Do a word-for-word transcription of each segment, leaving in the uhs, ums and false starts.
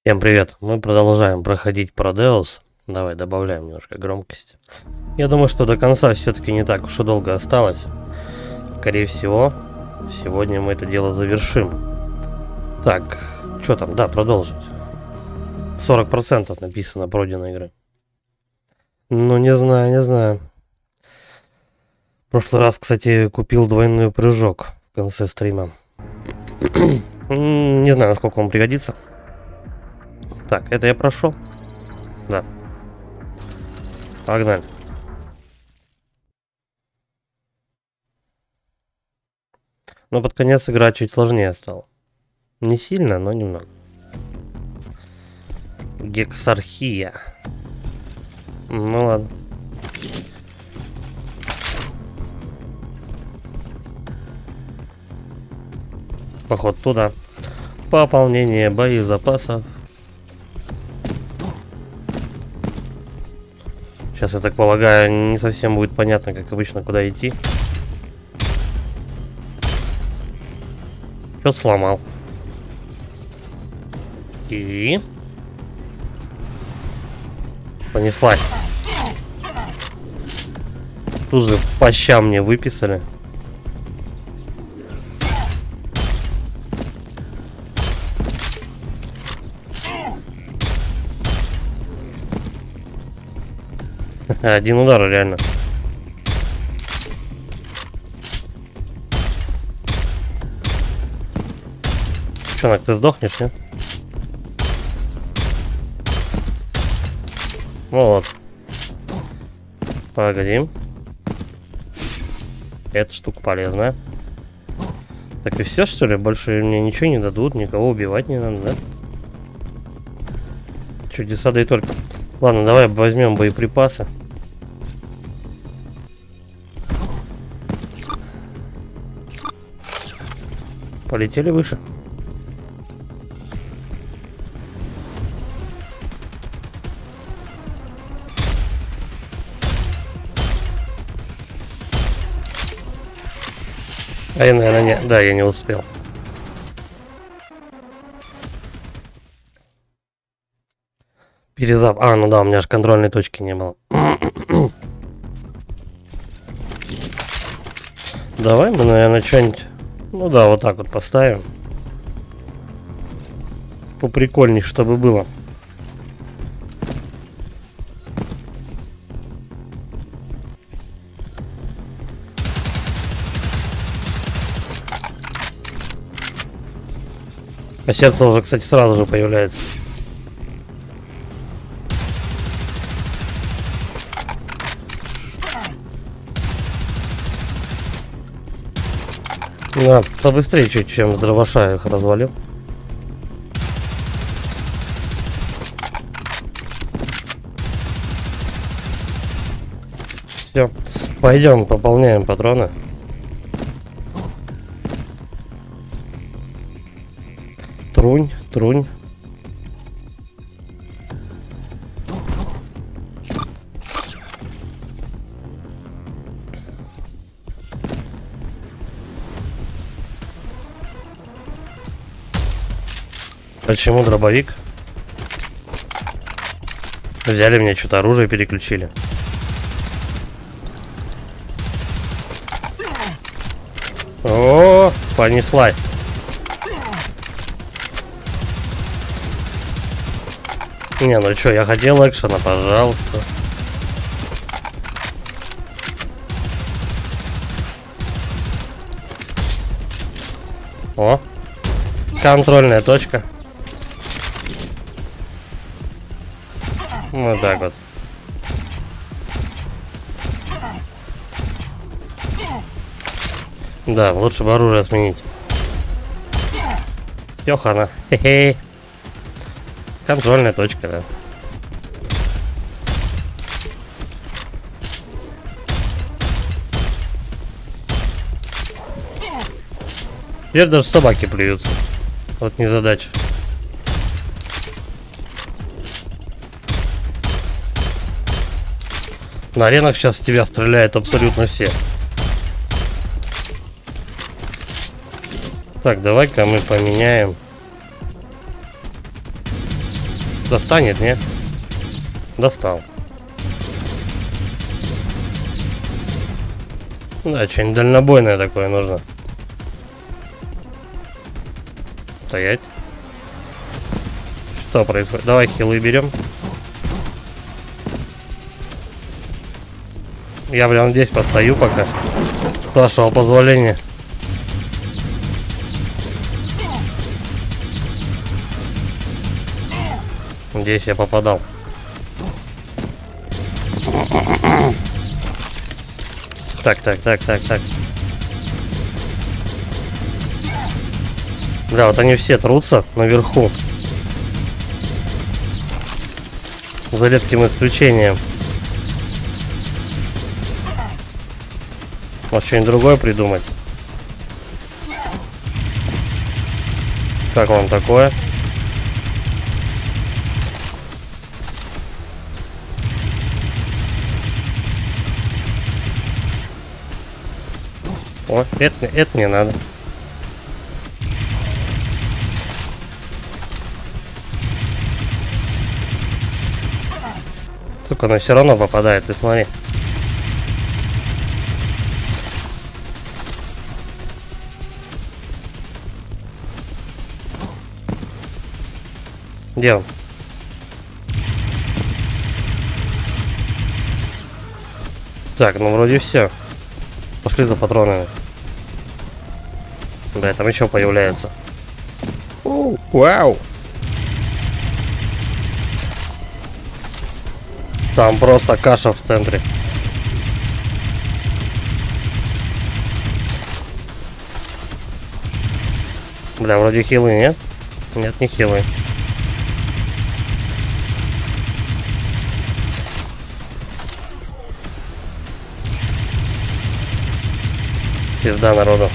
Всем привет! Мы продолжаем проходить Prodeus. Давай добавляем немножко громкости. Я думаю, что до конца все-таки не так уж и долго осталось. Скорее всего, сегодня мы это дело завершим. Так, что там? Да, продолжить. сорок процентов написано пройденной игры. Ну, не знаю, не знаю. В прошлый раз, кстати, купил двойной прыжок в конце стрима. Не знаю, насколько он пригодится. Так, это я прошел? Да. Погнали. Но под конец игра чуть сложнее стала. Не сильно, но немного. Гексархия. Ну ладно. Поход туда. Пополнение боезапасов. Сейчас, я так полагаю, не совсем будет понятно, как обычно, куда идти. Что-то сломал. И... понеслась. Тут же по щам мне выписали. Один удар, реально. Чё, ты сдохнешь, нет? Вот. Погоди. Эта штука полезная. Так и все, что ли? Больше мне ничего не дадут, никого убивать не надо, да? Чудеса, да и только. Ладно, давай возьмем боеприпасы. Полетели выше. А я, наверное, не... Да, я не успел. Перезап... А, ну да, у меня же контрольной точки не было. Давай мы, наверное, что-нибудь... Ну да, вот так вот поставим. Поприкольней, чтобы было. А сердце уже, кстати, сразу же появляется. Да, побыстрее чуть, чем с дровоша их развалил. Все, пойдем, пополняем патроны. Трунь, трунь. Почему дробовик? Взяли мне что-то оружие, переключили. О, понеслась. Не, ну что, я хотел экшена, пожалуйста. О, контрольная точка. Вот так вот. Да, лучше бы оружие сменить. Ёхана. Хе-хе. Контрольная точка, да. Теперь даже собаки плюются. Вот незадача. На аренах сейчас в тебя стреляют абсолютно все. Так, давай-ка мы поменяем Достанет, не? Достал. Да, что-нибудь дальнобойное такое нужно. Стоять. Что происходит? Давай хилы берем. Я прям здесь постою пока. С вашего позволения. Здесь я попадал. Так, так, так, так, так. Да, вот они все трутся наверху. За редким исключением. Может, что-нибудь другое придумать? Как вам такое? О, это, это не надо. Сука, но все равно попадает, ты смотри. Где он? Так, ну вроде все. Пошли за патронами. Да, там еще появляется. Оу, вау! Там просто каша в центре. Бля, вроде хилы, нет? Нет, не хилы. Пизда народу.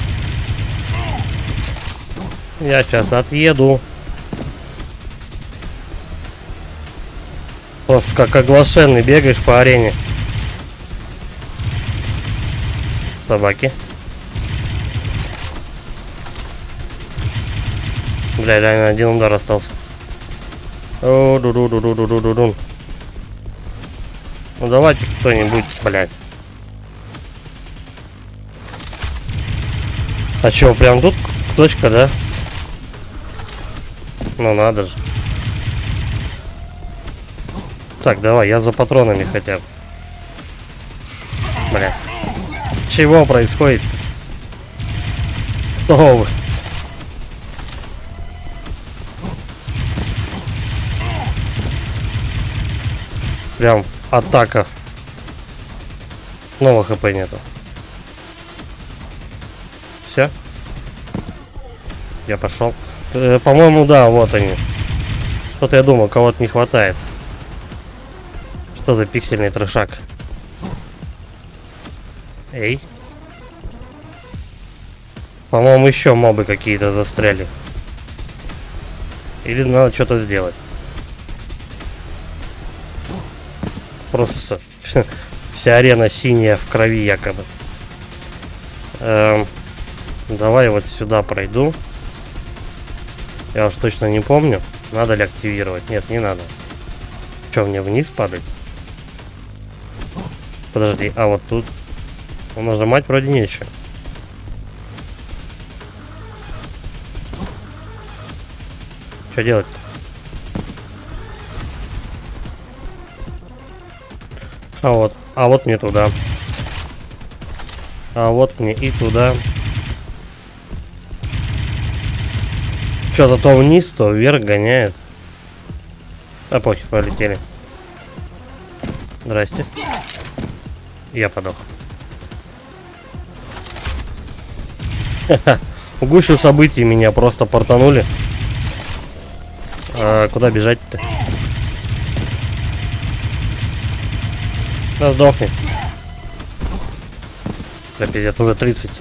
Я сейчас отъеду. Просто как оглашенный бегаешь по арене. Собаки. Бля, реально один удар остался. О, ду ду ду ду ду ду ду ду. Ну давайте кто-нибудь, блядь. А чё, прям тут точка, да? Ну надо же. Так, давай, я за патронами хотя бы. Бля. Чего происходит? Кто вы? Прям атака. Новых хп нету. Все. Я пошел. Э, По-моему, да, вот они. Что-то я думал, кого-то не хватает. Что за пиксельный трешак? Эй. По-моему, еще мобы какие-то застряли. Или надо что-то сделать. Просто вся арена синяя в крови якобы. Эм, давай вот сюда пройду. Я уж точно не помню. Надо ли активировать? Нет, не надо. Че, мне вниз падать? Подожди, а вот тут нажимать вроде нечего. Что делать-то? А вот, а вот мне туда. А вот мне и туда. Что-то то вниз, то вверх гоняет. А похер, полетели. Здрасте. Я подох. В гущу событий меня просто портанули. А куда бежать-то? Да сдохни. Да пиздец, уже тридцать.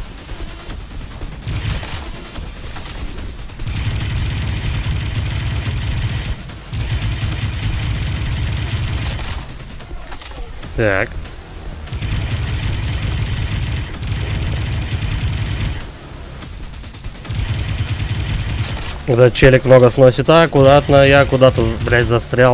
Так. Этот челик много сносит. А, аккуратно, я куда-то, блядь, застрял.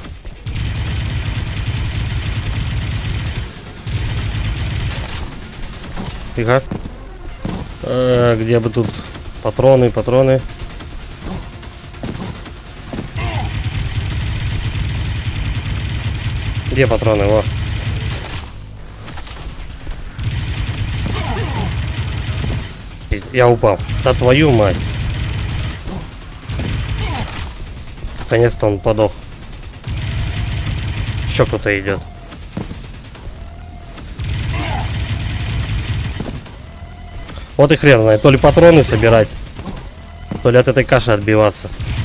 Тихо. Э, где бы тут патроны, патроны. Где патроны? Во. Я упал. Да твою мать. Наконец-то он подох. Еще кто-то идет. Вот и хрен знает. То ли патроны собирать, то ли от этой каши отбиваться.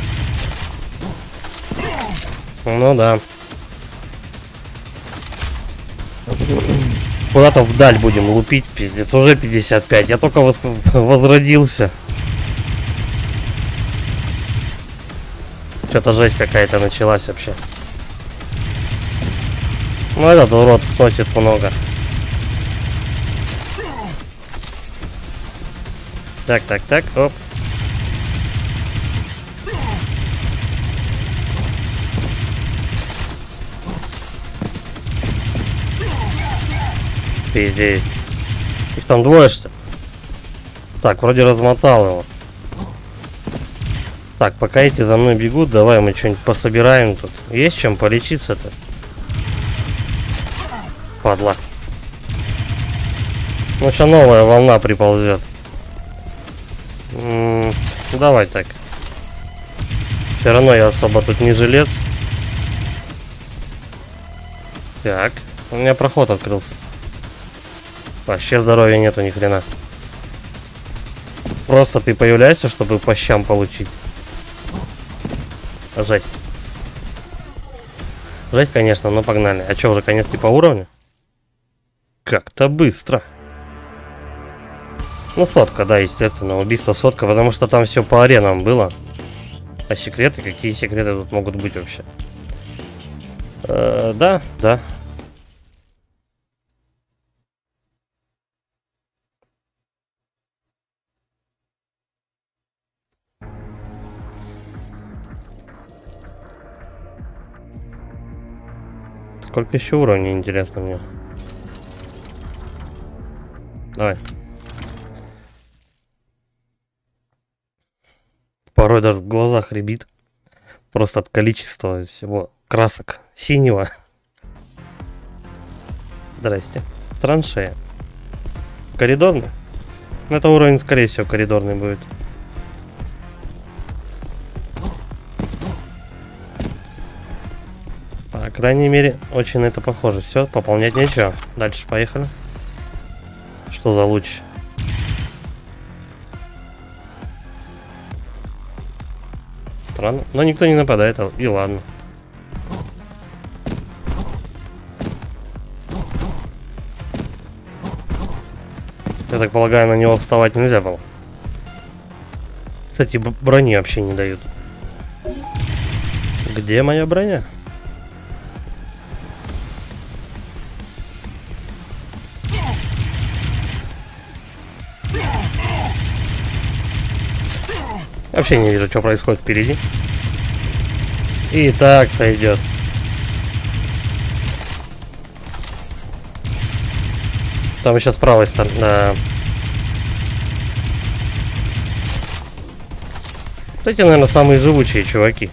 Ну да. Куда-то вдаль будем лупить, пиздец. Уже пятьдесят пять. Я только воз... возродился. Что-то жесть какая-то началась вообще. Ну этот урод сносит много. Так, так, так, оп. Пиздец. Их там двое, что ли? Так, вроде размотал его. Так, пока эти за мной бегут, давай мы что-нибудь пособираем тут. Есть чем полечиться-то? Падла. Ну, сейчас новая волна приползет. М-м, давай так. Все равно я особо тут не жилец. Так, у меня проход открылся. Вообще здоровья нету ни хрена. Просто ты появляешься, чтобы по щам получить. Жесть. Жесть, конечно, но погнали. А что, уже конец типа уровня? Как-то быстро. Ну, сотка, да, естественно. Убийство сотка, потому что там все по аренам было. А секреты? Какие секреты тут могут быть вообще? Э, да, да. Сколько еще уровней, интересно мне. Давай. Порой даже в глазах рябит. Просто от количества всего красок синего. Здрасте. Траншея. Коридорный? Это уровень, скорее всего, коридорный будет. По крайней мере, очень на это похоже. Все, пополнять нечего. Дальше поехали. Что за луч? Странно. Но никто не нападает, и ладно. Я так полагаю, на него вставать нельзя было. Кстати, брони вообще не дают. Где моя броня? Вообще не вижу, что происходит впереди. И так сойдет. Там еще с правой стороны. Да. Вот эти, наверное, самые живучие чуваки.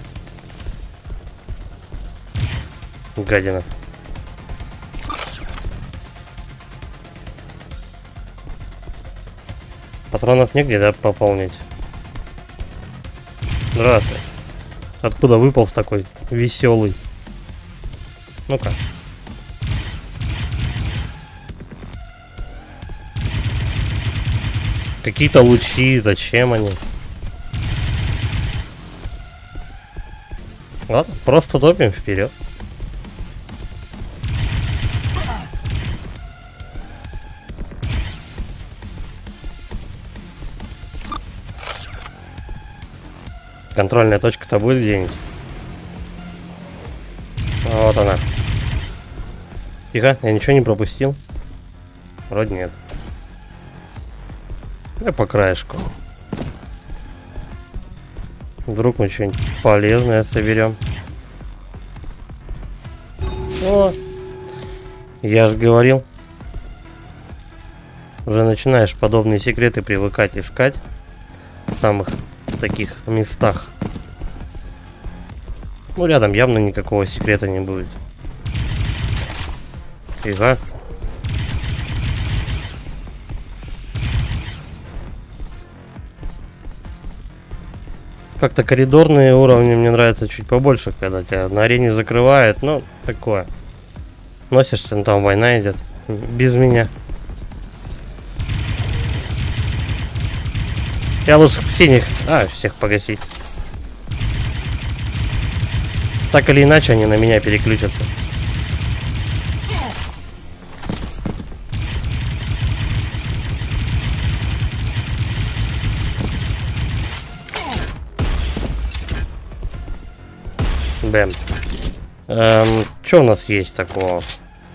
Гадина. Патронов негде, да, пополнить? Здравствуй. Откуда выполз такой веселый? Ну-ка. Какие-то лучи, зачем они? Ладно, просто топим вперед. Контрольная точка-то будет где-нибудь? Вот она. Тихо, я ничего не пропустил? Вроде нет. Я по краешку. Вдруг мы что-нибудь полезное соберем. О, я же говорил. Уже начинаешь подобные секреты привыкать искать в самых таких местах. Ну, рядом явно никакого секрета не будет. Фига. Как-то коридорные уровни мне нравятся чуть побольше, когда тебя на арене закрывает, ну, такое. Носишься, ну, там война идет. Без меня. Я лучше синих... А, всех погасить. Так или иначе, они на меня переключатся. Бэм. Эм, что у нас есть такого?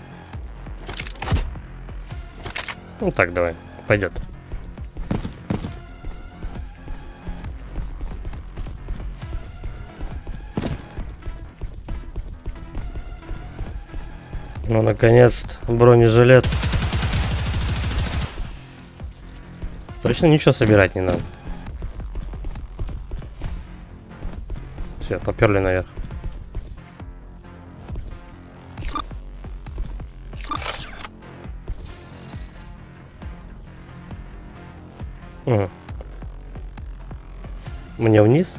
Ну так, давай, пойдет. Ну, наконец-то, бронежилет. Точно ничего собирать не надо. Все, поперли наверх. Угу. Мне вниз?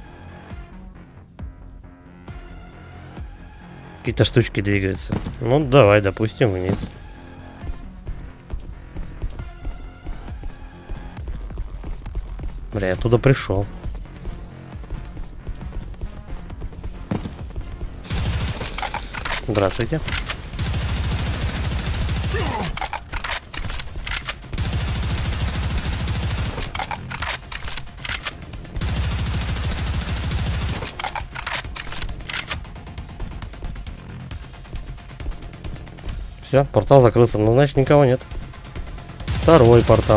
Какие-то штучки двигаются. Ну, давай, допустим, вниз. Бля, я оттуда пришел. Здравствуйте. Все, портал закрылся, но значит никого нет. Второй портал.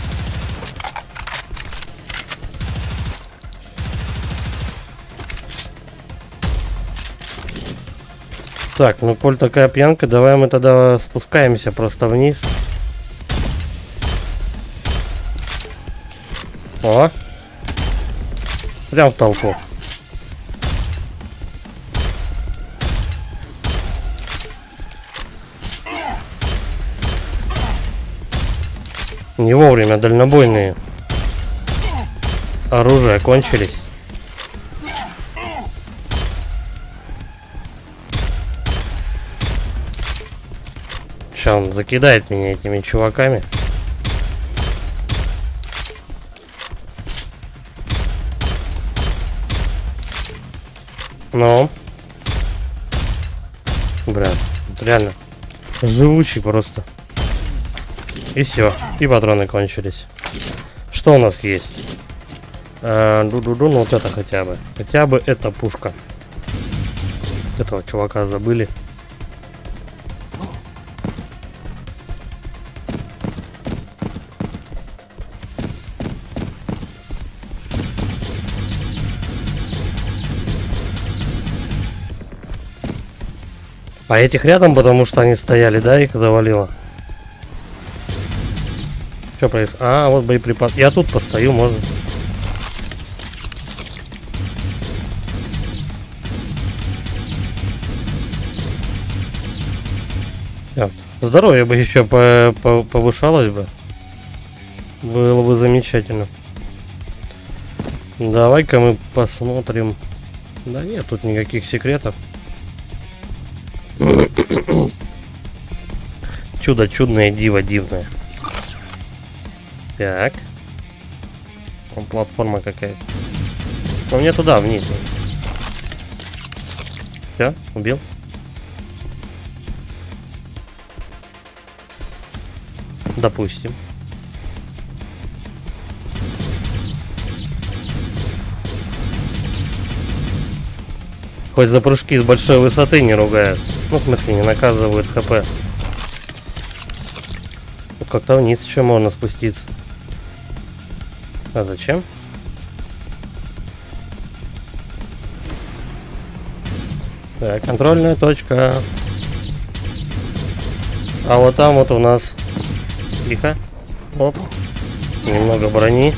Так, ну коль такая пьянка, давай мы тогда спускаемся просто вниз. О! Прям в толпу. Не вовремя дальнобойные оружия кончились. Сейчас он закидает меня этими чуваками. Ну, бля, реально живучий просто. И все, и патроны кончились. Что у нас есть? Ду-ду-ду, ну вот это хотя бы. Хотя бы эта пушка. Этого чувака забыли. А этих рядом, потому что они стояли, да, их завалило. Что происходит? А, вот боеприпас. Я тут постою, можно. Все. Здоровье бы еще по по повышалось бы. Было бы замечательно. Давай-ка мы посмотрим. Да нет, тут никаких секретов. Чудо чудное, диво дивное. Так. Вон платформа какая-то. Но мне туда, вниз. Все, убил. Допустим. Хоть за прыжки с большой высоты не ругают. Ну, в смысле, не наказывают хп. Вот как-то вниз еще можно спуститься. А зачем? Так, контрольная точка. А вот там вот у нас... Тихо. Оп. Немного брони.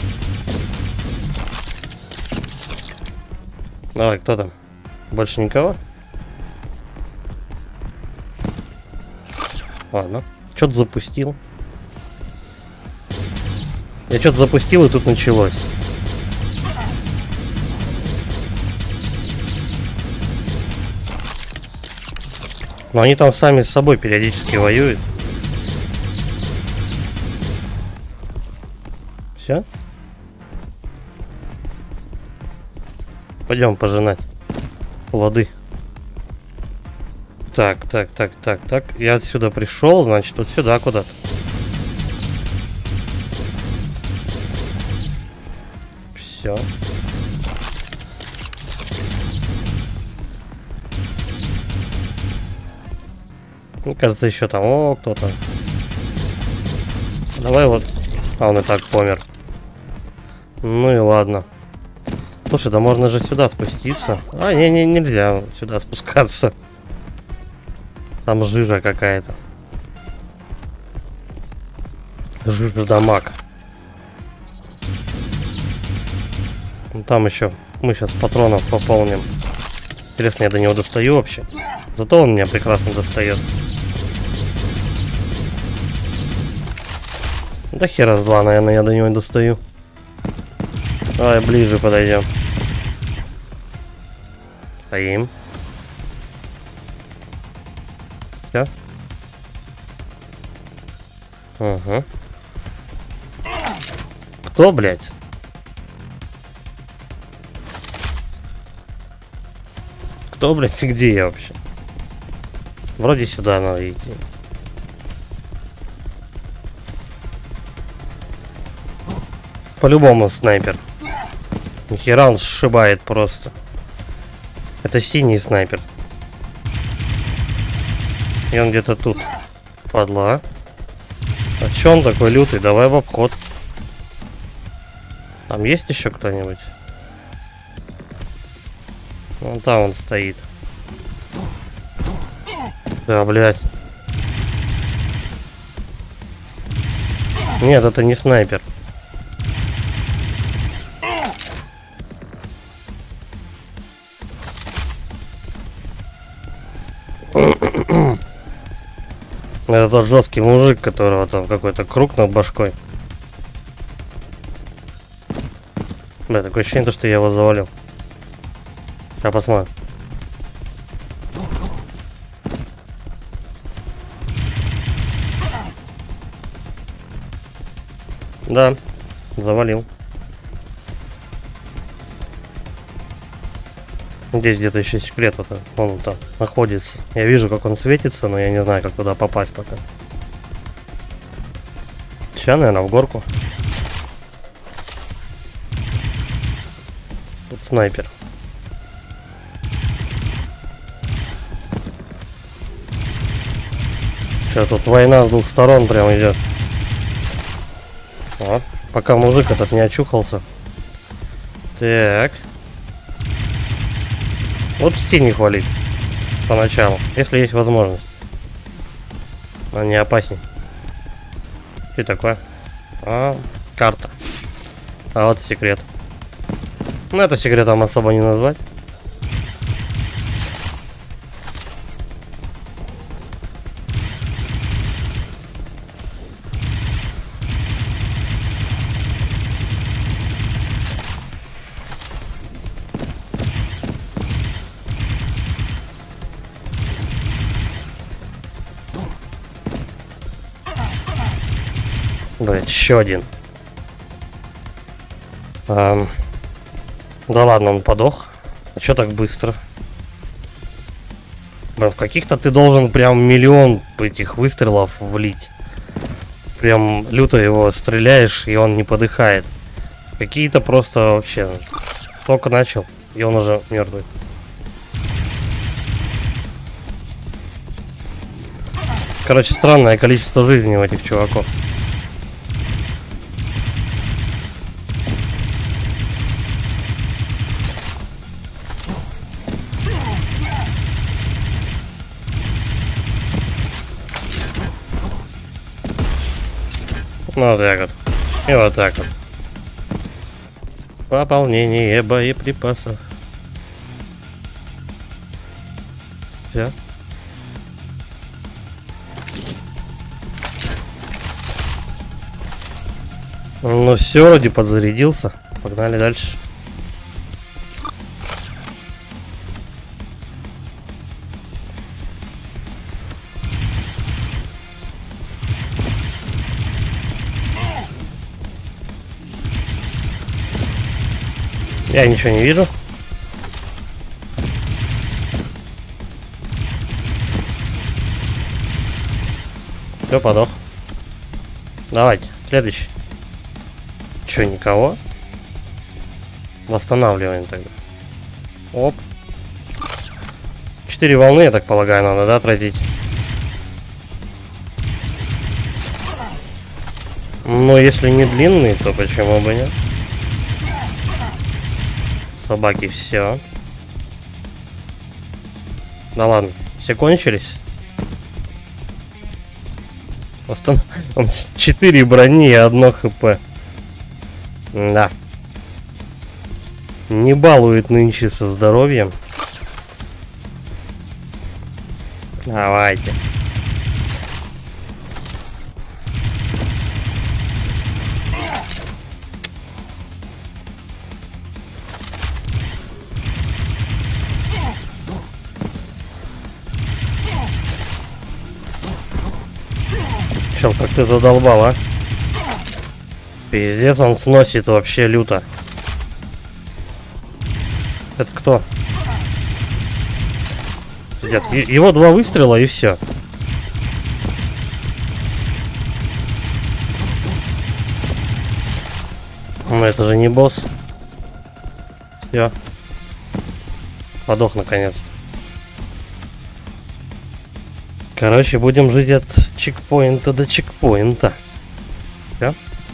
Давай, кто там? Больше никого? Ладно. Что-то запустил. Я что-то запустил, и тут началось. Но они там сами с собой периодически воюют. Все? Пойдем пожинать плоды. Так, так, так, так, так. Я отсюда пришел, значит, вот сюда куда-то. Все. Мне кажется, еще там, о, кто-то. Давай вот. А, он и так помер. Ну и ладно. Слушай, да можно же сюда спуститься. А, не, не, нельзя сюда спускаться. Там жижа какая-то. Жижа дамаг. Там еще мы сейчас патронов пополним. Интересно, я до него достаю вообще. Зато он меня прекрасно достает. Да хера с два, наверное, я до него достаю. Давай ближе подойдем. Стоим. Все. Угу. Кто, блядь? Кто, блядь, и где я вообще? Вроде сюда надо идти. По-любому снайпер. Нихера он сшибает просто. Это синий снайпер. И он где-то тут. Падла. А чё он такой лютый? Давай в обход. Там есть еще кто-нибудь? Вон там он стоит. Да, блядь. Нет, это не снайпер. Это тот жесткий мужик, которого там какой-то круг над башкой. Бля, такое ощущение, что я его завалил. Сейчас посмотрим. Да, завалил. Здесь где-то еще секрет, вот он там находится. Я вижу, как он светится, но я не знаю, как туда попасть пока. Сейчас, наверное, в горку. Тут снайпер. Сейчас тут война с двух сторон прям идет. Вот. Пока мужик этот не очухался. Так. Лучше не хвалить поначалу, если есть возможность. Но не опасней. Что такое? А, карта. А вот секрет. Ну, это секретом особо не назвать. Блять, еще один. Эм, да ладно, он подох. А чё так быстро? Блин, в каких-то ты должен прям миллион этих выстрелов влить. Прям люто его стреляешь, и он не подыхает. Какие-то просто вообще... Только начал, и он уже мертвый. Короче, странное количество жизней у этих чуваков. Ну вот так вот. И вот так вот. Пополнение боеприпасов. Все. Ну все, вроде подзарядился. Погнали дальше. Я ничего не вижу. Все, подох. Давайте, следующий. Че, никого? Восстанавливаем тогда. Оп. Четыре волны, я так полагаю, надо, да, тратить? Но если не длинные, то почему бы нет? Собаки, все. Да ладно, все кончились. Остан... четыре брони и одно хп. Да. Не балует нынче со здоровьем. Давайте. Чел, как ты задолбал, а? Пиздец, он сносит вообще люто. Это кто? Сидят. Его два выстрела и все. Ну это же не босс. Все. Подох наконец-то. Короче, будем жить от чекпоинта до чекпоинта. Все.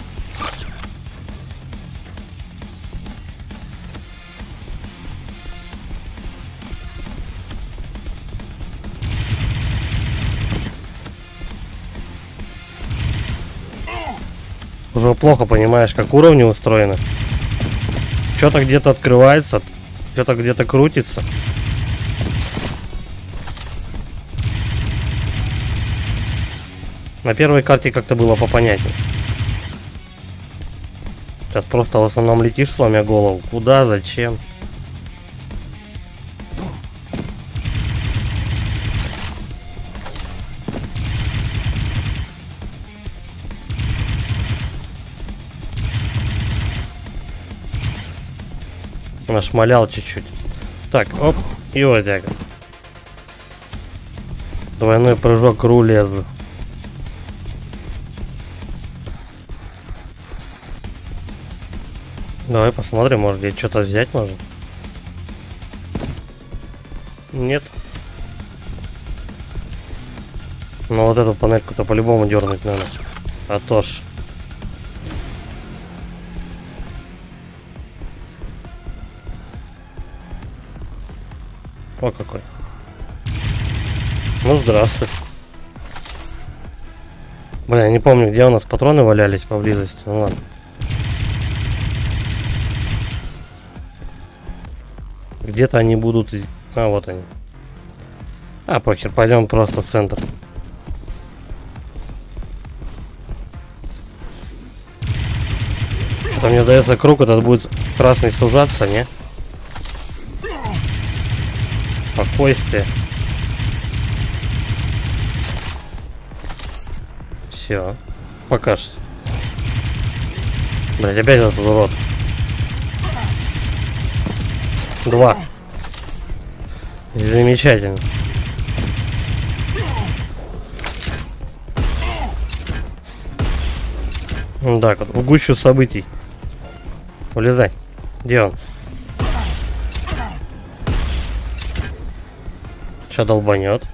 Уже плохо понимаешь, как уровни устроены. Что-то где-то открывается, что-то где-то крутится. На первой карте как-то было попонятнее. Сейчас просто в основном летишь, сломя голову. Куда, зачем? Нашмалял чуть-чуть. Так, оп, и вот так. Двойной прыжок к рулю лезу. Давай посмотрим, может где что-то взять можно. Нет. Но вот эту панельку-то по-любому дернуть надо. А то ж. О, какой. Ну, здравствуй. Бля, я не помню, где у нас патроны валялись поблизости. Ну ладно. Где-то они будут... А, вот они. А, похер, пойдем просто в центр. Что-то мне дается круг, этот будет красный сужаться, не? Спокойствие. Все. Пока что. Блять, опять этот урод. Два. Замечательно. Ну так вот, в гущу событий. Вылезай. Где он? Сейчас долбанет.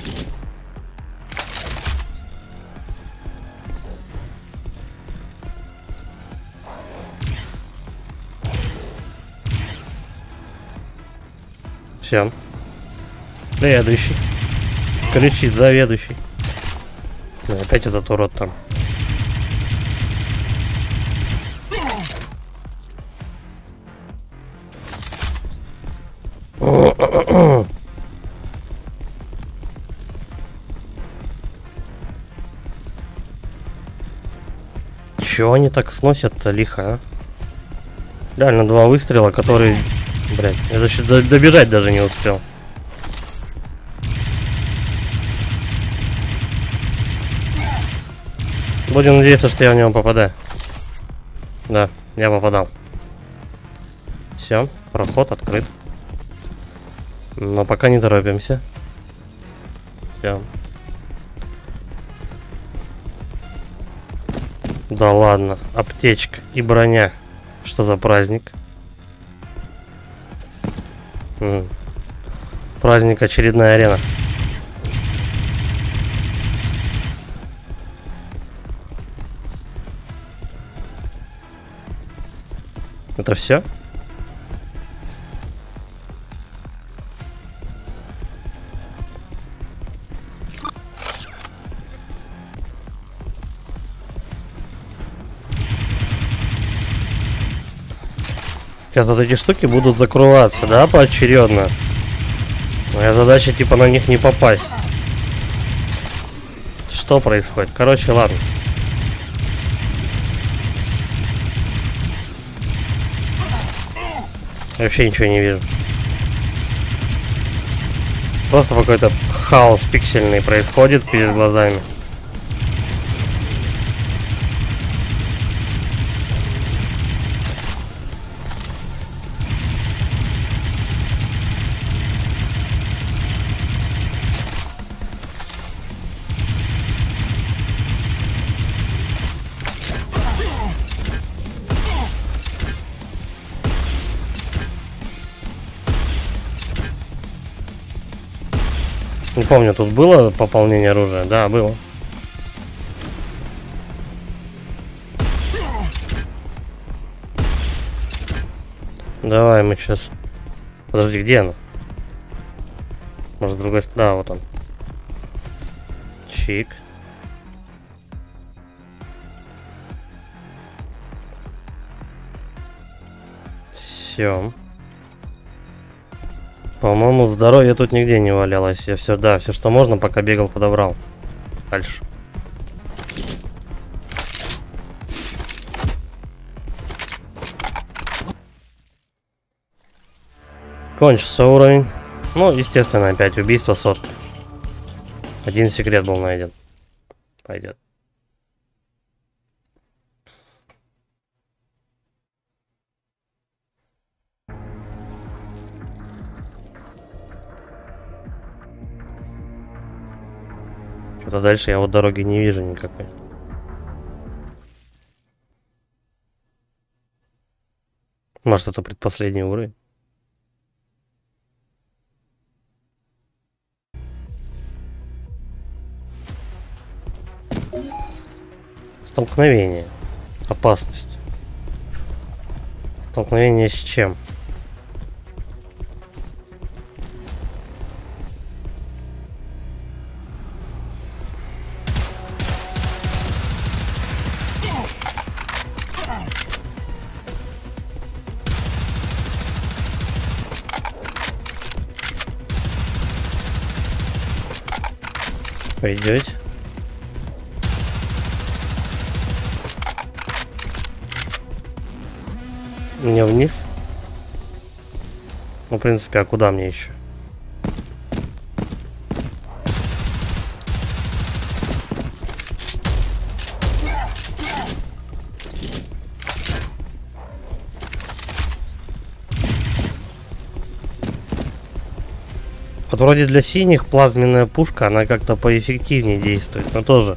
Все. Следующий. Кричит заведующий. Опять этот урод там. Чего они так сносят-то лихо, а? Реально два выстрела, которые... Блять, я даже добежать даже не успел. Будем надеяться, что я в него попадаю. Да, я попадал. Все, проход открыт. Но пока не торопимся. Все. Да ладно, аптечка и броня. Что за праздник? М-м. Праздник, очередная арена. Это все? Сейчас вот эти штуки будут закрываться, да, поочередно. Моя задача типа на них не попасть. Что происходит? Короче, ладно. Я вообще ничего не вижу. Просто какой-то хаос пиксельный происходит перед глазами. Не помню, тут было пополнение оружия? Да, было. Давай мы сейчас... Подожди, где оно? Может, с другой стороны? Да, вот он. Чик. Все. По-моему, здоровье тут нигде не валялось. Я все, да, все, что можно, пока бегал, подобрал. Дальше. Кончился уровень. Ну, естественно, опять убийство сотки. Один секрет был найден. Пойдет. Что-то дальше я вот дороги не вижу никакой. Может, это предпоследний уровень? Столкновение. Опасность. Столкновение с чем? Пойдете? Мне вниз? Ну, в принципе, а куда мне еще? Вот вроде для синих плазменная пушка, она как-то поэффективнее действует, но тоже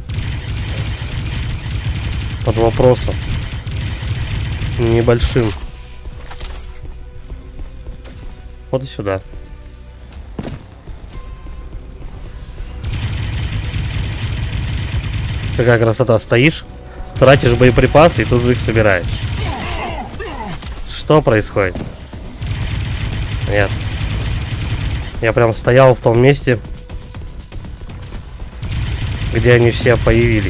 под вопросом небольшим. Вот и сюда. Какая красота, стоишь, тратишь боеприпасы и тут же их собираешь. Что происходит? Нет. Я прям стоял в том месте, где они все появились.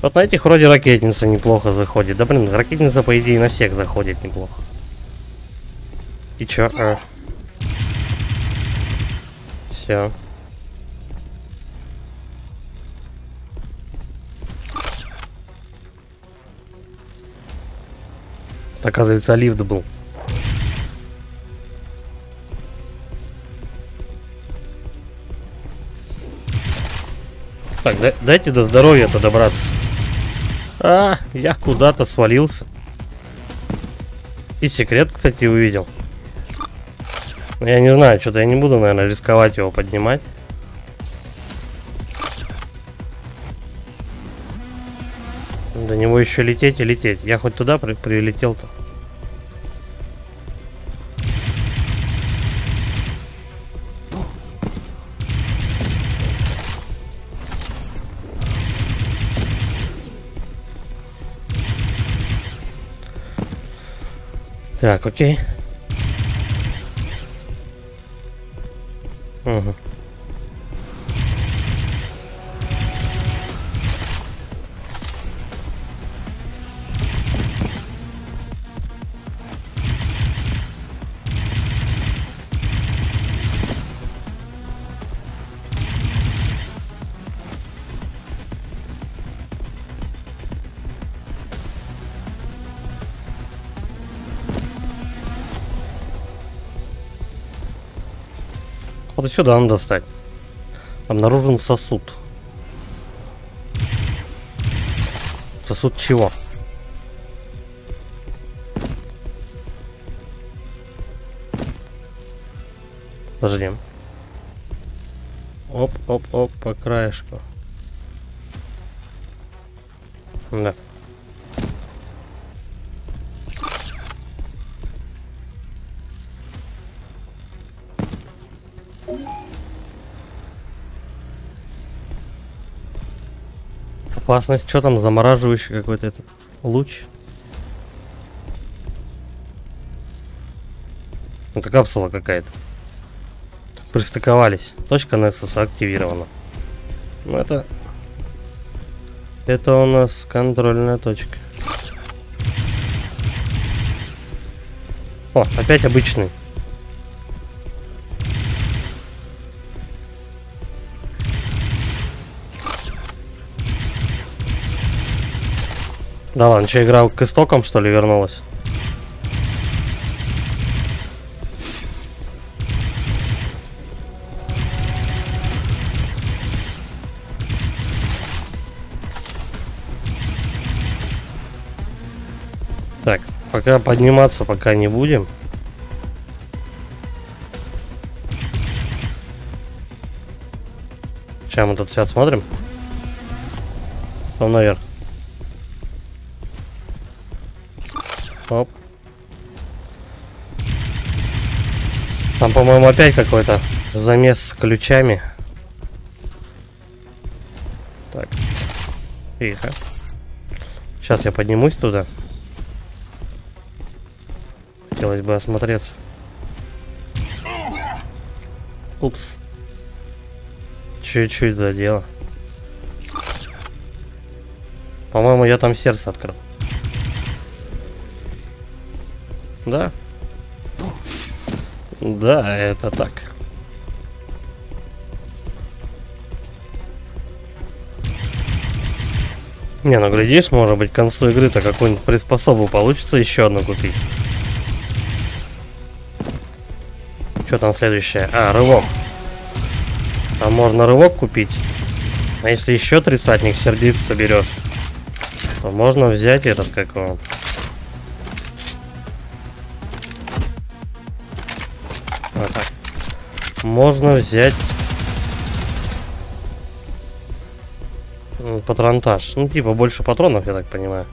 Вот на этих вроде ракетница неплохо заходит. Да блин, ракетница по идее на всех заходит неплохо. И чё? А. Все. Оказывается, лифт был. Так, дай, дайте до здоровья-то добраться. А, я куда-то свалился. И секрет, кстати, увидел. Я не знаю, что-то я не буду, наверное, рисковать его поднимать. До него еще лететь и лететь. Я хоть туда при прилетел-то. Так, окей. Угу. Вот сюда надо достать. Обнаружен сосуд. Сосуд чего? Подожди. Оп, оп, оп, по краешку. Да. Опасность, что там, замораживающий какой-то этот луч? Это капсула какая-то. Пристыковались. Точка Nexus активирована. Ну это... Это у нас контрольная точка. О, опять обычный. Да ладно, что, игра к истокам, что ли, вернулась? Так, пока подниматься пока не будем. Сейчас мы тут все отсмотрим. Потом наверх. Оп. Там, по-моему, опять какой-то замес с ключами. Так. Тихо. Сейчас я поднимусь туда. Хотелось бы осмотреться. Упс. Чуть-чуть задело. По-моему, я там сердце открыл. Да. Да, это так. Не, ну глядишь, может быть, к концу игры-то какую-нибудь приспособу получится еще одну купить. Что там следующее? А, рывок. Там можно рывок купить. А если еще тридцатник сердец соберешь, то можно взять этот, как его. Вот так. Можно взять патронтаж. Ну, типа, больше патронов, я так понимаю.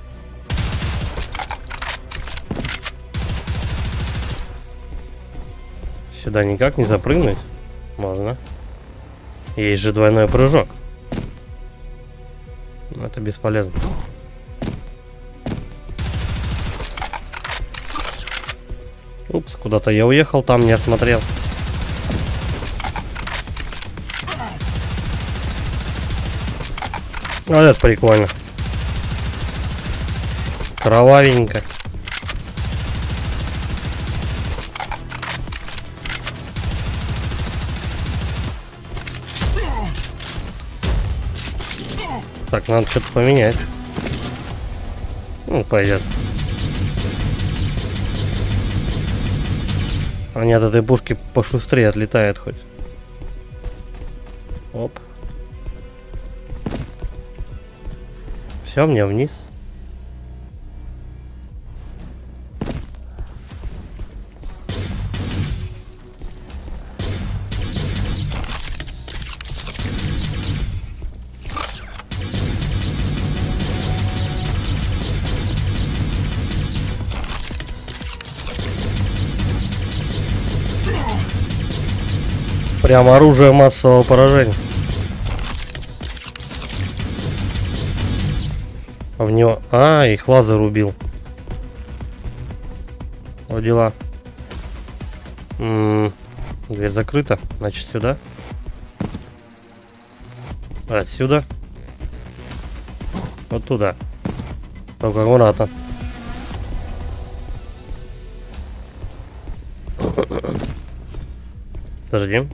Сюда никак не запрыгнуть. Можно. Есть же двойной прыжок. Но это бесполезно. Упс, куда-то я уехал, там не осмотрел. Вот это прикольно. Кровавенько. Так, надо что-то поменять. Ну, пойдет. Они от этой пушки пошустрее отлетают хоть. Оп. Все, мне вниз. Прям оружие массового поражения. В него... А, их лазер убил. Вот дела. М-м, дверь закрыта. Значит, сюда. Отсюда. Вот туда. Только аккуратно. Подожди.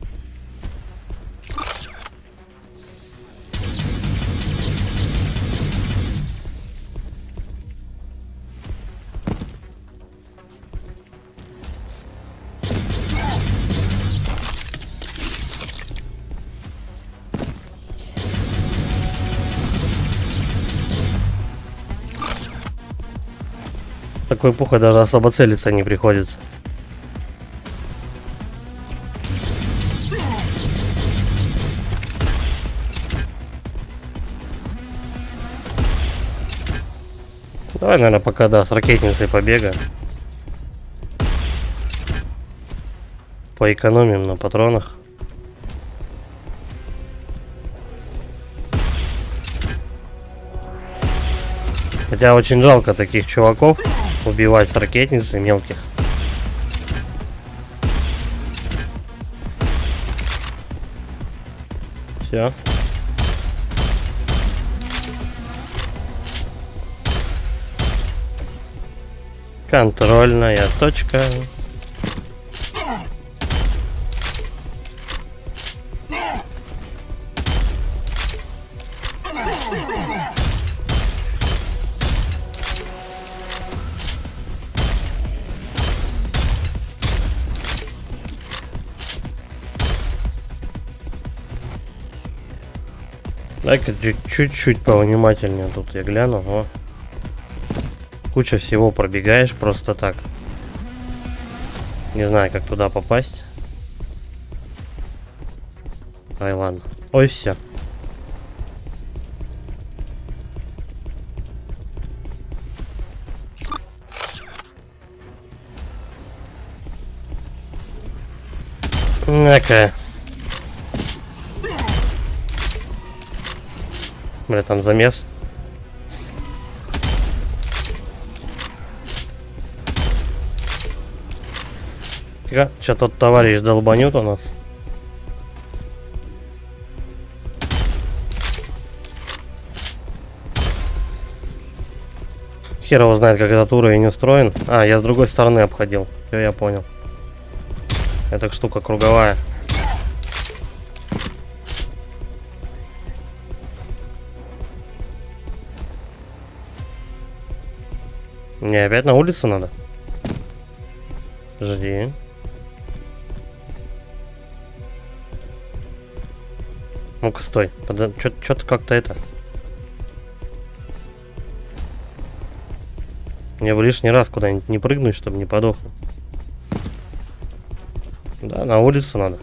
Такой пухой даже особо целиться не приходится. Давай, наверное, пока, да, с ракетницей побегаем. Поэкономим на патронах. Хотя очень жалко таких чуваков убивать с ракетницы мелких. Все. Контрольная точка. Дай-ка чуть-чуть повнимательнее тут я гляну. О. Куча всего пробегаешь просто так. Не знаю, как туда попасть. Ай, ладно. Ой, все. На-ка. Бля, там замес. Сейчас тот товарищ долбанет у нас. Хер его знает, как этот уровень устроен. А, я с другой стороны обходил. Все, я понял. Эта штука круговая. Мне опять на улицу надо? Подожди. Ну-ка, стой. Что-то как-то это. Мне бы лишний раз куда-нибудь не прыгнуть, чтобы не подохнуть. Да, на улицу надо.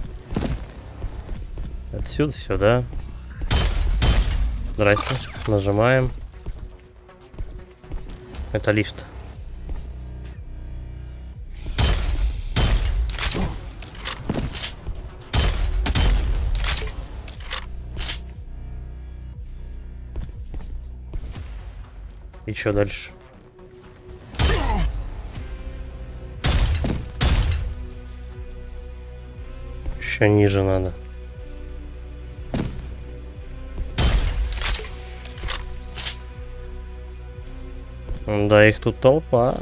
Отсюда сюда. Здрасте. Нажимаем. Это лифт. И что дальше? Еще ниже надо. Да, их тут толпа.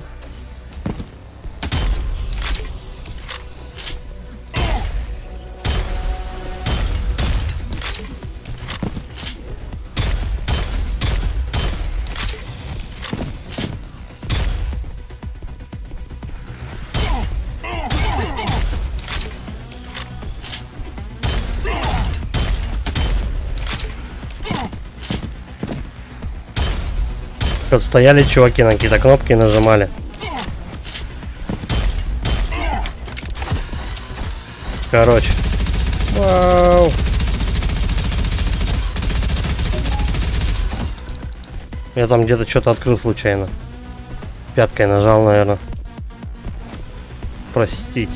Тут стояли чуваки, на какие-то кнопки нажимали. Короче. Вау. Я там где-то что-то открыл случайно. Пяткой нажал, наверное. Простите.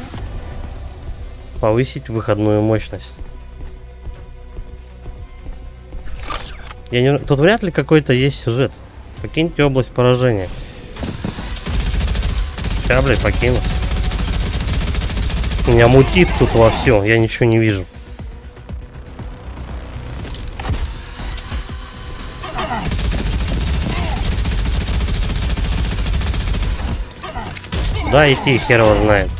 Повысить выходную мощность. Я не... Тут вряд ли какой-то есть сюжет. Покиньте область поражения. Ща, блядь, покину. Меня мутит тут во все, я ничего не вижу. Да, идти, хер его знает.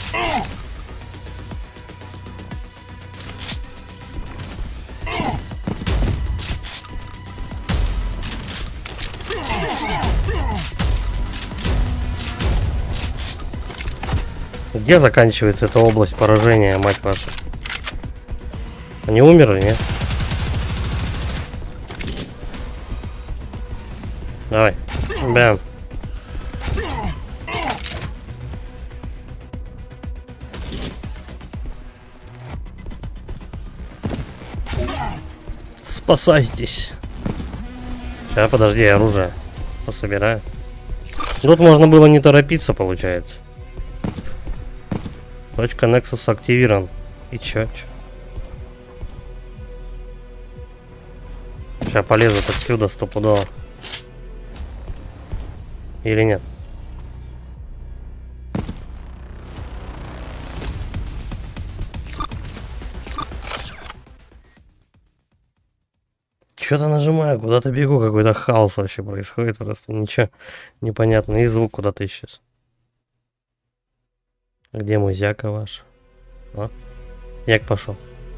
Где заканчивается эта область поражения, мать вашу? Они умерли, нет? Давай. Бям. Спасайтесь. Сейчас, подожди, оружие пособираю. Тут можно было не торопиться, получается. Точка Nexus активирован. И чё, чё? Сейчас полезут отсюда стопудово. Или нет? Что-то нажимаю, куда-то бегу, какой-то хаос вообще происходит, просто ничего непонятно, и звук куда-то исчез. Где музяка ваш? О, снег пошел.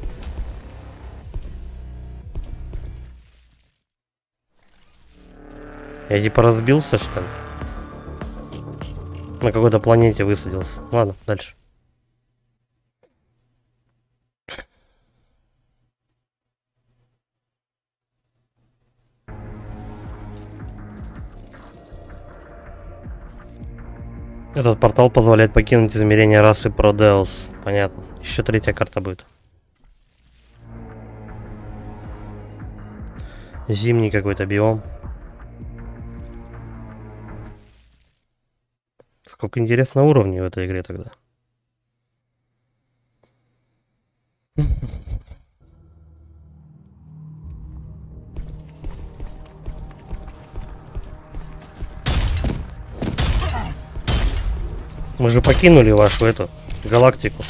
Я типа разбился, что ли? На какой-то планете высадился. Ладно, дальше. Этот портал позволяет покинуть измерение расы Prodeus. Понятно. Еще третья карта будет. Зимний какой-то биом. Сколько интересно уровней в этой игре тогда. Мы же покинули вашу эту галактику.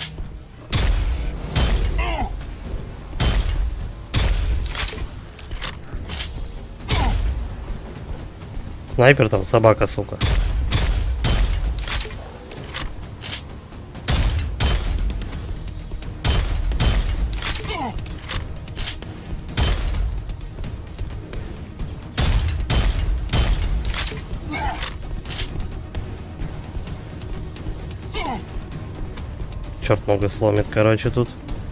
Снайпер там, собака, сука. Черт ногу сломит, короче, тут.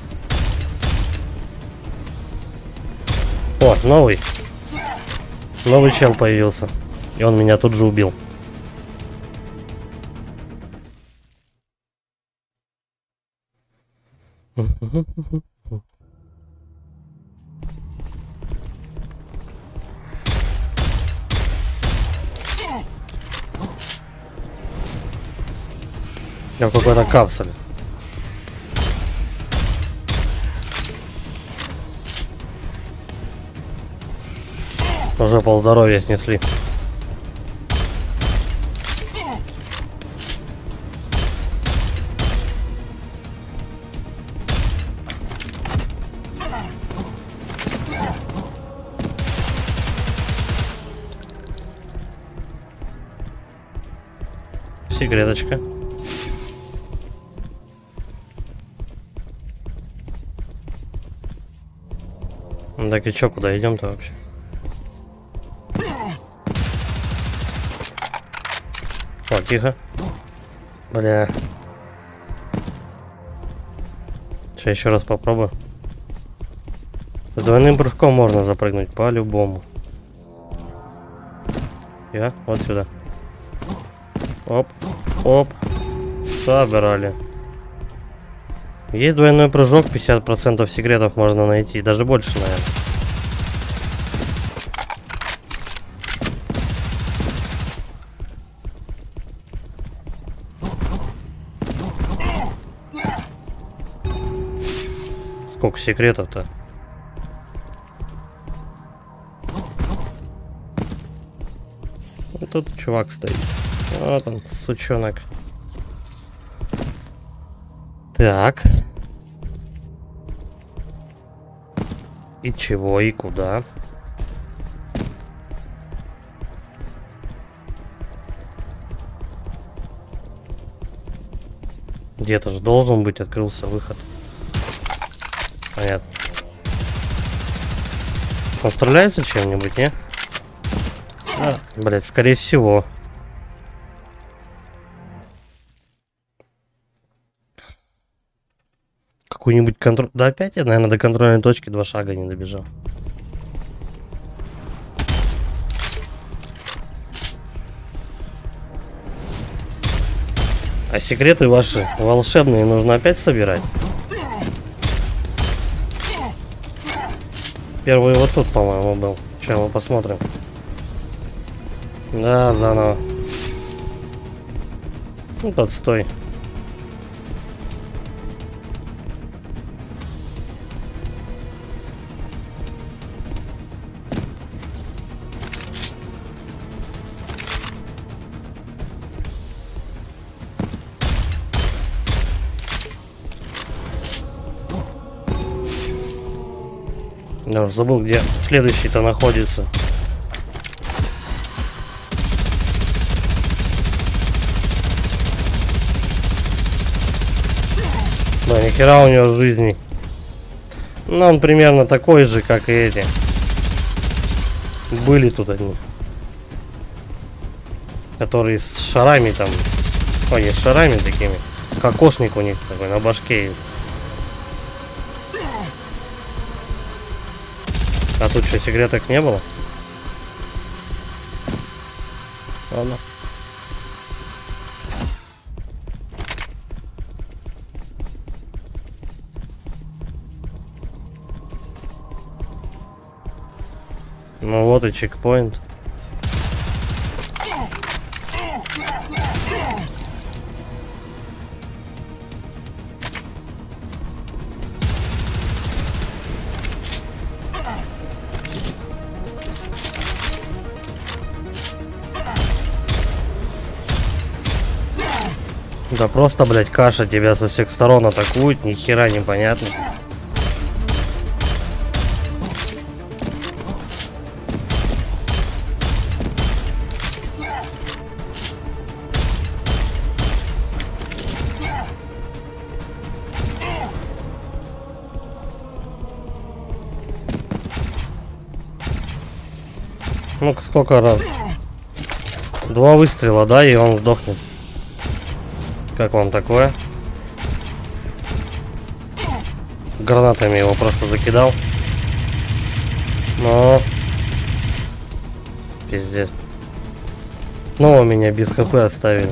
О, новый. Новый чел появился. И он меня тут же убил. Я в какой-то капсуле. Уже полздоровья снесли. секреточка. Ну, так и чё, куда идем-то вообще? О, тихо. Бля. Сейчас еще раз попробую. С двойным прыжком можно запрыгнуть по-любому. Я вот сюда. Оп, оп. Собрали. Есть двойной прыжок, пятьдесят процентов секретов можно найти. Даже больше, наверное. Сколько секретов-то? Тут чувак стоит. Вот он, сучонок. Так. И чего, и куда? Где-то же должен быть, открылся выход. Понятно. Он стреляется чем-нибудь, не? А, блять, скорее всего. Какую-нибудь контроль... Да опять я, наверное, до контрольной точки два шага не добежал. А секреты ваши волшебные нужно опять собирать? Первый вот тут, по-моему, был. Сейчас мы посмотрим. Да, заново. Ну, подстой. Я уже забыл, где следующий-то находится. Да, нихера у него жизни. Ну, он примерно такой же, как и эти. Были тут одни. Которые с шарами там. Ой, не с шарами такими. Кокошник у них такой на башке есть. А тут что, секреток не было? Ладно. Ну вот и чекпоинт. Да просто, блядь, каша, тебя со всех сторон атакуют, ни хера непонятно. Ну-ка, сколько раз? Два выстрела, да, и он сдохнет. Как вам такое? Гранатами его просто закидал. Но... Пиздец. Ну, меня без хп оставили.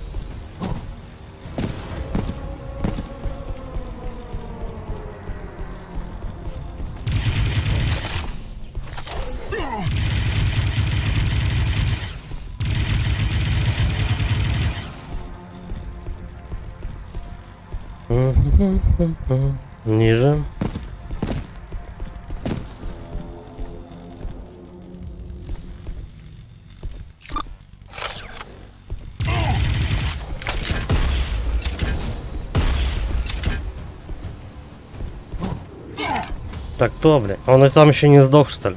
Ниже. Так, кто, бля? Он и там еще не сдох, что ли?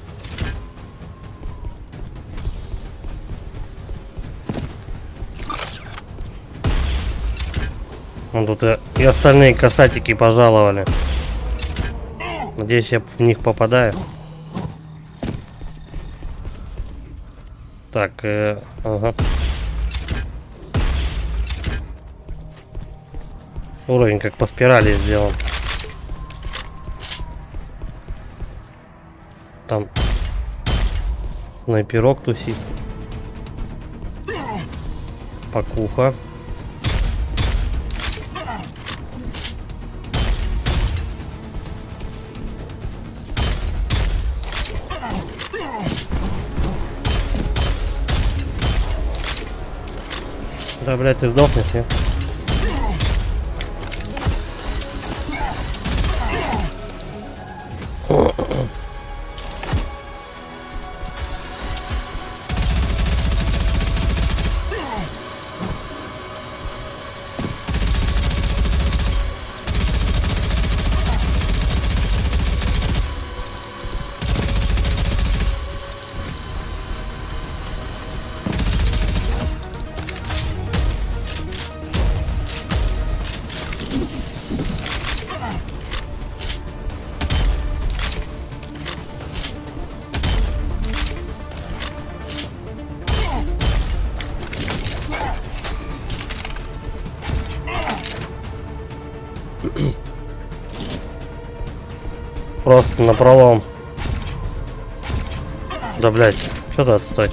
Вон тут и, и остальные касатики пожаловали. Надеюсь, я в них попадаю. Так, э, ага. Уровень как по спирали сделан. Там снайперок тусит. Покуха. Да, блядь, ты сдохнешь, нет? Просто на пролом. Да, блядь, что ты отстой?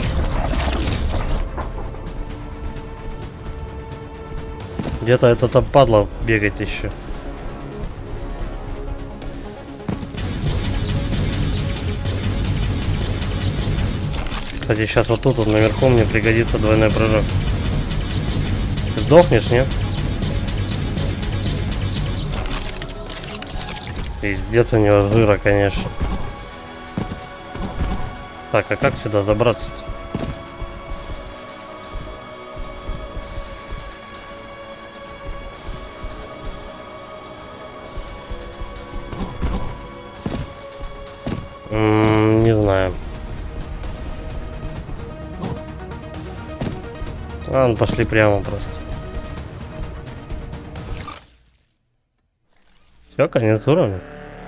Где-то это там падла бегать еще. Кстати, сейчас вот тут вот наверху мне пригодится двойной прыжок. Ты сдохнешь, нет? Пиздец у него жира, конечно. Так, а как сюда забраться-то? М-м, не знаю. Ладно, пошли прямо просто. Все, конец уровня.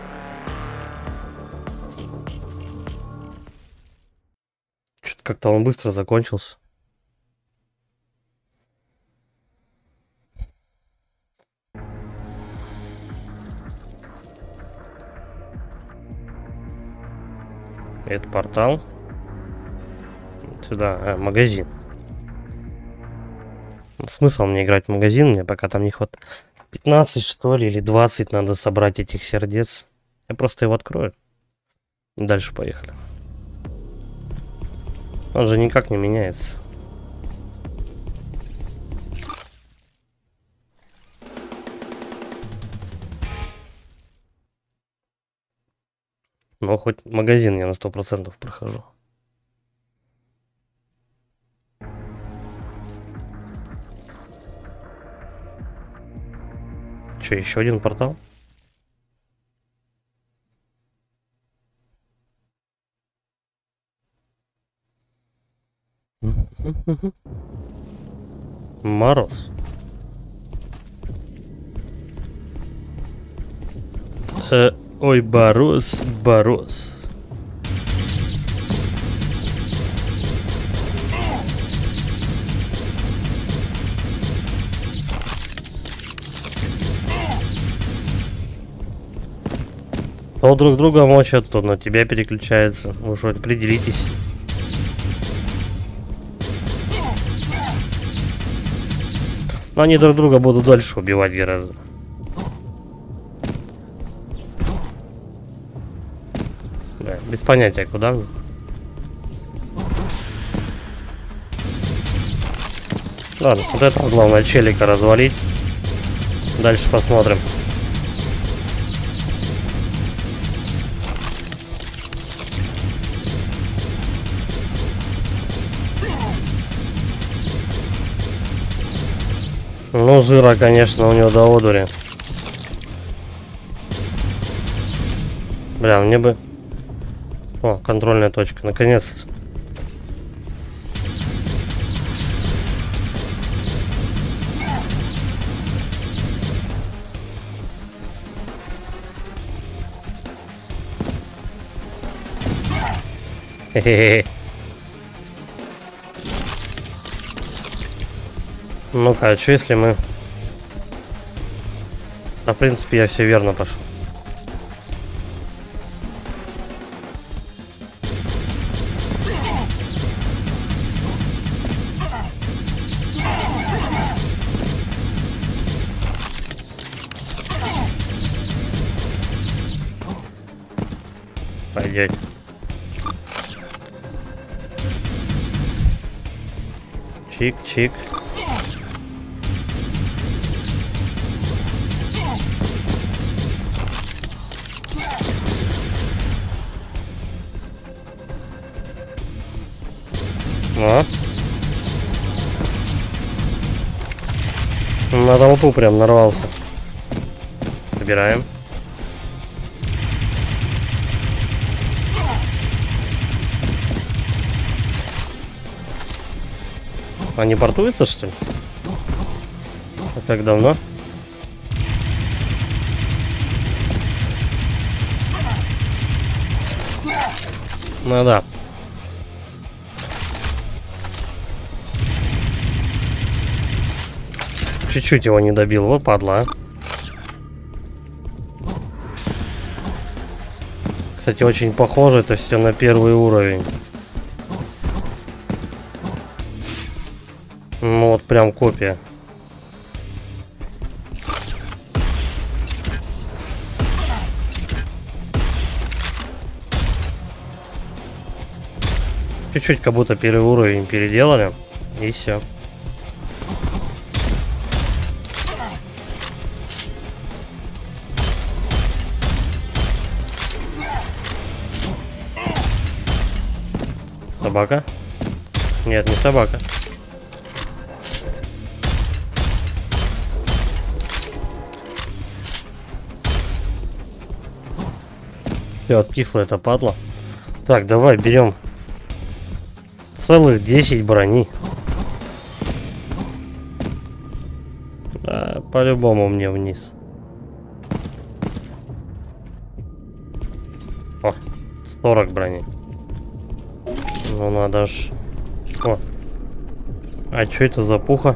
Что-то как-то он быстро закончился. Это портал. Сюда, а, магазин. Смысл мне играть в магазин, мне пока там не хватает. пятнадцать, что ли, или двадцать надо собрать этих сердец. Я просто его открою. Дальше поехали. Он же никак не меняется. Но хоть магазин я на сто процентов прохожу. Что, еще один портал? Мороз. Э, ой, Борос, Борос. То друг друга мочат, то на тебя переключается. Вы что, определитесь. Но они друг друга будут дольше убивать гораздо. Да, без понятия, куда мне. Ладно, вот это главное челика развалить. Дальше посмотрим. Ну, жира, конечно, у него до одури. Бля, мне бы... О, контрольная точка, наконец-то. Хе-хе-хе. Ну-ка, а что если мы... Да, в принципе, я все верно пошел. Пойдет. Чик-чик. А? На толпу прям нарвался. Собираем. А не портуется, что ли? А как давно? Ну да. Чуть-чуть его не добил, вот падла, а. Кстати, очень похоже это все на первый уровень. Ну вот прям копия. Чуть-чуть как будто первый уровень переделали, и все. Собака? Нет, не собака. Все, откисло это падла. Так, давай берем целых десять брони. Да, по-любому мне вниз. О, сорок брони. Ну надо ж. О. А что это за пуха?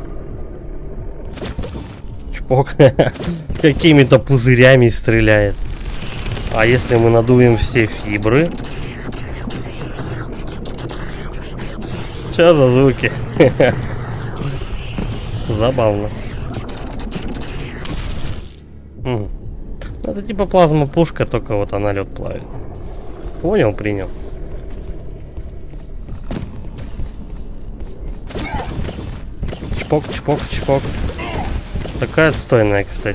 Чпок. Какими-то пузырями стреляет. А если мы надуем все фибры? Что за звуки? Забавно. Это типа плазма-пушка, только вот она лед плавит. Понял, принял. Чпок, чпок, чпок. Такая отстойная, кстати.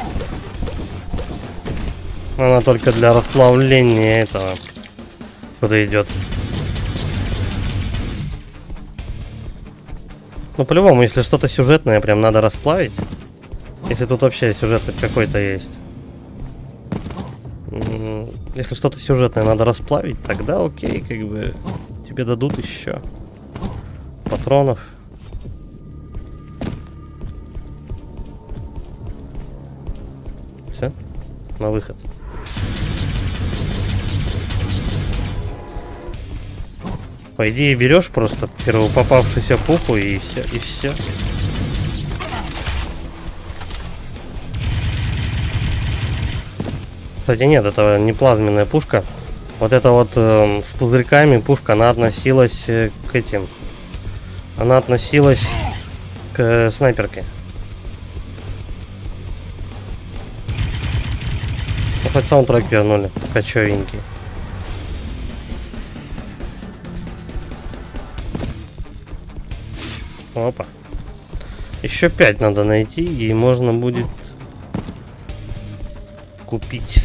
Она только для расплавления этого куда идет. Ну, по-любому, если что-то сюжетное, прям надо расплавить. Если тут вообще сюжет какой-то есть. Если что-то сюжетное надо расплавить, тогда окей, как бы тебе дадут еще патронов. Все, на выход. По идее берешь просто первую попавшуюся пуху и все, и все. Кстати, нет, это не плазменная пушка. Вот это вот э, с пузырьками пушка, она относилась э, к этим. Она относилась к э, снайперке. Ну, хоть саундтрек вернули, кочевенький. Опа. Еще пять надо найти, и можно будет купить.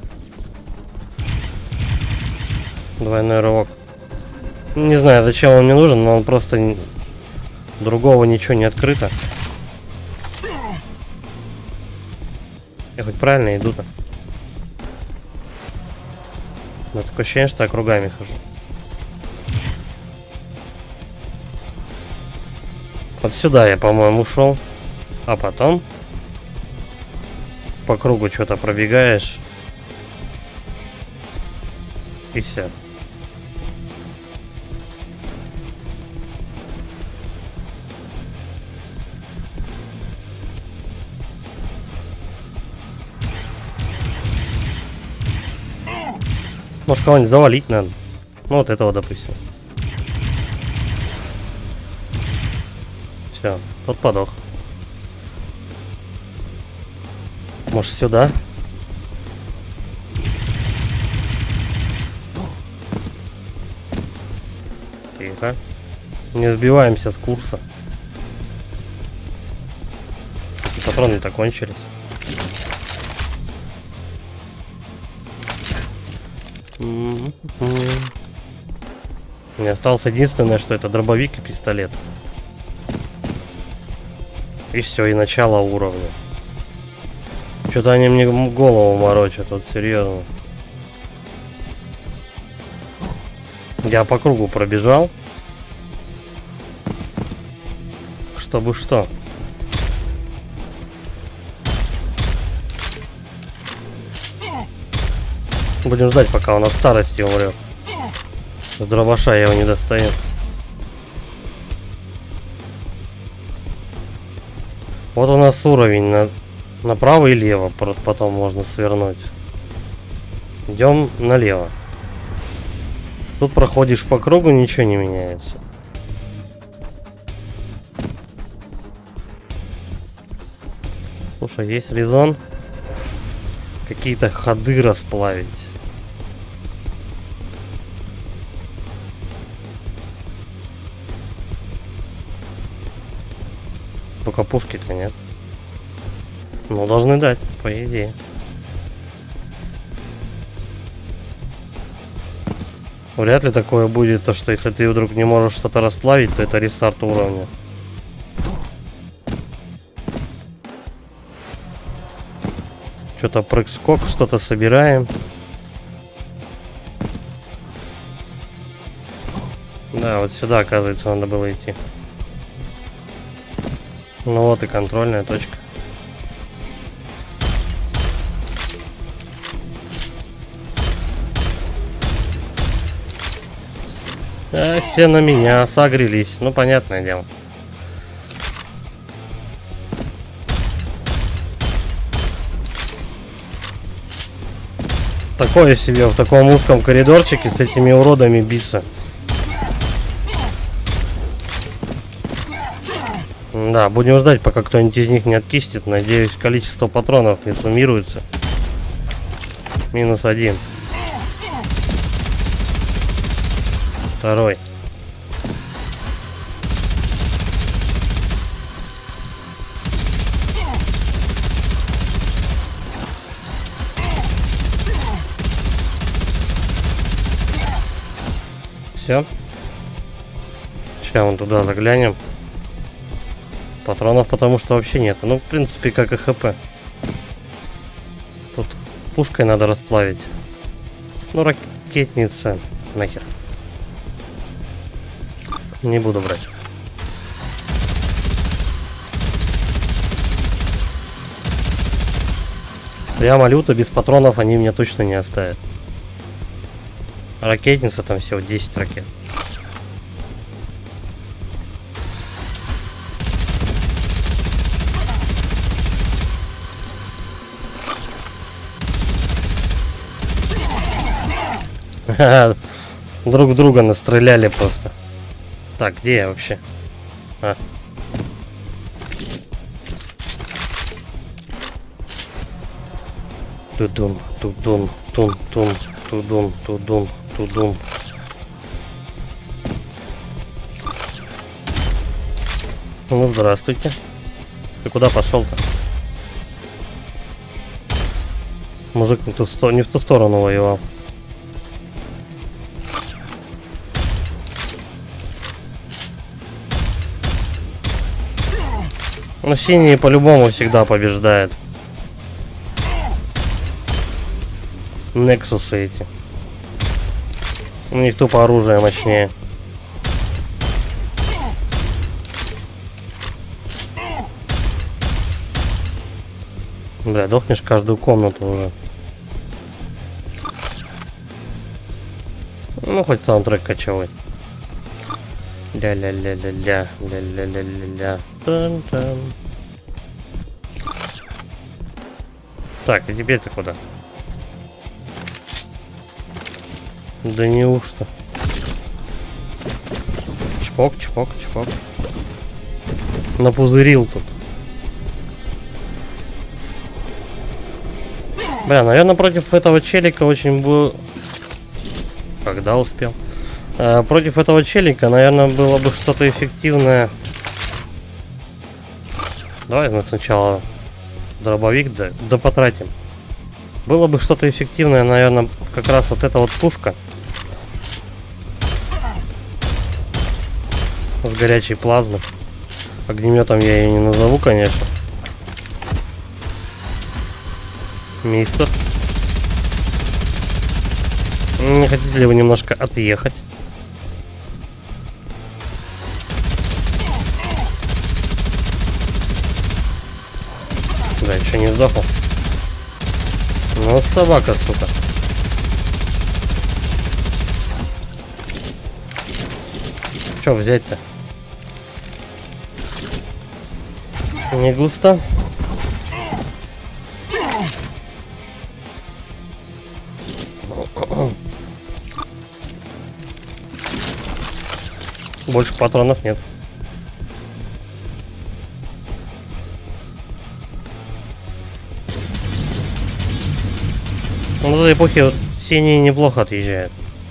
Двойной рывок. Не знаю, зачем он мне нужен, но он просто... Другого ничего не открыто. Я хоть правильно иду-то? Но такое ощущение, что я кругами хожу. Вот сюда я, по-моему, ушел. А потом по кругу что-то пробегаешь. И все. Может, кого-нибудь завалить надо. Ну, вот этого, допустим. Все, тот подох. Может, сюда? Тихо. Не сбиваемся с курса. Патроны-то кончились. Мне осталось единственное, что это дробовик и пистолет. И все, и начало уровня. Что-то они мне голову морочат, вот серьезно. Я по кругу пробежал. Чтобы что? Будем ждать, пока он от старости умрет. С дробаша я его не достаю. Вот у нас уровень на, направо и лево. Потом можно свернуть. Идем налево. Тут проходишь по кругу, ничего не меняется. Слушай, есть резон какие-то ходы расплавить. Только пушки-то нет. Ну, должны дать, по идее. Вряд ли такое будет, то что если ты вдруг не можешь что-то расплавить, то это рестарт уровня. Что-то прыг-скок, что-то собираем. Да, вот сюда, оказывается, надо было идти. Ну вот и контрольная точка. А, все на меня согрелись. Ну, понятное дело. Такое себе в таком узком коридорчике с этими уродами биться. Да, будем ждать, пока кто-нибудь из них не откистит. Надеюсь, количество патронов не суммируется. Минус один. Второй. Все. Сейчас вон туда заглянем. Патронов потому что вообще нет. Ну, в принципе, как и ХП. Тут пушкой надо расплавить. Ну, ракетница. Нахер. Не буду брать. Прямо люто, без патронов они меня точно не оставят. Ракетница там всего десять ракет. Друг друга настреляли просто. Так, где я вообще? А. Тудун, тудун, тун, тун, тудун, тудун, тудун. Ну, здравствуйте. Ты куда пошел-то? Мужик не, ту, не в ту сторону воевал. Ну, синие по-любому всегда побеждают. Нексусы эти. У них тупо оружие мощнее. Бля, дохнешь каждую комнату уже. Ну, хоть саундтрек кочевой. Ля-ля-ля-ля-ля, ля-ля-ля-ля-ля. Тан-тан. Так, и теперь ты куда? Да неужто? Чпок, чпок, чпок. Напузырил тут. Бля, наверное, против этого челика очень был... Когда успел? А, против этого челика, наверное, было бы что-то эффективное. Давай мы сначала дробовик да, да потратим. Было бы что-то эффективное, наверное, как раз вот эта вот пушка. С горячей плазмой. Огнеметом я ее не назову, конечно. Мистер. Не хотите ли вы немножко отъехать? Да, еще не сдохнул. Ну, собака, сука. Че взять-то? Не густо. Больше патронов нет. Ну, в этой эпохе вот синие неплохо отъезжают.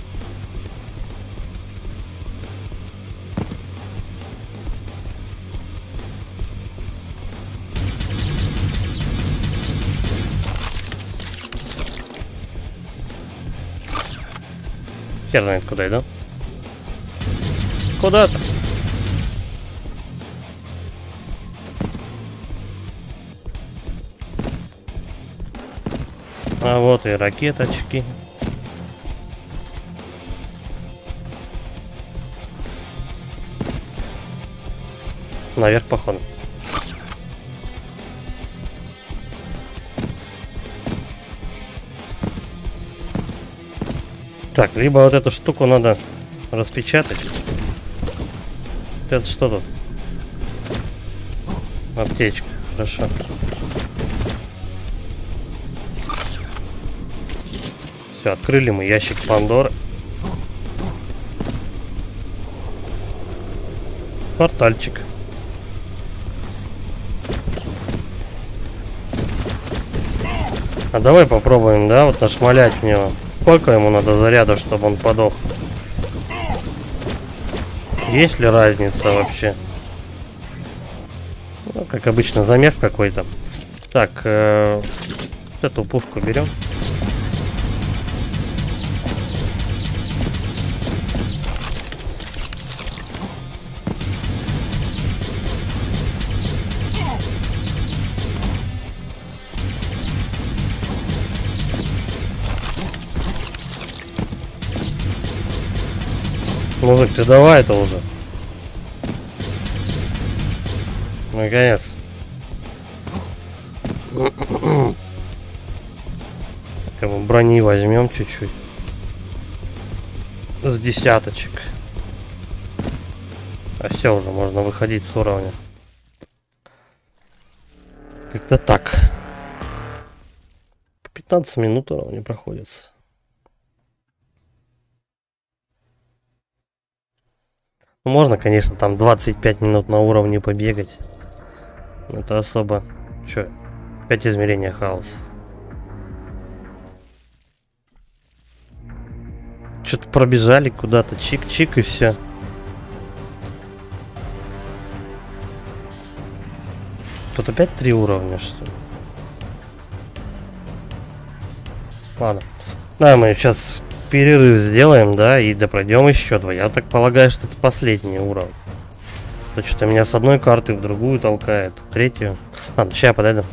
Хер знает, куда иду. Куда-то. А вот и ракеточки. Наверх, походу. Так, либо вот эту штуку надо распечатать. Это что тут? Аптечка, хорошо. Все, открыли мы ящик Пандоры. Портальчик. А давай попробуем, да, вот нашмалять в него. Сколько ему надо зарядов, чтобы он подох? Есть ли разница вообще? Ну, как обычно, замес какой-то. Так, э, эту пушку берем. Мужик, ты давай это уже. Наконец. Как бы брони возьмем чуть-чуть. С десяточек. А все, уже можно выходить с уровня. Как-то так. пятнадцать минут уровня проходится. Можно, конечно, там двадцать пять минут на уровне побегать. Это особо... Чё? пять измерений хаос. Что-то пробежали куда-то. Чик-чик и все. Тут опять три уровня, что ли? Ладно. Да, мы сейчас... перерыв сделаем, да, и допройдем еще два. Я так полагаю, что это последний уровень. То что-то меня с одной карты в другую толкает, в третью. Ладно, сейчас я подойду.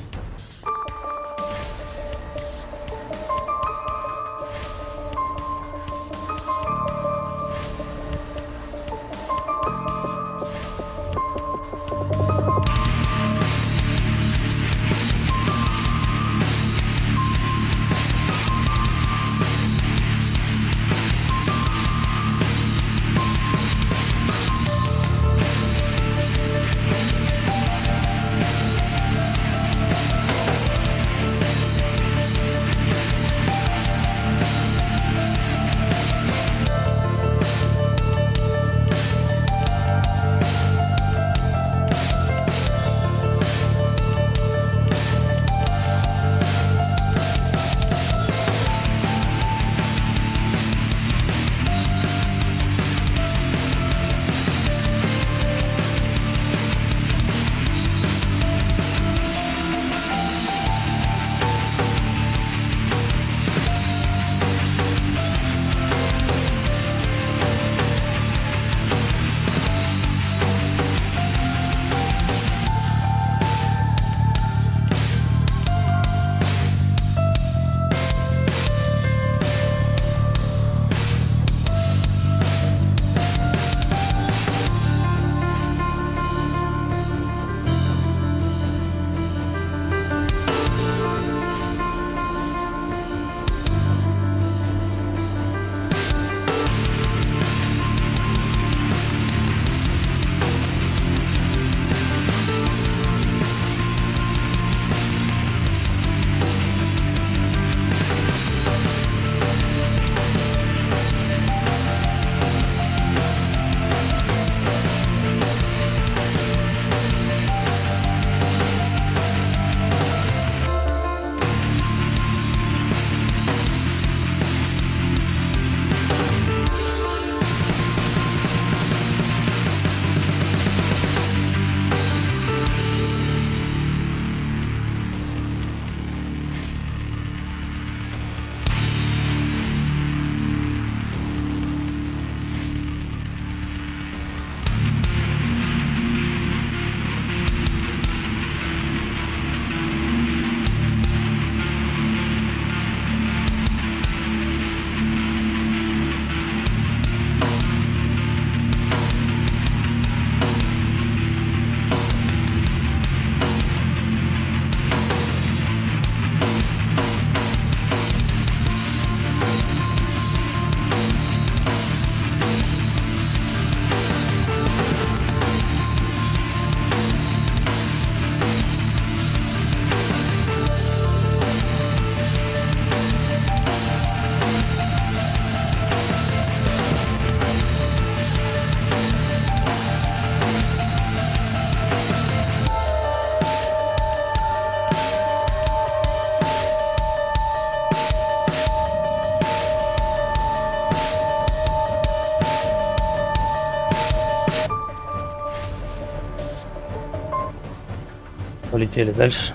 Полетели дальше.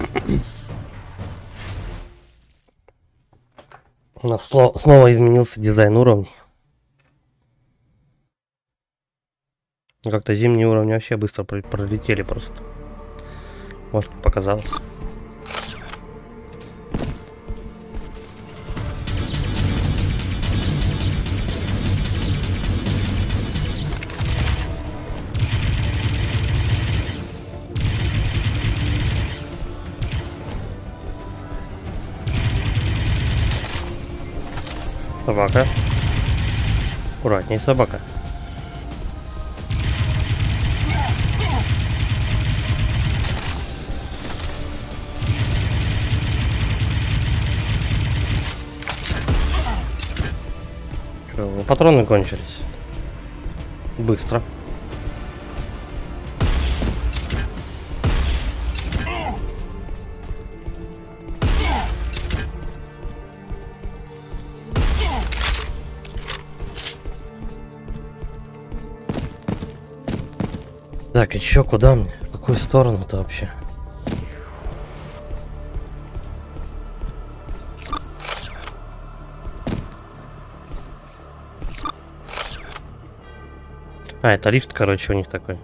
У нас снова изменился дизайн уровней. Как-то зимние уровни вообще быстро пролетели просто. Может, показалось. Собака. Аккуратней, собака. Что, патроны кончились. Быстро. Так, еще куда мне? В какую сторону-то вообще? А, это лифт, короче, у них такой.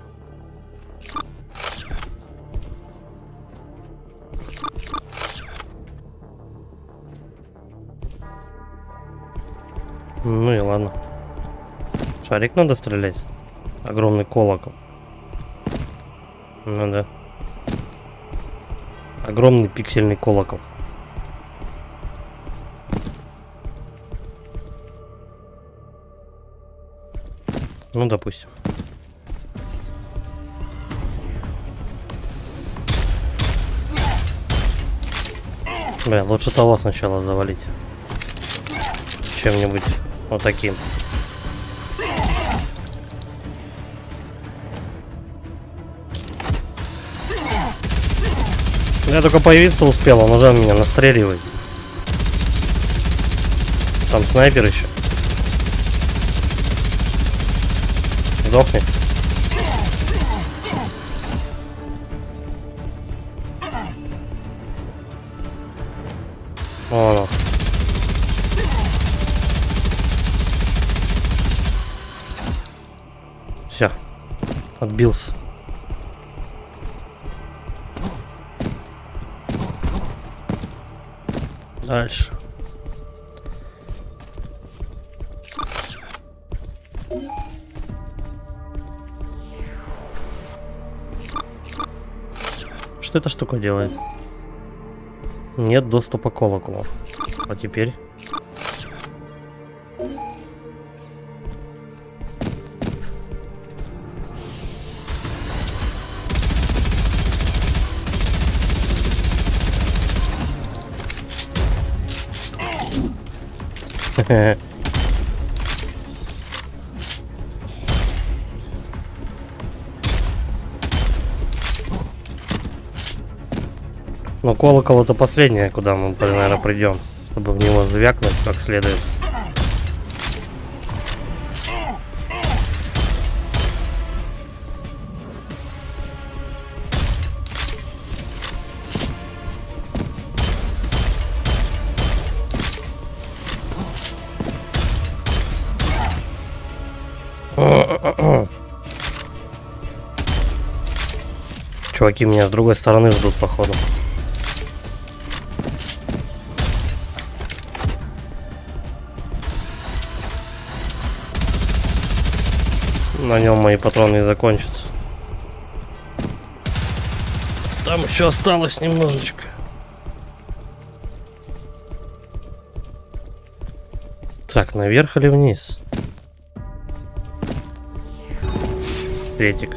Ну и ладно. Шарик надо стрелять. Огромный колокол. Ну да. Огромный пиксельный колокол. Ну, допустим. Бля, лучше того сначала завалить. Чем-нибудь вот таким. Я только появиться успел, он уже меня настреливает. Там снайпер еще. Сдохни. О, ну. Все. Отбился. Дальше. Что эта штука делает? Нет доступа к колоколу. А теперь? Но колокол это последнее, куда мы, наверное, придем, чтобы в него звякнуть как следует. Чуваки меня с другой стороны ждут, походу. На нем мои патроны и закончатся. Там еще осталось немножечко. Так, наверх или вниз? Третик.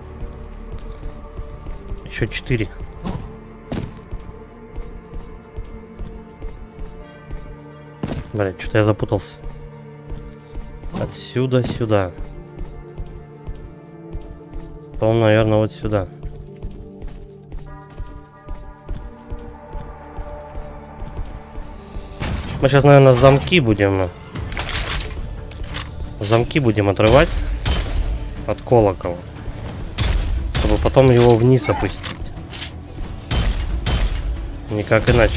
Еще четыре. Блять, что-то я запутался. Отсюда сюда. Потом, наверное, вот сюда. Мы сейчас, наверное, замки будем... Замки будем отрывать от колокола. Чтобы потом его вниз опустить. Никак иначе.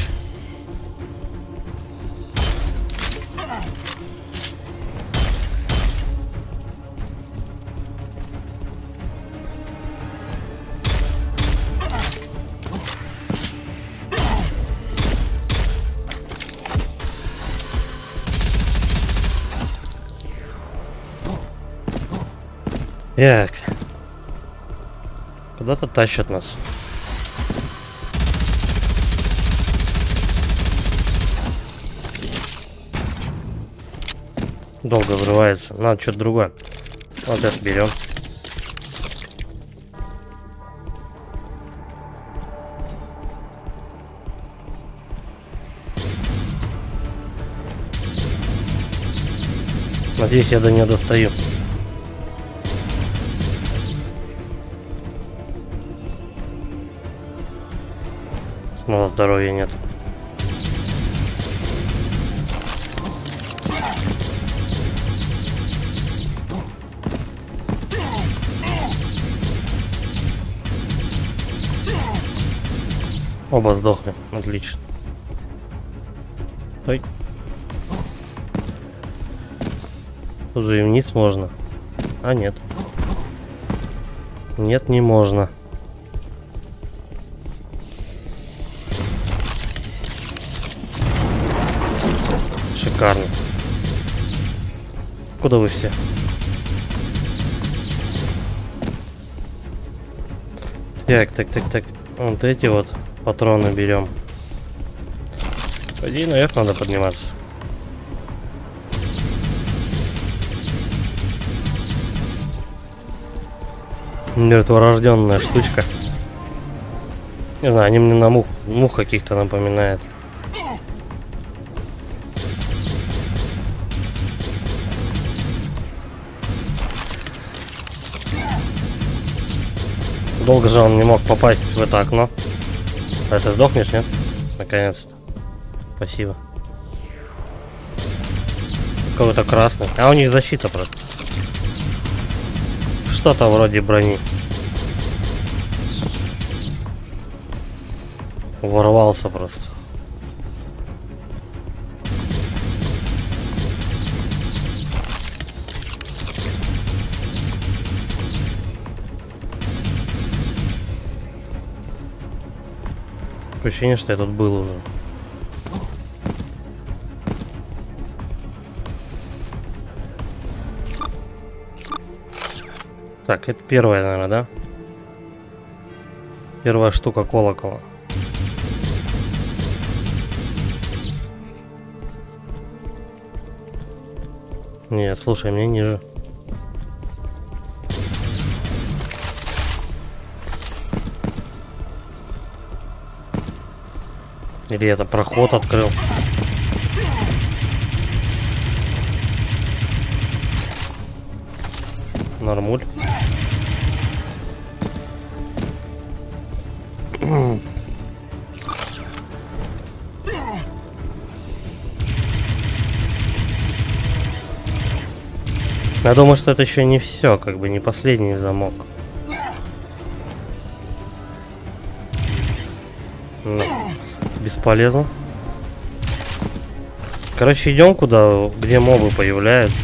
Так. Куда-то тащат нас. Долго взрывается. Надо что-то другое. Вот это берем. Надеюсь, я до нее достаю. Снова здоровья нет. Оба сдохли. Отлично. Ой. Тут же и вниз можно. А нет. Нет, не можно. Шикарно. Куда вы все? Так, так, так, так. Вот эти вот патроны берем. Пойди наверх надо подниматься. Мертворожденная штучка. Не знаю, они мне на мух, мух каких-то напоминают. Долго же он не мог попасть в это окно. А ты сдохнешь, нет? Наконец-то. Спасибо. Какой-то красный. А у них защита просто. Что-то вроде брони. Ворвался просто. Такое ощущение, что я тут был уже. Так, это первая, наверное, да? Первая штука колокола. Не, слушай, мне ниже. Или это проход открыл? Нормуль. Я думаю, что это еще не все, как бы не последний замок. Но бесполезно. Короче, идем куда, где мобы появляются.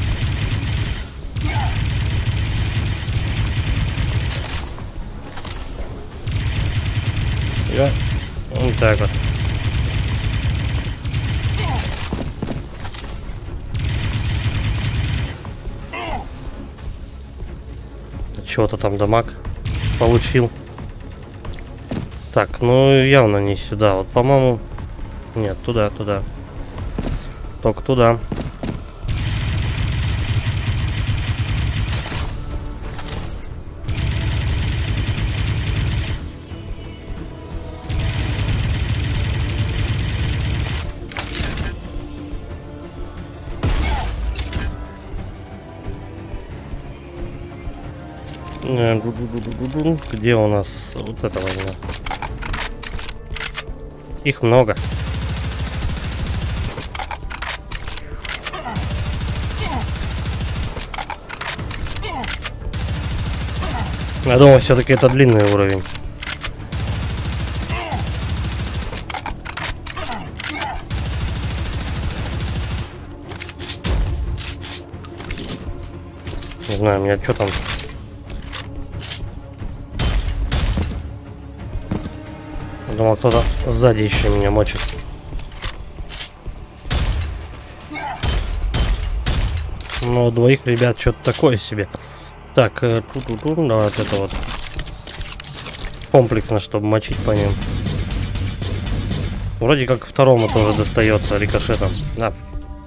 Я... Вот так вот. Чего-то там дамаг получил. Так, ну явно не сюда. Вот, по-моему... Нет, туда, туда. Только туда. Где у нас вот этого нет? Их много. Я думаю, все-таки это длинный уровень. Не знаю, у меня что там. Думал, кто-то сзади еще меня мочит. Ну, у двоих ребят что-то такое себе. Так, ту-ту-ту, давай вот это вот. Комплексно, чтобы мочить по ним. Вроде как второму тоже достается рикошетом. Да.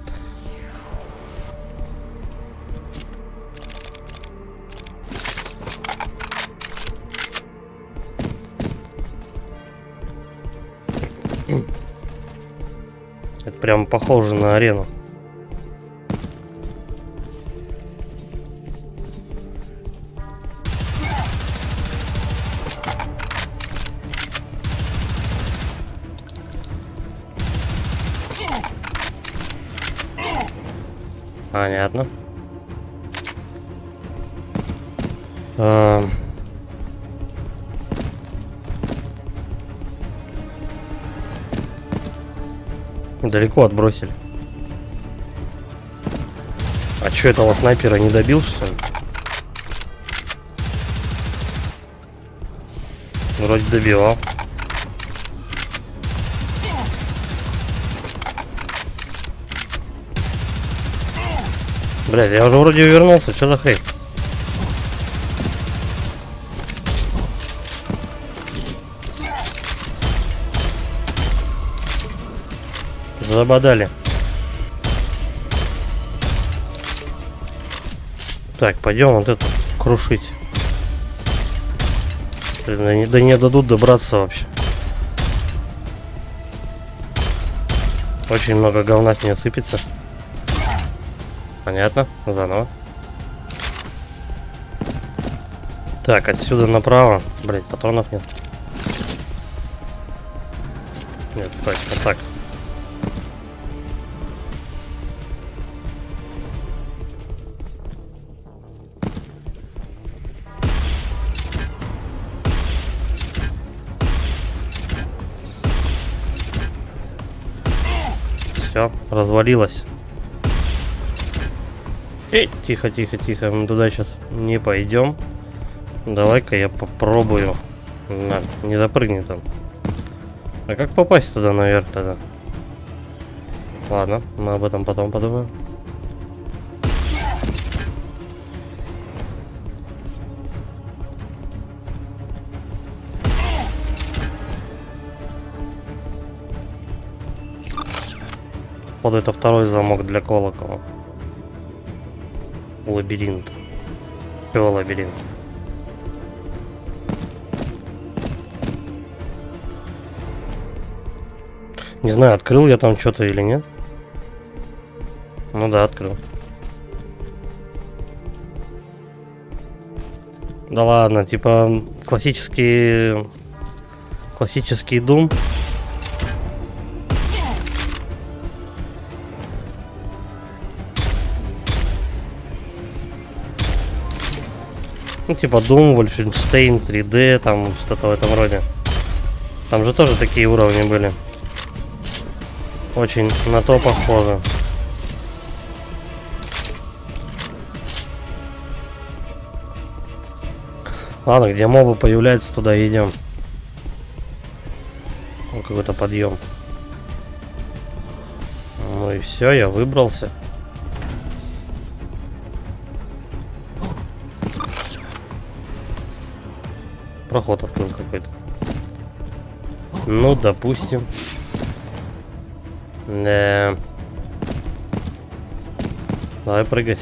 Это прям похоже на арену. Понятно. А... Далеко отбросили. А что, этого снайпера не добил, что ли? Вроде добивал. Блядь, я уже вроде вернулся, что за хрень? Забодали. Так, пойдем вот это крушить. Блин, да не, да не дадут добраться вообще. Очень много говна с нее сыпется. Понятно, заново. Так, отсюда направо. Блять, патронов нет. Нет, точно так. Все, развалилось. Эй, тихо, тихо, тихо, мы туда сейчас не пойдем. Давай-ка я попробую. На, не запрыгни там. А как попасть туда наверх тогда? Ладно, мы об этом потом подумаем. Вот это второй замок для колокола. Лабиринт. Чего лабиринт? Не знаю, открыл я там что-то или нет. Ну да, открыл. Да ладно, типа классический классический Doom. Ну, типа Doom, Wolfenstein, три дэ, там что-то в этом роде. Там же тоже такие уровни были. Очень на то похоже. Ладно, где мобы появляются, туда идем. Какой-то подъем. Ну и все, я выбрался. Проход открыл какой-то. Ну, допустим. Да. Давай прыгать.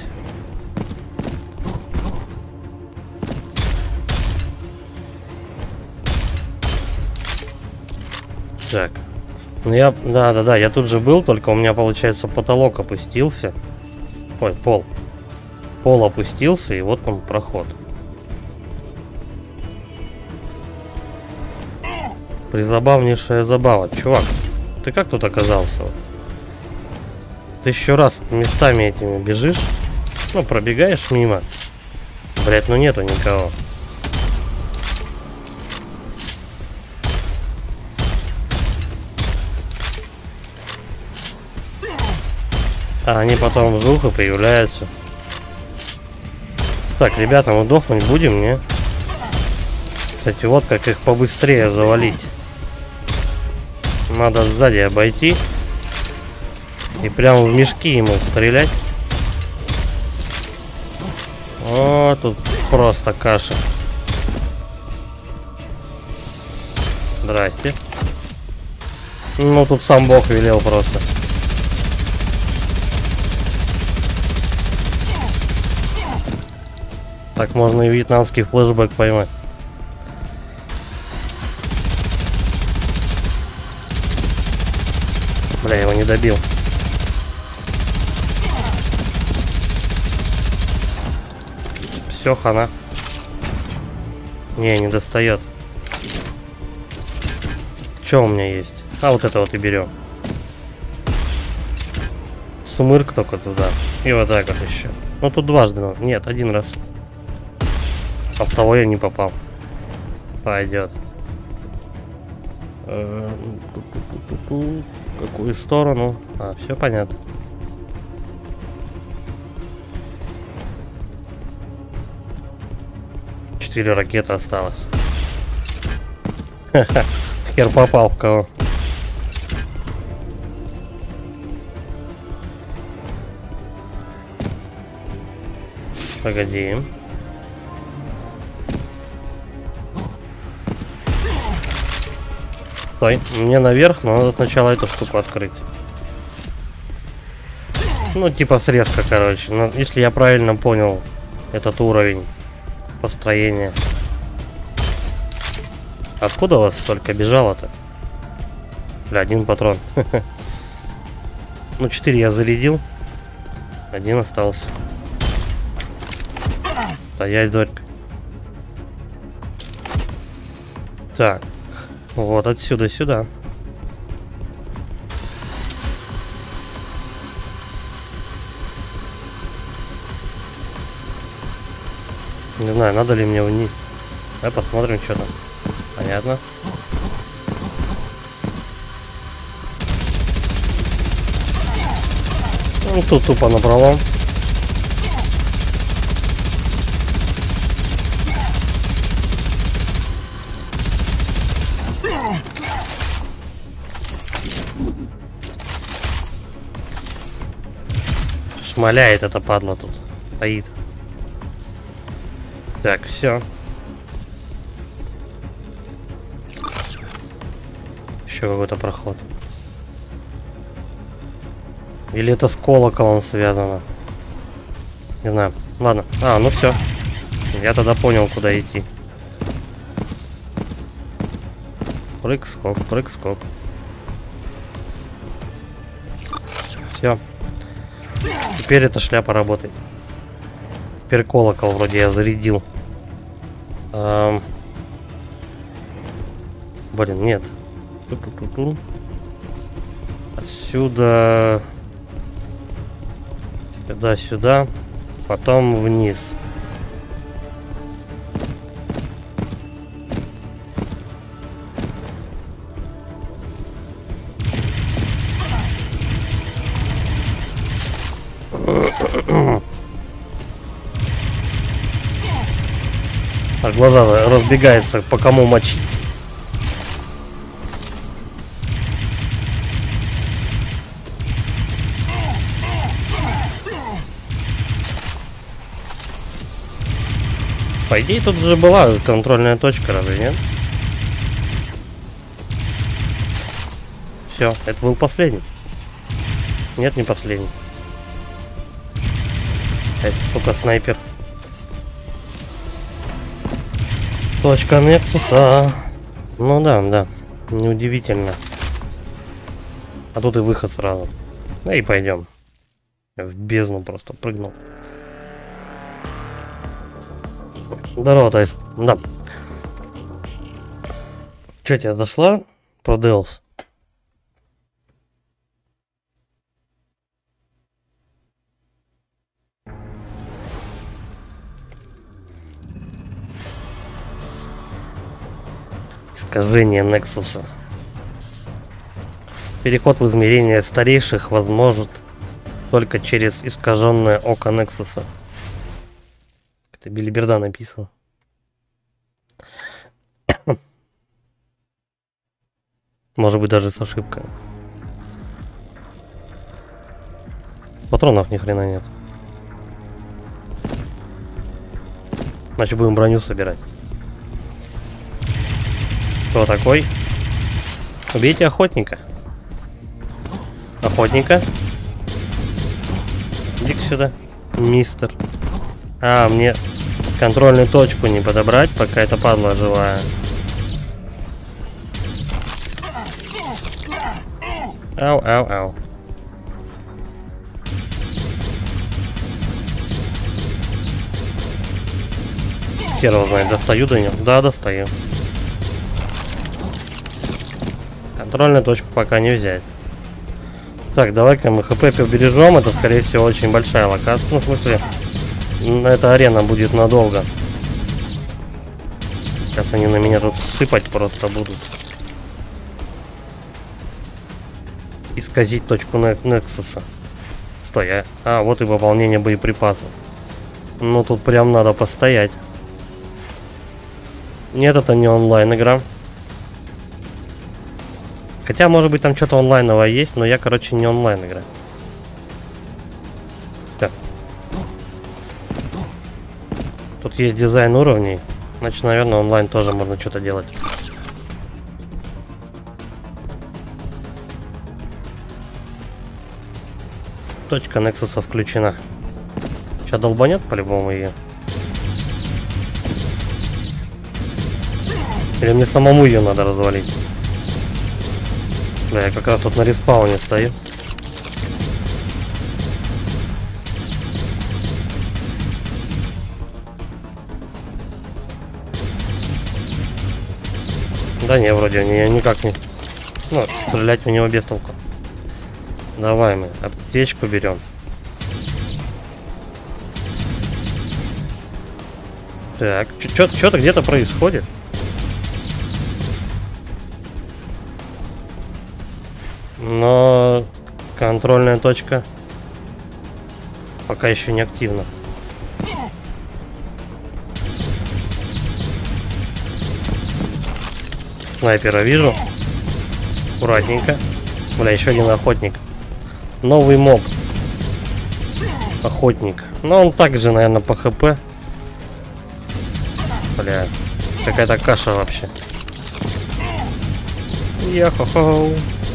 Так. Ну я, да, да, да, я тут же был, только у меня, получается, потолок опустился. Ой, пол. Пол опустился, и вот там проход. Призабавнейшая забава. Чувак, ты как тут оказался? Ты еще раз местами этими бежишь, ну, пробегаешь мимо. Блять, ну нету никого. А они потом вдруг и появляются. Так, ребята, мы дохнуть будем, не? Кстати, вот как их побыстрее завалить. Надо сзади обойти. И прямо в мешки ему стрелять. О, тут просто каша. Здрасте. Ну, тут сам Бог велел просто. Так можно и вьетнамский флешбэк поймать. Бля, его не добил. Все, хана. Не, не достает. Что у меня есть? А, вот это вот и берем. Сумырк только туда. И вот так вот еще. Ну тут дважды надо. Нет, один раз. А в того я не попал. Пойдет. В какую сторону? А, все понятно. Четыре ракеты осталось. Хер попал в кого. Погоди. Стой, мне наверх, но надо сначала эту штуку открыть. Ну, типа срезка, короче. Но, если я правильно понял этот уровень построения. Откуда у вас столько бежало-то? Бля, один патрон. Ну, четыре я зарядил. Один остался. Стоять, дочка. Так. Вот отсюда сюда. Не знаю, надо ли мне вниз. Давай посмотрим, что там. Понятно. Ну, тут тупо напролом. Шмаляет эта падла тут. Стоит. Так, все. Еще какой-то проход. Или это с колоколом связано? Не знаю. Ладно. А, ну все. Я тогда понял, куда идти. Прыг-скок, прыг-скок. Все. Теперь эта шляпа работает. Теперь колокол вроде я зарядил. Эм... Блин, нет. Ту-ту-ту-ту. Отсюда сюда, сюда, потом вниз. А глаза разбегаются, по кому мочить. По идее, тут же была контрольная точка, разве нет? Все, это был последний. Нет, не последний. Это, сука, снайпер. Точка Нексуса. Ну да, да. Неудивительно. А тут и выход сразу. Ну и пойдем. Я в бездну просто прыгнул. Здорово, Тайс. Да. Че, тебя зашла? Про Деус. Искажение Нексуса. Переход в измерение старейших возможен только через искаженное око Нексуса. Это билиберда написано. Может быть, даже с ошибкой. Патронов ни хрена нет. Значит, будем броню собирать. Кто такой? Убейте охотника. Охотника. Иди сюда, мистер. А, мне контрольную точку не подобрать, пока эта падла живая. Ау, ау, ау. Хер его знает, достаю до него? Да, достаю. Контрольную точку пока не взять. Так, давай-ка мы хп побережем. Это, скорее всего, очень большая локация. Ну, в смысле, эта арена будет надолго. Сейчас они на меня тут сыпать просто будут. Исказить точку Нексуса. Стой, а, а вот и пополнение боеприпасов. Ну, тут прям надо постоять. Нет, это не онлайн игра. Хотя, может быть, там что-то онлайновое есть, но я, короче, не онлайн игра. Все. Тут есть дизайн уровней. Значит, наверное, онлайн тоже можно что-то делать. Точка Нексуса включена. Сейчас долбанет по-любому ее. Или мне самому ее надо развалить? Да, я как раз тут на респауне стою. Да не, вроде не, никак не. Ну, стрелять в него без толку. Давай мы аптечку берем. Так, что-то где-то происходит. Но контрольная точка пока еще не активна. Снайпера вижу. Аккуратненько. Бля, еще один охотник. Новый моб. Охотник. Но он также, наверное, по хп. Бля, какая-то каша вообще. Йо-хо-хо.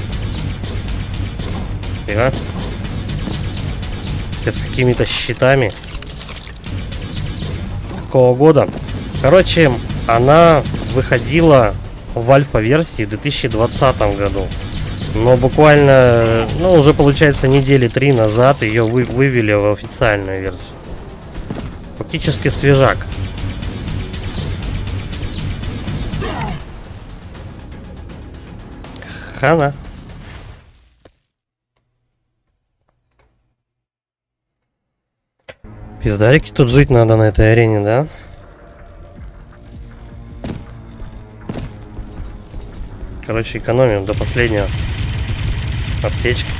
Фига. Сейчас с какими-то щитами. Какого года? Короче, она выходила в альфа-версии в две тысячи двадцатом году. Но буквально, ну, уже получается недели три назад ее вы вывели в официальную версию. Фактически свежак. Хана. Пиздарики, тут жить надо на этой арене, да? Короче, экономим до последнего. Аптечки.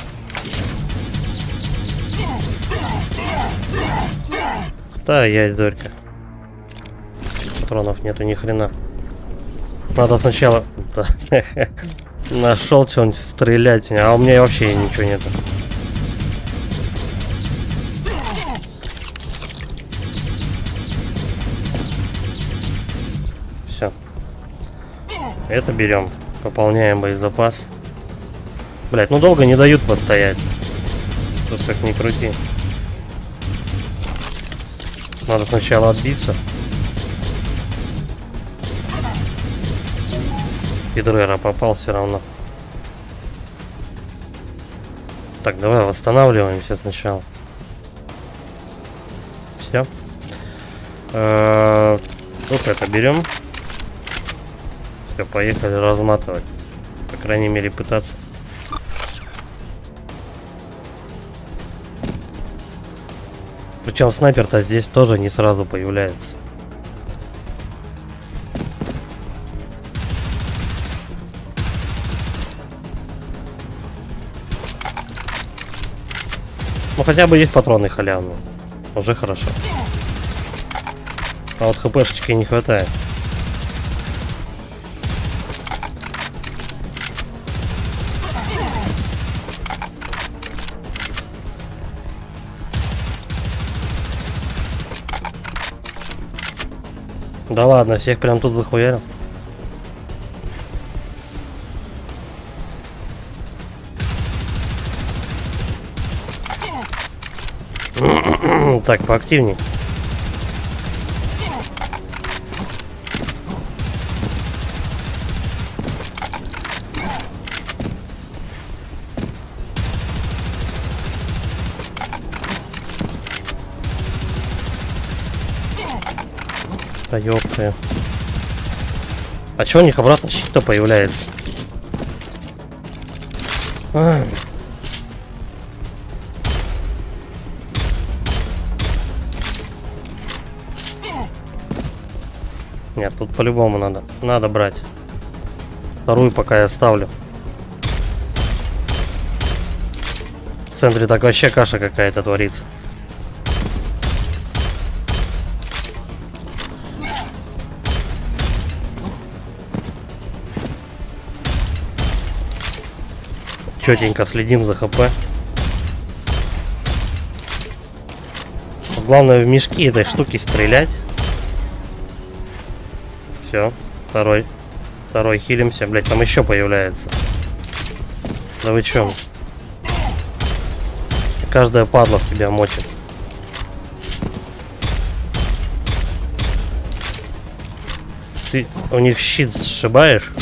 Стоять, Зорька. Патронов нету ни хрена. Надо сначала... Нашел что-нибудь стрелять, а у меня вообще ничего нету. Все. Это берем. Пополняем боезапас. Блять, ну долго не дают постоять. Тут как ни крути. Надо сначала отбиться. Пидрера попал все равно. Так, давай восстанавливаемся сначала. Все. Вот это берем. Все, поехали разматывать. По крайней мере, пытаться. Причем снайпер-то здесь тоже не сразу появляется. Ну хотя бы есть патроны халявные. Уже хорошо. А вот хпшечки не хватает. Да ладно, всех прям тут захуярил. Так, поактивней. Да ёпта. А чё у них обратно щит-то появляется? А. Нет, тут по-любому надо. Надо брать. Вторую пока я ставлю. В центре так вообще каша какая-то творится. Четенько следим за хп. Главное в мешки этой штуки стрелять. Все, второй. Второй хилимся. Блять, там еще появляется. Да вы чё? Каждая падла в тебя мочит. Ты у них щит сшибаешь,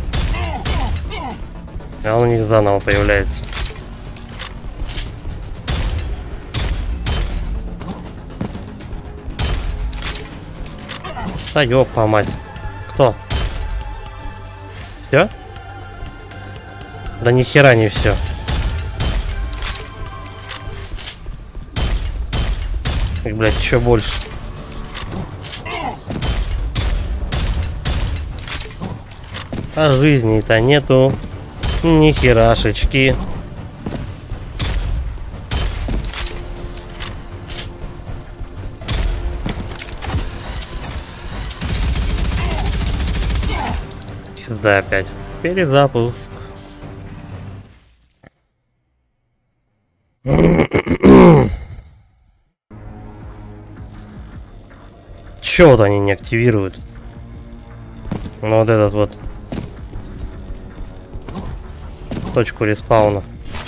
а он у них заново появляется. Да ёпа мать. Кто? Все? Да ни хера не все. Так, блядь, еще больше. А жизни-то нету. Ни херашечки. Да, опять. Перезапуск. Чё вот они не активируют? Ну вот этот вот. Точку респауна.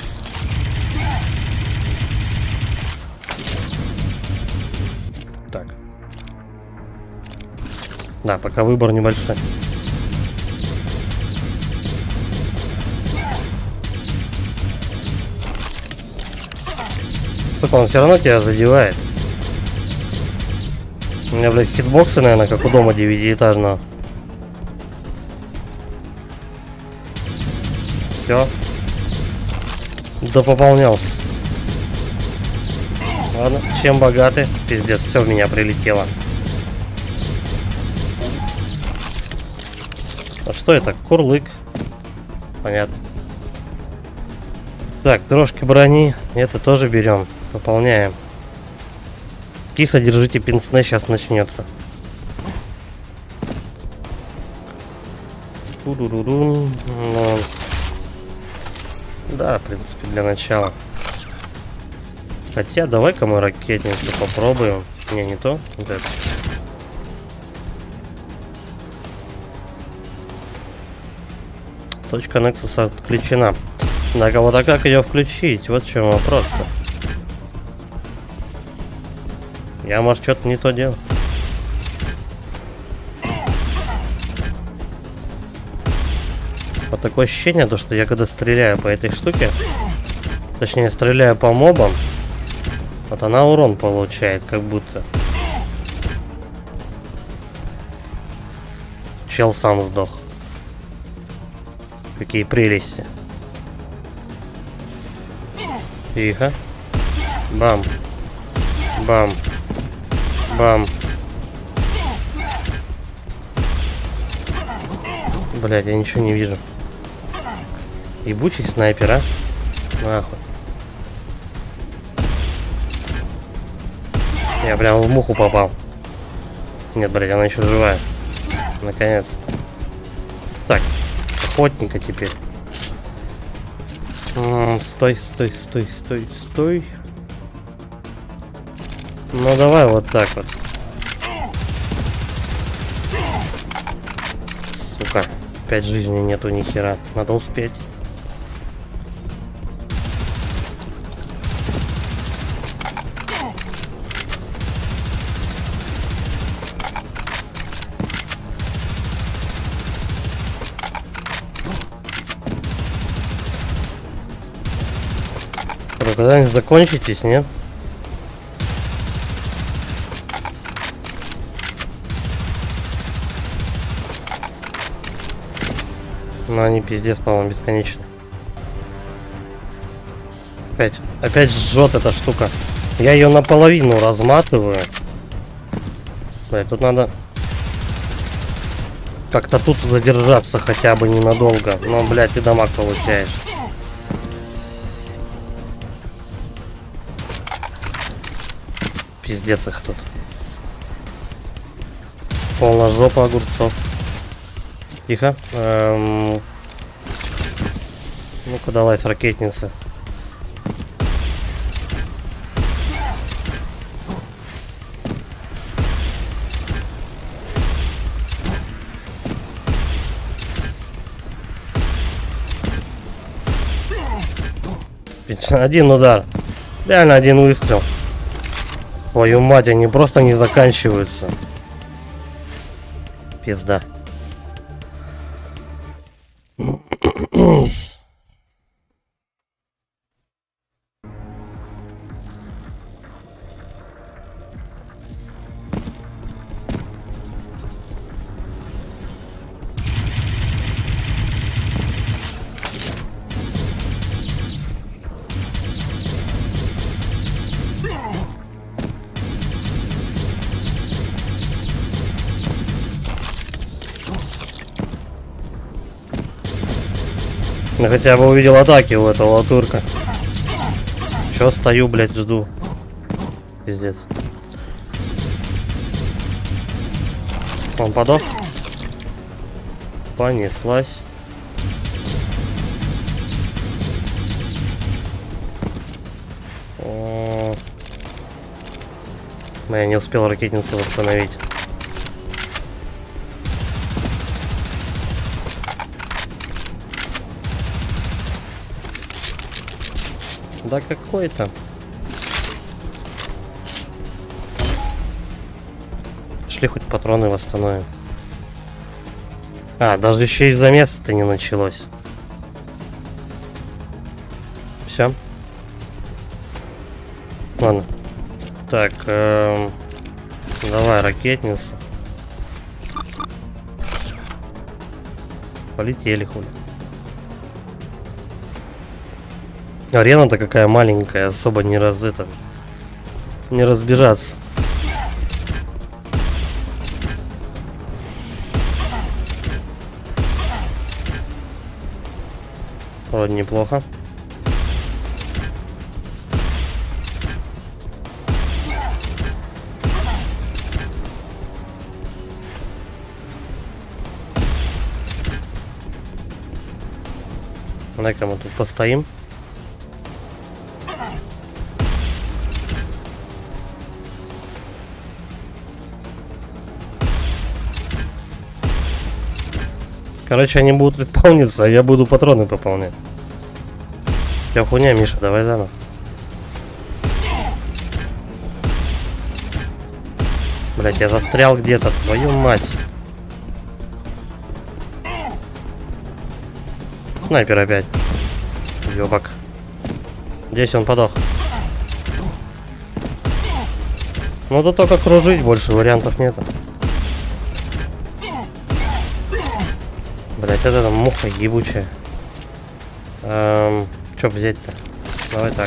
Так. Да, пока выбор небольшой. Сука, он все равно тебя задевает. У меня, блядь, хитбоксы, наверное, как у дома девятиэтажного. Все. Допополнялся. Ладно, чем богаты? Пиздец, все в меня прилетело. А что это? Курлык. Понятно. Так, дрожки брони. Это тоже берем. Пополняем. Киса, держите пинсне, сейчас начнется. Ну, да, в принципе, для начала. Хотя, давай-ка мы ракетницу попробуем. Не, не то. Вот это. Точка Nexus отключена. Так, а вот а как ее включить? Вот в чем вопрос-то. Я, может, что-то не то делал. Вот такое ощущение, то, что я когда стреляю по этой штуке, точнее, стреляю по мобам, вот она урон получает, как будто. Чел сам сдох. Какие прелести. Тихо. Бам. Бам. Бам. Блядь, я ничего не вижу. Ебучий снайпер, а? Нахуй. Я прям в муху попал. Нет, блядь, она еще живая. Наконец. Так, охотника теперь. М-м, стой, стой, стой, стой, стой. Ну давай вот так вот. Сука, пять жизней нету ни хера. Надо успеть. Вы когда-нибудь закончитесь, нет? Ну они пиздец, по-моему, бесконечно. Опять, опять жжет эта штука. Я ее наполовину разматываю. Блять, тут надо как-то тут задержаться хотя бы ненадолго. Но, блядь, ты дамаг получаешь. Пиздец их тут. Полная жопа огурцов. Тихо. Эм... Ну-ка давай с ракетницы. Один удар. Реально один выстрел. Твою мать, они просто не заканчиваются. Пизда. Я хотя бы увидел атаки у этого турка. Чё стою, блядь, жду. Пиздец. Он подох. Понеслась. О, я не успел ракетницу восстановить. Да какой там? Шли хоть патроны восстановим. А, даже еще и замеса-то не началось. Все. Ладно. Так, эм, давай ракетницу. Полетели хули. Арена-то какая маленькая, особо не разыта. Не разбежаться. Вроде неплохо. Дай-ка мы тут постоим. Короче, они будут выполниться, а я буду патроны пополнять. Вся хуйня, Миша, давай заново. Блять, я застрял где-то, твою мать. Снайпер опять. Ёбак. Здесь он подох. Ну да только кружить, больше вариантов нету. Блять, это там муха ебучая. Эм, чё взять-то? Давай так.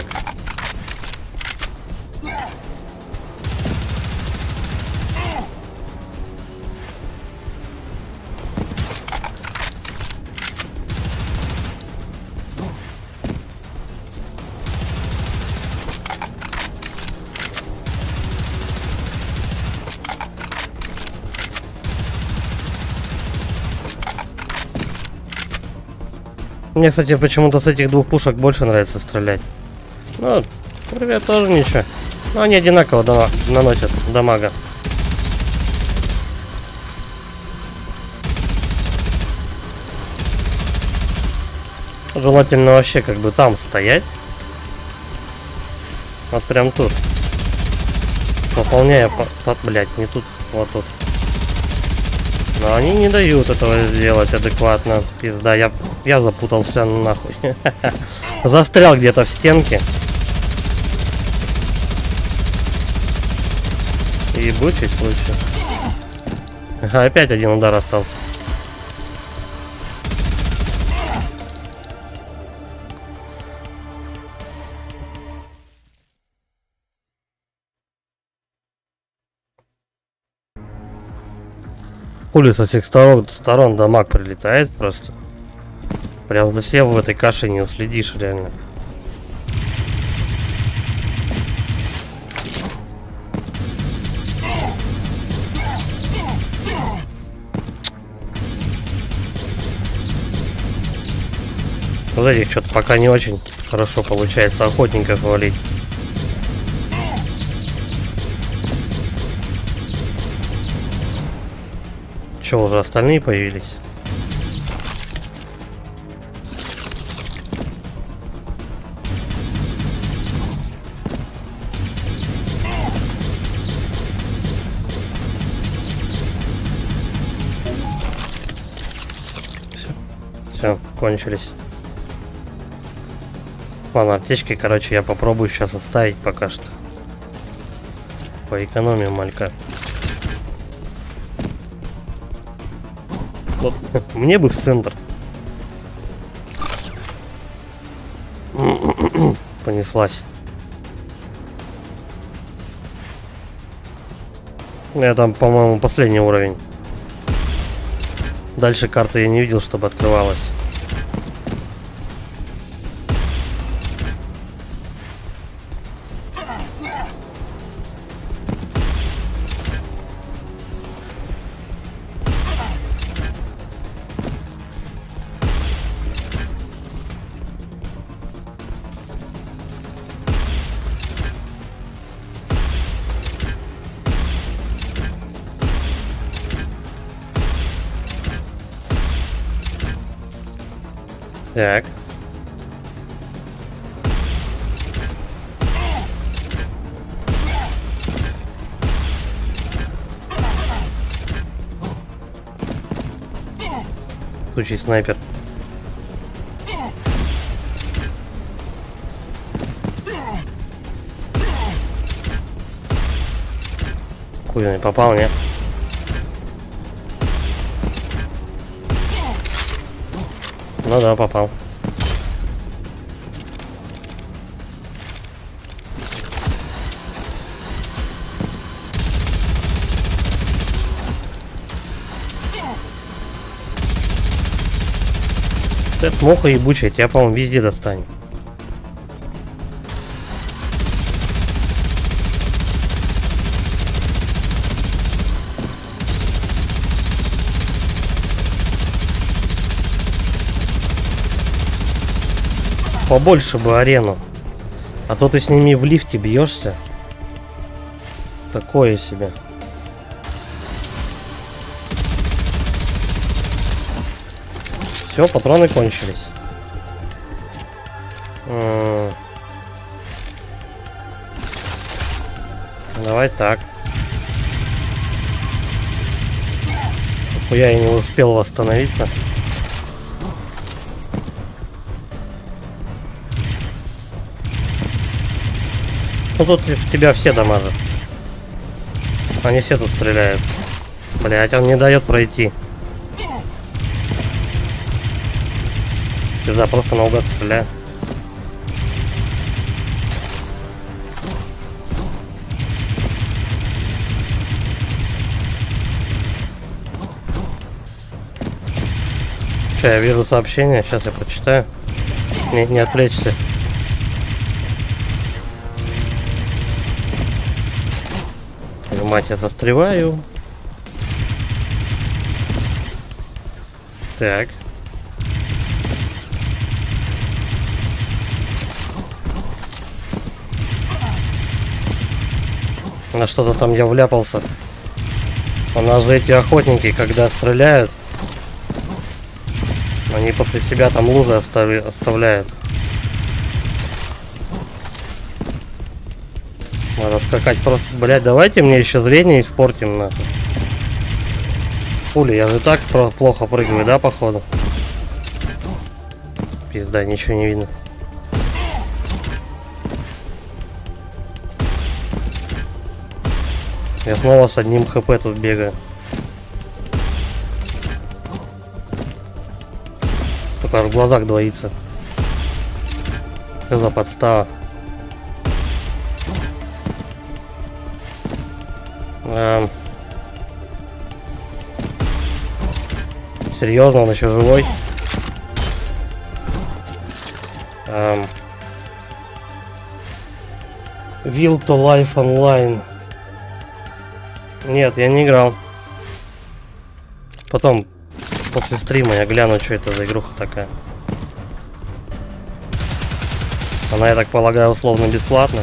Мне, кстати, почему-то с этих двух пушек больше нравится стрелять. Ну, ребят, тоже ничего. Но они одинаково дама наносят дамага. Желательно вообще как бы там стоять. Вот прям тут. Выполняя по, по, блять, не тут, вот тут. Но они не дают этого сделать адекватно. Пизда, я, я запутался нахуй. Застрял где-то в стенке. Ебу чуть лучше. Ага, опять один удар остался. Пули со всех сторон, сторон дамаг прилетает просто. Прям засел в этой каше, не уследишь реально. Вот этих что-то пока не очень хорошо получается охотников валить. Че, уже остальные появились? Все, все, кончились. Ладно, аптечки, короче, я попробую сейчас оставить пока что. По экономии малька. Вот, мне бы в центр. Понеслась. Я там, по-моему, последний уровень. Дальше карты я не видел, чтобы открывалась. Так. Случай снайпер. Хуй не попал, нет? Ну да, попал. Это муха ебучая, тебя, по-моему, везде достанет. Побольше бы арену. А то ты с ними в лифте бьешься. Такое себе. Все, патроны кончились. М-м. Давай так. Я и не успел восстановиться. Ну тут в тебя все дамажат. Они все тут стреляют. Блять, он не дает пройти. Пизда, просто наугад стреляет. Че, я вижу сообщение, сейчас я прочитаю. Не, не отвлечься. Мать, я застреваю. Так. На что-то там я вляпался. У нас же эти охотники, когда стреляют, они после себя там лужи остави- оставляют. Надо скакать просто. Блять, давайте мне еще зрение испортим, нахуй. Пули, я же так плохо прыгаю, да, походу? Пизда, ничего не видно. Я снова с одним хп тут бегаю. Только в глазах двоится. Что за подстава? Эм... Серьезно, он еще живой? Эм... Will to Life Online. Нет, я не играл. Потом, после стрима, я гляну, что это за игруха такая. Она, я так полагаю, условно бесплатная.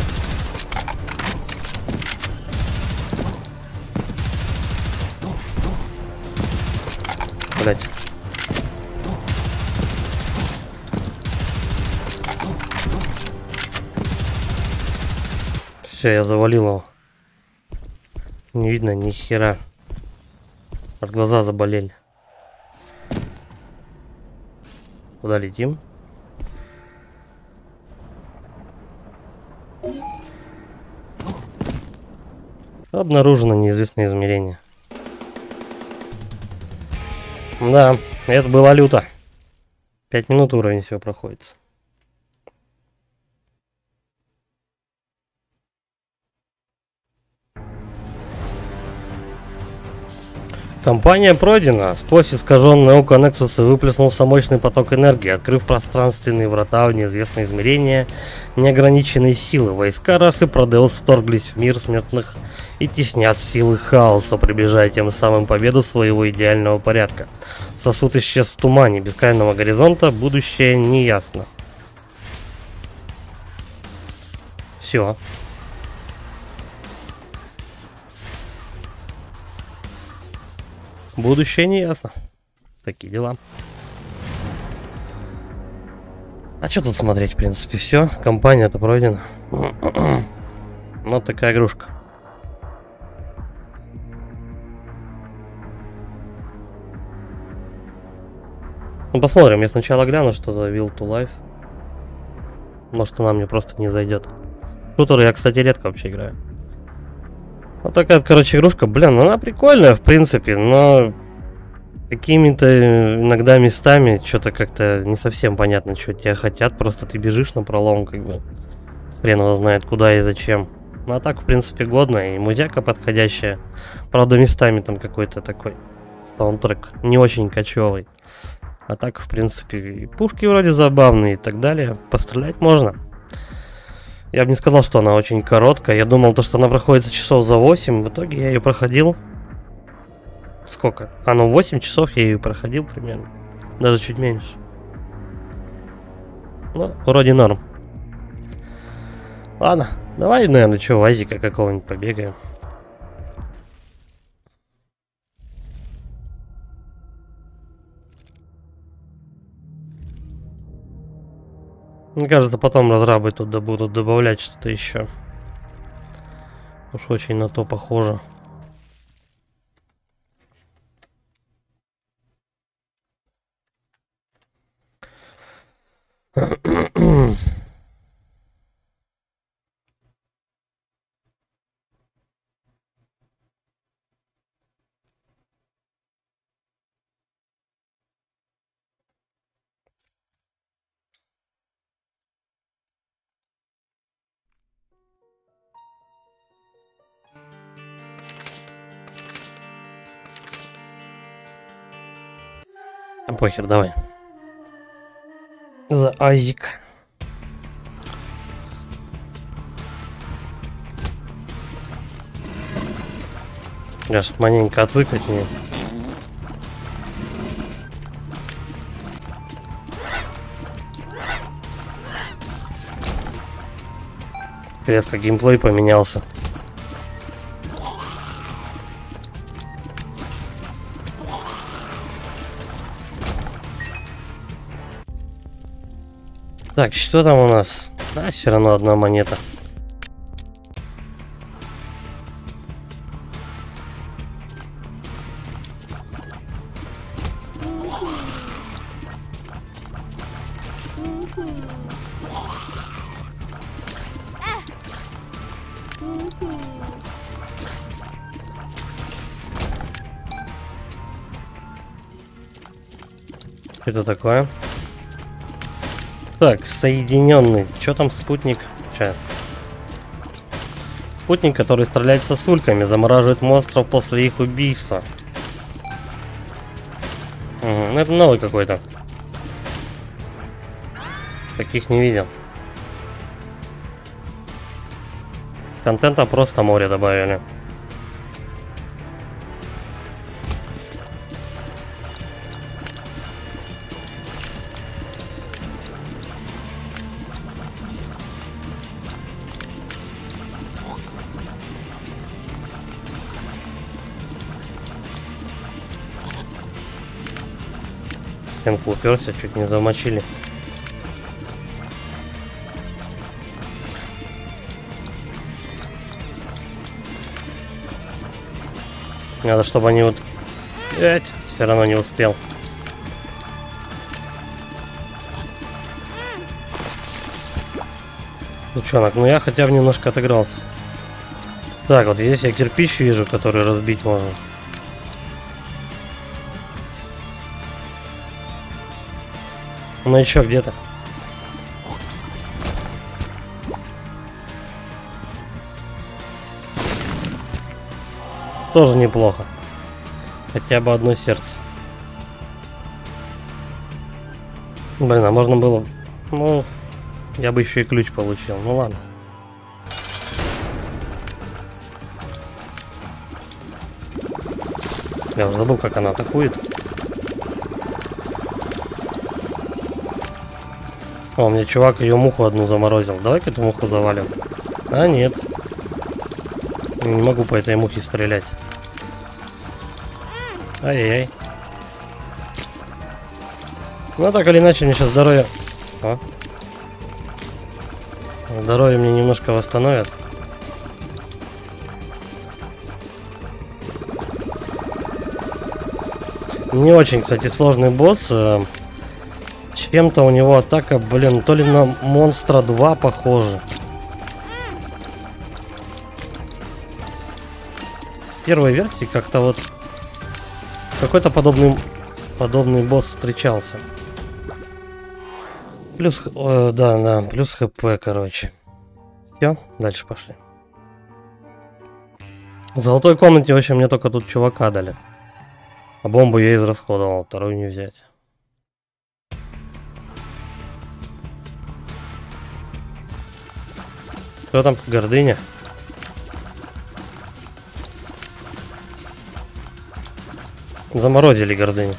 Блять. Все, я завалил его. Не видно ни хера. Аж глаза заболели. Куда летим? Обнаружено неизвестное измерение. Да, это было люто. Пять минут уровень всего проходит. Кампания пройдена. Сквозь искаженное око Нексуса выплеснулся мощный поток энергии, открыв пространственные врата в неизвестное измерение неограниченной силы. Войска расы Продеус вторглись в мир смертных и теснят силы хаоса, приближая тем самым победу своего идеального порядка. Сосуд исчез в тумане бескрайнего горизонта, будущее неясно. Все. Будущее не ясно. Такие дела. А что тут смотреть, в принципе, все. Кампания-то пройдена. Вот такая игрушка. Ну, посмотрим. Я сначала гляну, что за Will to Life. Может, она мне просто не зайдет. Шутеры я, кстати, редко вообще играю. Вот такая, короче, игрушка. Блин, она прикольная, в принципе, но какими-то иногда местами что-то как-то не совсем понятно, что тебя хотят. Просто ты бежишь на пролом, как бы. Хрен его знает, куда и зачем. Ну, а так, в принципе, годно. И музяка подходящая. Правда, местами там какой-то такой саундтрек не очень кочевый. А так, в принципе, и пушки вроде забавные и так далее. Пострелять можно. Я бы не сказал, что она очень короткая. Я думал, то, что она проходит часов за восемь. В итоге я ее проходил... Сколько? А, ну восемь часов я ее проходил примерно. Даже чуть меньше. Ну, вроде норм. Ладно, давай, наверное, что, вазика какого-нибудь побегаем. Мне кажется, потом разрабы туда будут добавлять что-то еще. Уж очень на то похоже. А похер, давай. За Айзик. Я ж маленько отвык от нее. Резко геймплей поменялся. Так, что там у нас? А, все равно одна монета. Что это такое? Так, соединенный. Что там спутник? Че? Спутник, который стреляет сосульками, замораживает монстров после их убийства. Угу, это новый какой-то. Таких не видел. Контента просто море добавили. Стенку уперся, чуть не замочили. Надо, чтобы они вот... Эть, все равно не успел. Девчонок, ну я хотя бы немножко отыгрался. Так, вот здесь я кирпич вижу, который разбить можно. Ну еще где-то. Тоже неплохо. Хотя бы одно сердце. Блин, а можно было... Ну, я бы еще и ключ получил. Ну ладно. Я уже забыл, как она атакует. О, мне чувак ее муху одну заморозил. Давай-ка эту муху завалим. А, нет. Не могу по этой мухе стрелять. Ай-яй-яй. Ну, так или иначе, мне сейчас здоровье... О. Здоровье мне немножко восстановят. Не очень, кстати, сложный босс. Чем-то у него атака, блин, то ли на Монстра два похоже. В первой версии как-то вот какой-то подобный подобный босс встречался. Плюс, э, да, да, плюс хп, короче. Все, дальше пошли. В золотой комнате, в общем, мне только тут чувака дали. А бомбу я израсходовал, вторую не взять. Кто там? Гордыня? Заморозили гордыню.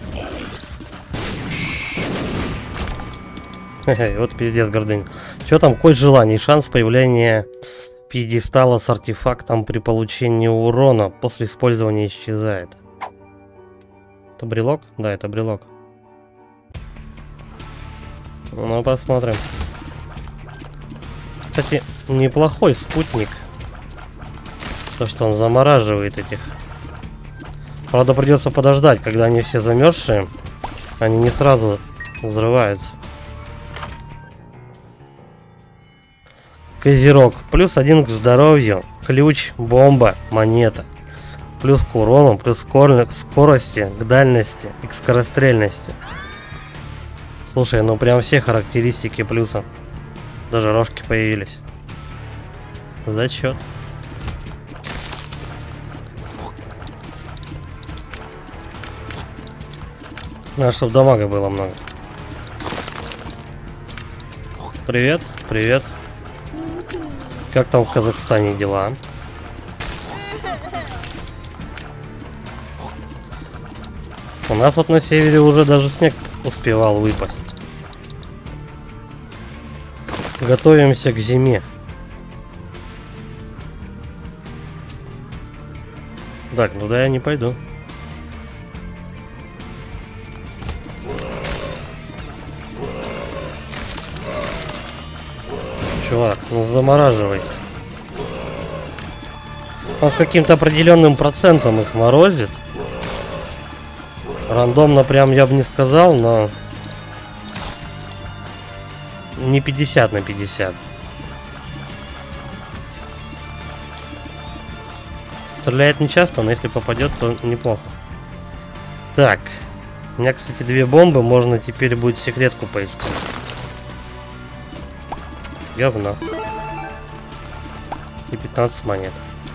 Вот пиздец гордыня. Что там? Кость желаний. Шанс появления пьедестала с артефактом при получении урона после использования исчезает. Это брелок? Да, это брелок. Ну, посмотрим. Кстати, неплохой спутник. То, что он замораживает этих. Правда, придется подождать, когда они все замерзшие. Они не сразу взрываются. Козерог. Плюс один к здоровью. Ключ, бомба, монета. Плюс к урону, плюс к скорости, к дальности и к скорострельности. Слушай, ну прям все характеристики плюса. Даже рожки появились. Зачет. Надо, чтобы дамага было много. Привет, привет. Как там в Казахстане дела? У нас вот на севере уже даже снег успевал выпасть. Готовимся к зиме. Так, ну да, я не пойду. чувак, ну замораживай. Он с каким-то определенным процентом их морозит. Рандомно прям я бы не сказал, но не пятьдесят на пятьдесят. Стреляет не часто, но если попадет, то неплохо. Так, у меня, кстати, две бомбы, можно теперь будет секретку поискать. Говно. И пятнадцать монет.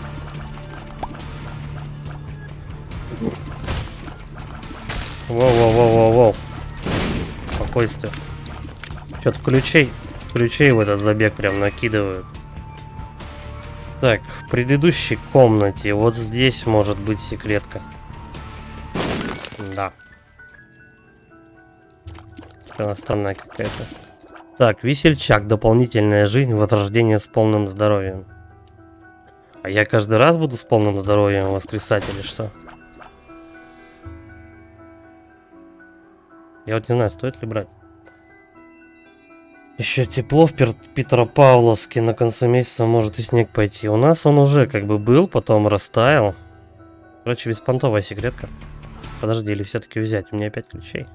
Воу-воу-воу-воу-воу. Спокойствие. Что-то ключей, ключей в этот забег прям накидывают. Так, в предыдущей комнате вот здесь может быть секретка. Да. Она странная какая-то. Так, весельчак. Дополнительная жизнь, возрождение с полным здоровьем. А я каждый раз буду с полным здоровьем воскресать или что? Я вот не знаю, стоит ли брать. Еще тепло в Петропавловске, на конце месяца может и снег пойти. У нас он уже как бы был, потом растаял. Короче, беспонтовая секретка. Подожди, или все-таки взять? У меня опять ключей.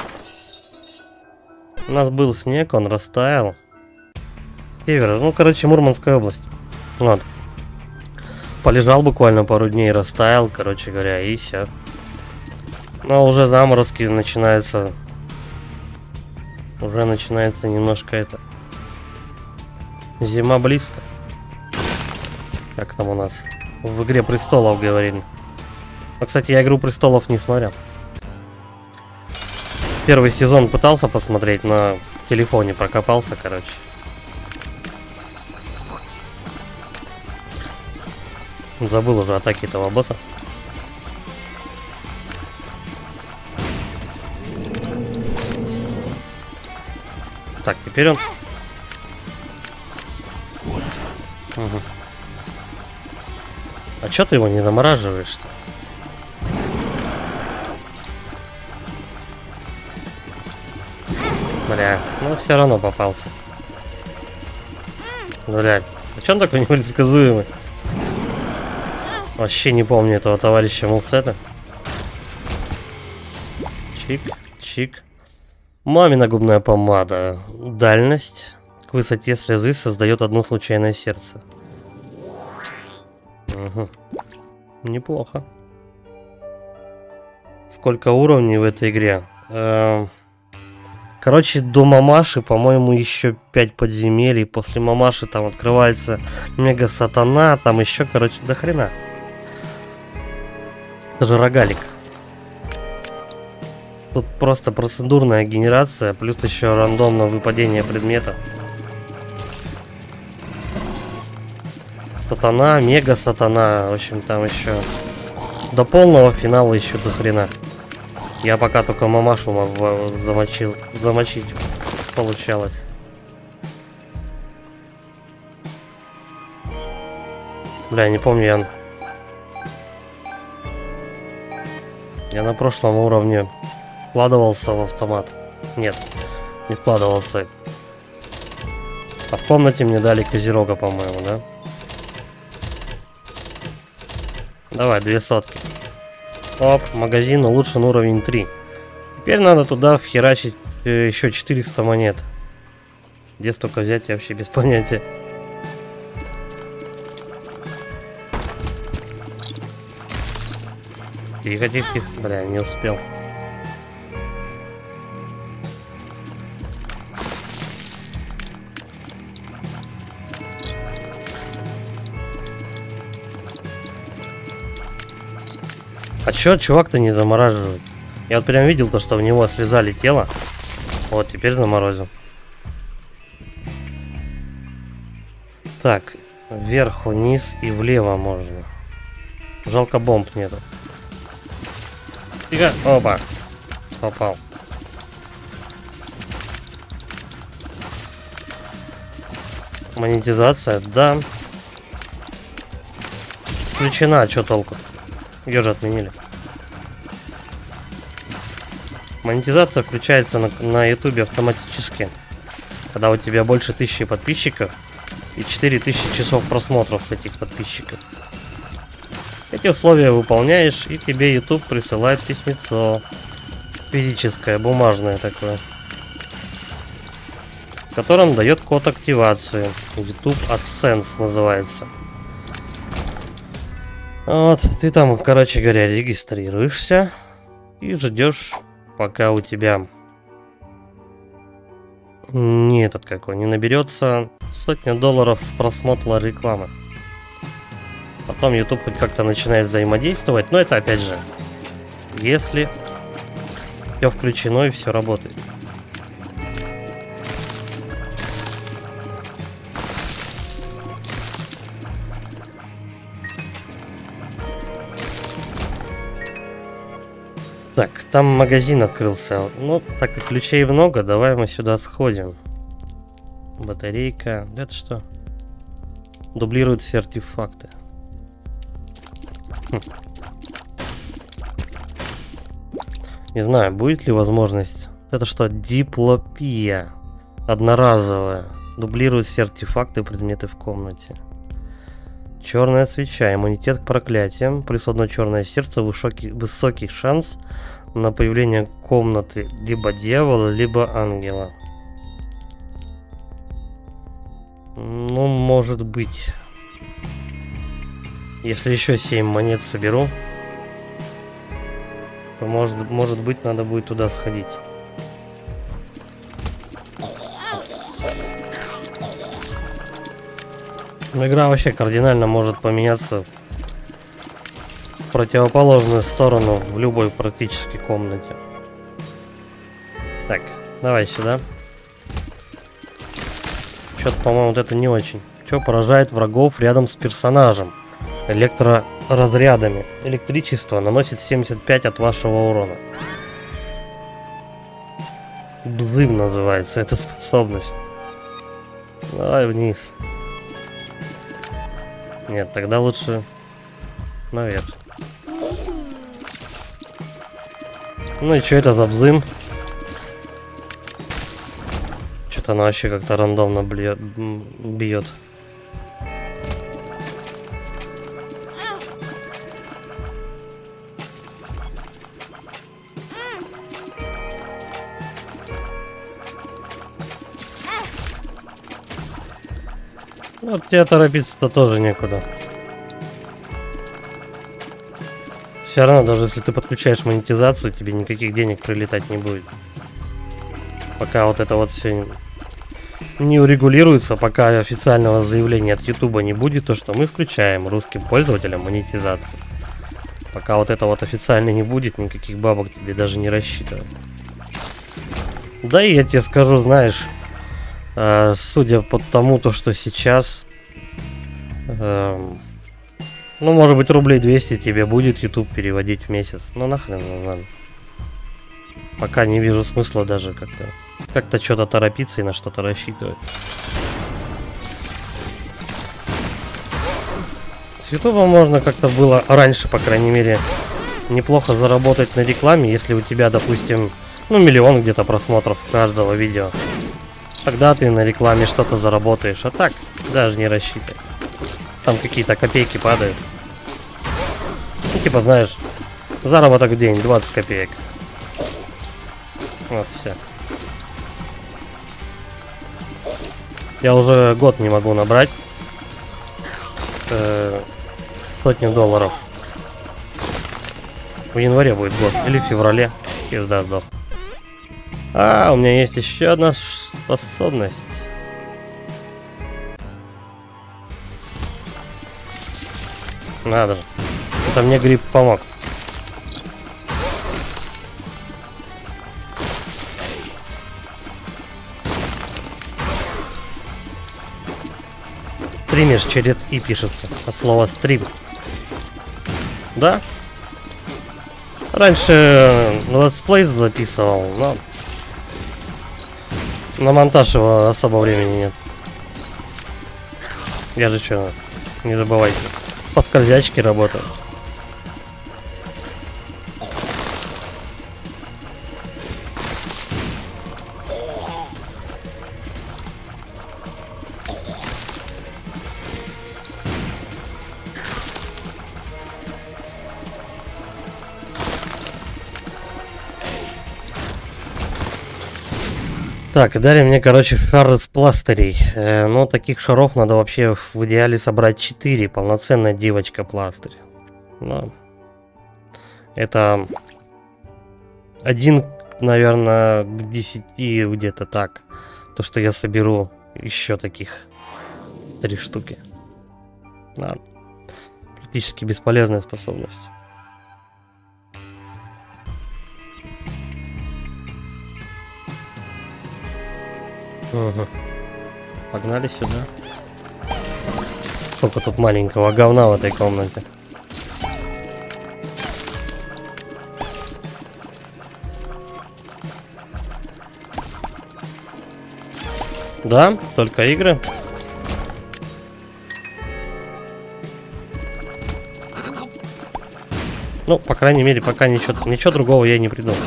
У нас был снег, он растаял. Север, ну короче, Мурманская область. Вот. Полежал буквально пару дней, растаял, короче говоря, и все. Но уже заморозки начинаются. Уже начинается немножко это. Зима близко. Как там у нас в Игре престолов говорили. А, кстати, я Игру престолов не смотрел. Первый сезон пытался посмотреть, на телефоне прокопался, короче. Забыл уже атаки этого босса. Так, теперь он... Угу. А чё ты его не замораживаешь-то? Бля, ну все равно попался. Блядь, а чё он такой непредсказуемый? Вообще не помню этого товарища Мулсета. Чик, чик. Мамина губная помада. Дальность к высоте слезы создает одно случайное сердце. Угу. Неплохо. Сколько уровней в этой игре? Эм... Короче, до мамаши, по-моему, еще пять подземелий. После мамаши там открывается мега сатана. Там еще, короче, до хрена. Это же рогалик. Тут просто процедурная генерация, плюс еще рандомное выпадение предмета. Сатана, мега сатана, в общем, там еще до полного финала еще до хрена. Я пока только мамашу замочил, замочить получалось. Бля, не помню, я... Я на прошлом уровне вкладывался в автомат. Нет, не вкладывался. А в комнате мне дали козерога, по-моему, да? Давай, две сотки. Оп, магазин улучшен уровень три. Теперь надо туда вхерачить э, еще четыреста монет. Где столько взять, я вообще без понятия. Тихо, тихо, тихо. Бля, не успел. А чё чувак-то не замораживает? Я вот прям видел то, что в него слезали тело. Вот, теперь заморозил. Так, вверх, вниз и влево можно. Жалко, бомб нету. Тихо, опа. Попал. Монетизация, да. Включена, а чё толку? Ее же отменили. Монетизация включается на, на ютубе автоматически. Когда у тебя больше тысячи подписчиков, и четыре тысячи часов просмотров с этих подписчиков. Эти условия выполняешь, и тебе YouTube присылает письмецо. Физическое, бумажное такое. В котором дает код активации. YouTube AdSense называется. Вот, ты там, короче говоря, регистрируешься и ждешь, пока у тебя не этот какой, не наберется сотня долларов с просмотра рекламы. Потом YouTube хоть как-то начинает взаимодействовать, но это опять же, если все включено и все работает. Так, там магазин открылся. Ну, так как ключей много, давай мы сюда сходим. Батарейка. Это что? Дублирует все артефакты. Хм. Не знаю, будет ли возможность. Это что? Диплопия. Одноразовая. Дублирует все артефакты и предметы в комнате. Черная свеча. Иммунитет к проклятиям. Плюс одно черное сердце. Высокий, высокий шанс на появление комнаты либо дьявола, либо ангела. Ну, может быть. Если еще семь монет соберу, то может, может быть надо будет туда сходить. Но игра вообще кардинально может поменяться в противоположную сторону в любой практически комнате. Так, давай сюда. Что-то, по-моему, вот это не очень. Что поражает врагов рядом с персонажем? Электроразрядами. Электричество наносит семьдесят пять от вашего урона. Бзым называется эта способность. Давай вниз. Нет, тогда лучше наверх. Ну и что это за бзым? Что-то она вообще как-то рандомно бьет. Вот тебе торопиться-то тоже некуда. Все равно, даже если ты подключаешь монетизацию, тебе никаких денег прилетать не будет. Пока вот это вот все не урегулируется, пока официального заявления от YouTube не будет, то что мы включаем русским пользователям монетизацию. Пока вот это вот официально не будет, никаких бабок тебе даже не рассчитывать. Да и я тебе скажу, знаешь, э, судя по тому, то, что сейчас, э, ну, может быть, рублей двести тебе будет YouTube переводить в месяц. Ну, нахрен, ну, ладно. Пока не вижу смысла даже как-то как-то что-то торопиться и на что-то рассчитывать. С YouTube можно как-то было раньше, по крайней мере, неплохо заработать на рекламе, если у тебя, допустим, ну, миллион где-то просмотров каждого видео. Тогда ты на рекламе что-то заработаешь, а так даже не рассчитай. Там какие-то копейки падают. Ну, типа, знаешь, заработок в день двадцать копеек. Вот все. Я уже год не могу набрать э, сотню долларов. В январе будет год. Или в феврале. Пизда сдох. А, у меня есть еще одна способность. Надо же. Это мне гриб помог. Стримишь через и пишется. От слова стрим. Да? Раньше летсплей записывал, но на монтаж его особо времени нет. Я же что, не забывайте. По скользячке работаю. Так, и дали мне, короче, шар из пластырей. Э, ну, таких шаров надо вообще в идеале собрать четыре. Полноценная девочка-пластырь. Но это один, наверное, к десяти где-то так. То, что я соберу еще таких три штуки. Да. Практически бесполезная способность. Угу. Погнали сюда. Сколько тут маленького говна в этой комнате. Да, только игры. Ну, по крайней мере, пока ничего, ничего другого я не придумал.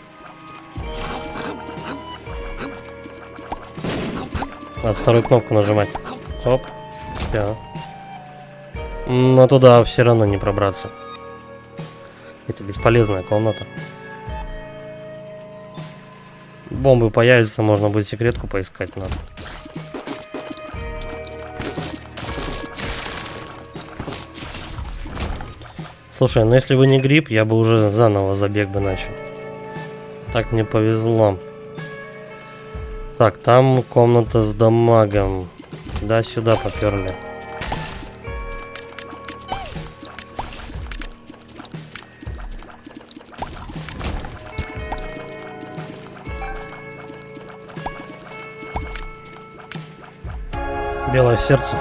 Надо вторую кнопку нажимать. Оп. Все. Но туда все равно не пробраться. Это бесполезная комната. Бомбы появятся, можно будет секретку поискать надо. Слушай, ну если бы не гриб, я бы уже заново забег бы начал. Так мне повезло. Так, там комната с дамагом. Да, сюда поперли. Белое сердце.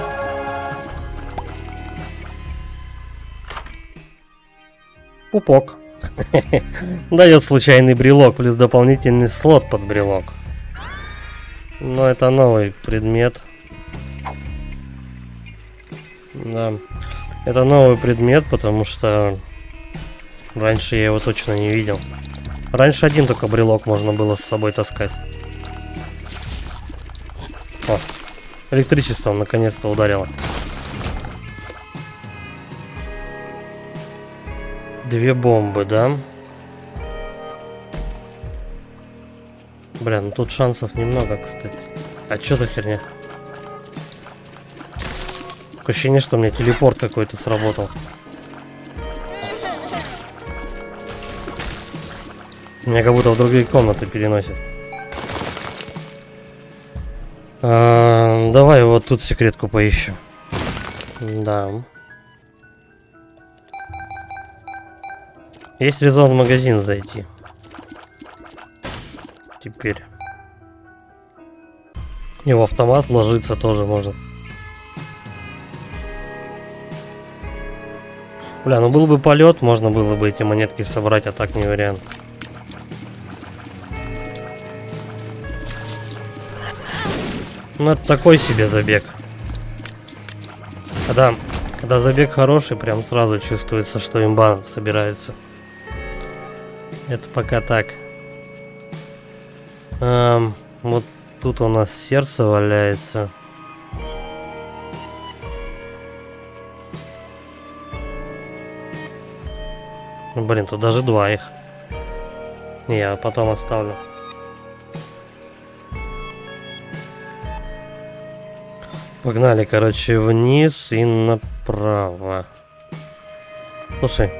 Пупок. Дает случайный брелок, плюс дополнительный слот под брелок. Но это новый предмет. Да. Это новый предмет, потому что раньше я его точно не видел. Раньше один только брелок можно было с собой таскать. О, электричеством наконец-то ударило. Две бомбы, да? Бля, ну тут шансов немного, кстати. А чё за херня? Такое ощущение, что у меня телепорт какой-то сработал. Меня как будто в другие комнаты переносит. А, давай вот тут секретку поищу. Да. Есть резон в магазин зайти. Теперь. И в автомат ложиться тоже можно. Бля, ну был бы полет, можно было бы эти монетки собрать, а так не вариант. Ну это такой себе забег. Когда, когда забег хороший, прям сразу чувствуется, что имба собирается. Это пока так. Эм, вот тут у нас сердце валяется. Блин, тут даже два их. Не, я потом оставлю. Погнали, короче, вниз и направо. Слушай.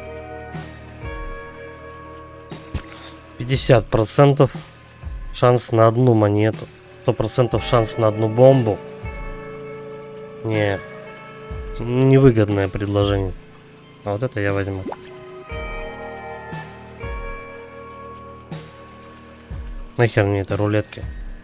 пятьдесят процентов шанс на одну монету. сто процентов шанс на одну бомбу. Не. Невыгодное предложение. А вот это я возьму. Нахер мне это рулетки?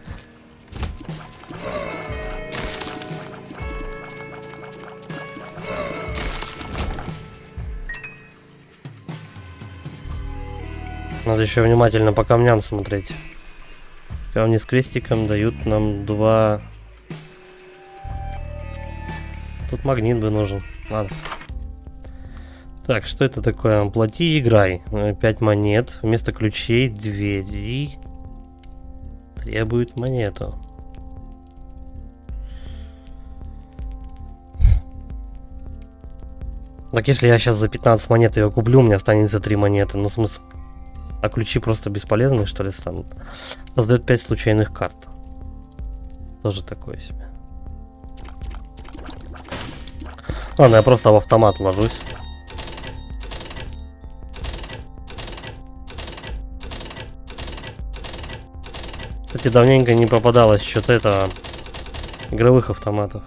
Надо еще внимательно по камням смотреть. Камни с крестиком дают нам два. Тут магнит бы нужен. Ладно. Так, что это такое? Плати, играй. пять монет. Вместо ключей двери требует монету. Так если я сейчас за пятнадцать монет ее куплю, у меня останется три монеты. Ну смысл? А ключи просто бесполезные, что ли, станут? Создает пять случайных карт. тоже такое себе. Ладно, я просто в автомат ложусь. Кстати, давненько не попадалось что-то этого игровых автоматов.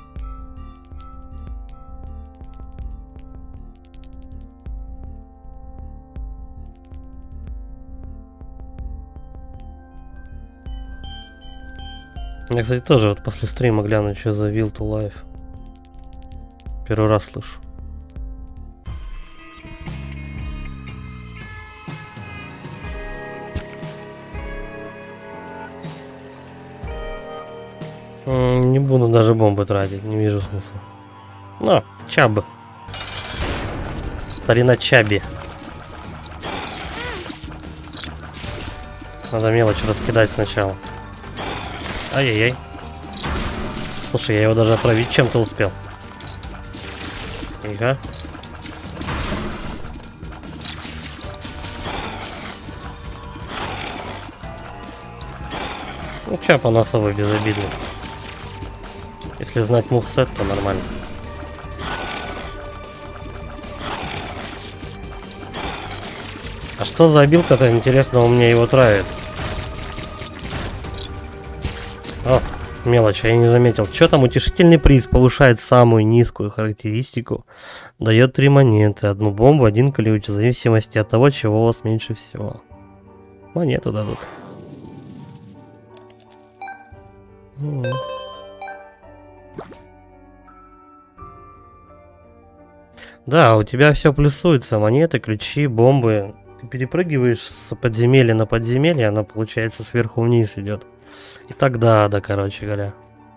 Я, кстати, тоже вот после стрима гляну, что за Will to Life. Первый раз слышу. Не буду даже бомбы тратить, не вижу смысла. Ну, чабы. Старина чаби. Надо мелочь раскидать сначала. Ай-яй-яй. Слушай, я его даже отравить чем-то успел. Тихо. Ну, чап он особо безобидный. Если знать мувсет, то нормально. А что за обилка-то, интересно, у меня его травит? О, мелочь, я не заметил. Что там? Утешительный приз повышает самую низкую характеристику. Дает три монеты, одну бомбу, один ключ, в зависимости от того, чего у вас меньше всего. Монету дадут. М-м. Да, у тебя все плюсуется. Монеты, ключи, бомбы. Ты перепрыгиваешь с подземелья на подземелье, она, получается, сверху вниз идет. И тогда, да, короче говоря.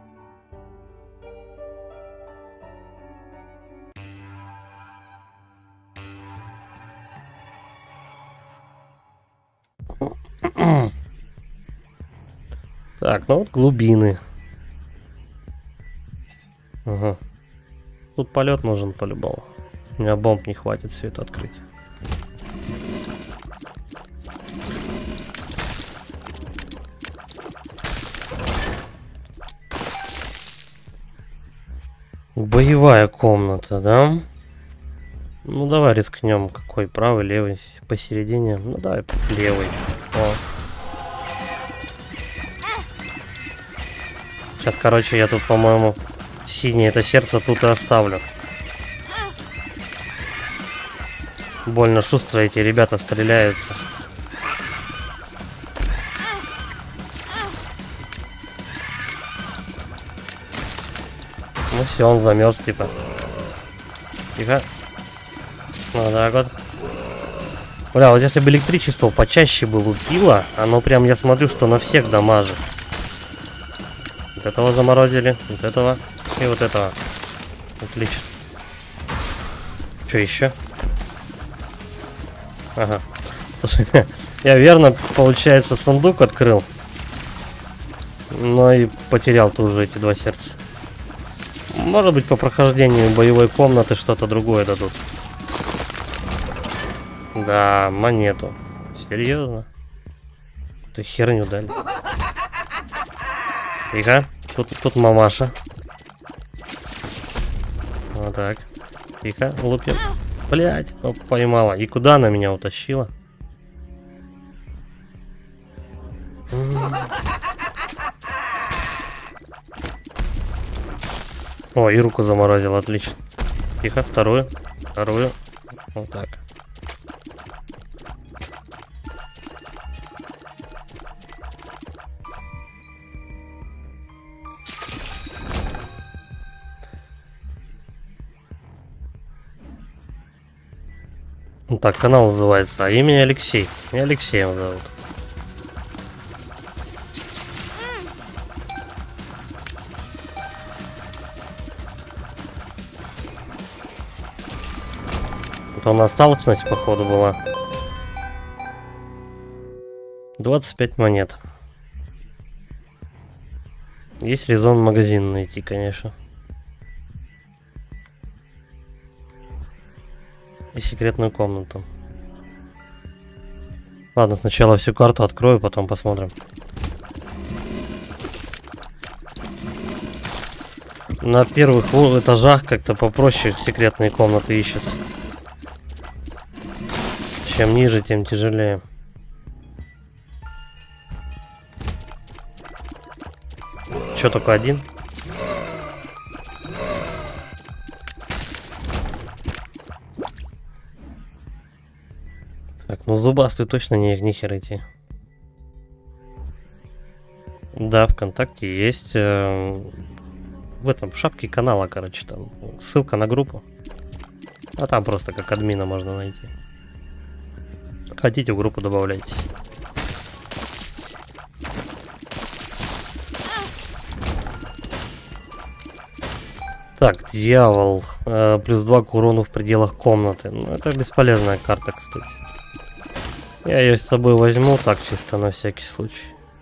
Так, ну вот глубины. Ага. Тут полет нужен по-любому. У меня бомб не хватит все это открыть. Боевая комната, да? Ну давай рискнем. Какой? Правый, левый, посередине. Ну давай левый. О. Сейчас, короче, я тут, по-моему, синее это сердце тут и оставлю. Больно шустро эти ребята стреляются. Ну все, он замерз, типа. Тихо. Вот так вот. Бля, вот если бы электричество почаще бы лупило, оно прям, я смотрю, что на всех дамажит. Вот этого заморозили, вот этого и вот этого. Отлично. Что еще? Ага. Слушай, я верно, получается, сундук открыл. Но и потерял тоже эти два сердца. Может быть, по прохождению боевой комнаты что-то другое дадут. Да, монету. Серьезно? Ты херню дали. Тихо. Тут, тут мамаша. Вот так. Тихо, лупим. Блять, поймала. И куда она меня утащила? О, и руку заморозил, отлично. Тихо, вторую. Вторую. Вот так. Ну, так, канал называется, а имя Алексей. Меня Алексеем зовут. Это у нас сталочность, походу, была. двадцать пять монет. Есть резон магазин найти, конечно. И секретную комнату. Ладно, сначала всю карту открою, потом посмотрим. На первых этажах как-то попроще секретные комнаты ищутся. Чем ниже, тем тяжелее. Чё, только один? Так, ну зубастый точно не нихер идти. Да, ВКонтакте есть. Э, в этом в шапке канала, короче, там ссылка на группу. А там просто как админа можно найти. Хотите, в группу добавляйте. Так, дьявол. Э, плюс два к урону в пределах комнаты. Ну, это бесполезная карта, кстати. Я ее с собой возьму, так чисто на всякий случай.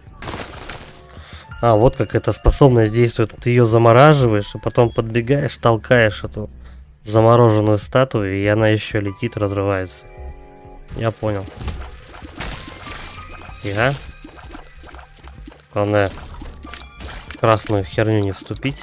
А, вот как эта способность действует. Ты ее замораживаешь, а потом подбегаешь, толкаешь эту замороженную статую, и она еще летит, разрывается. Я понял. Я. Главное, в красную херню не вступить.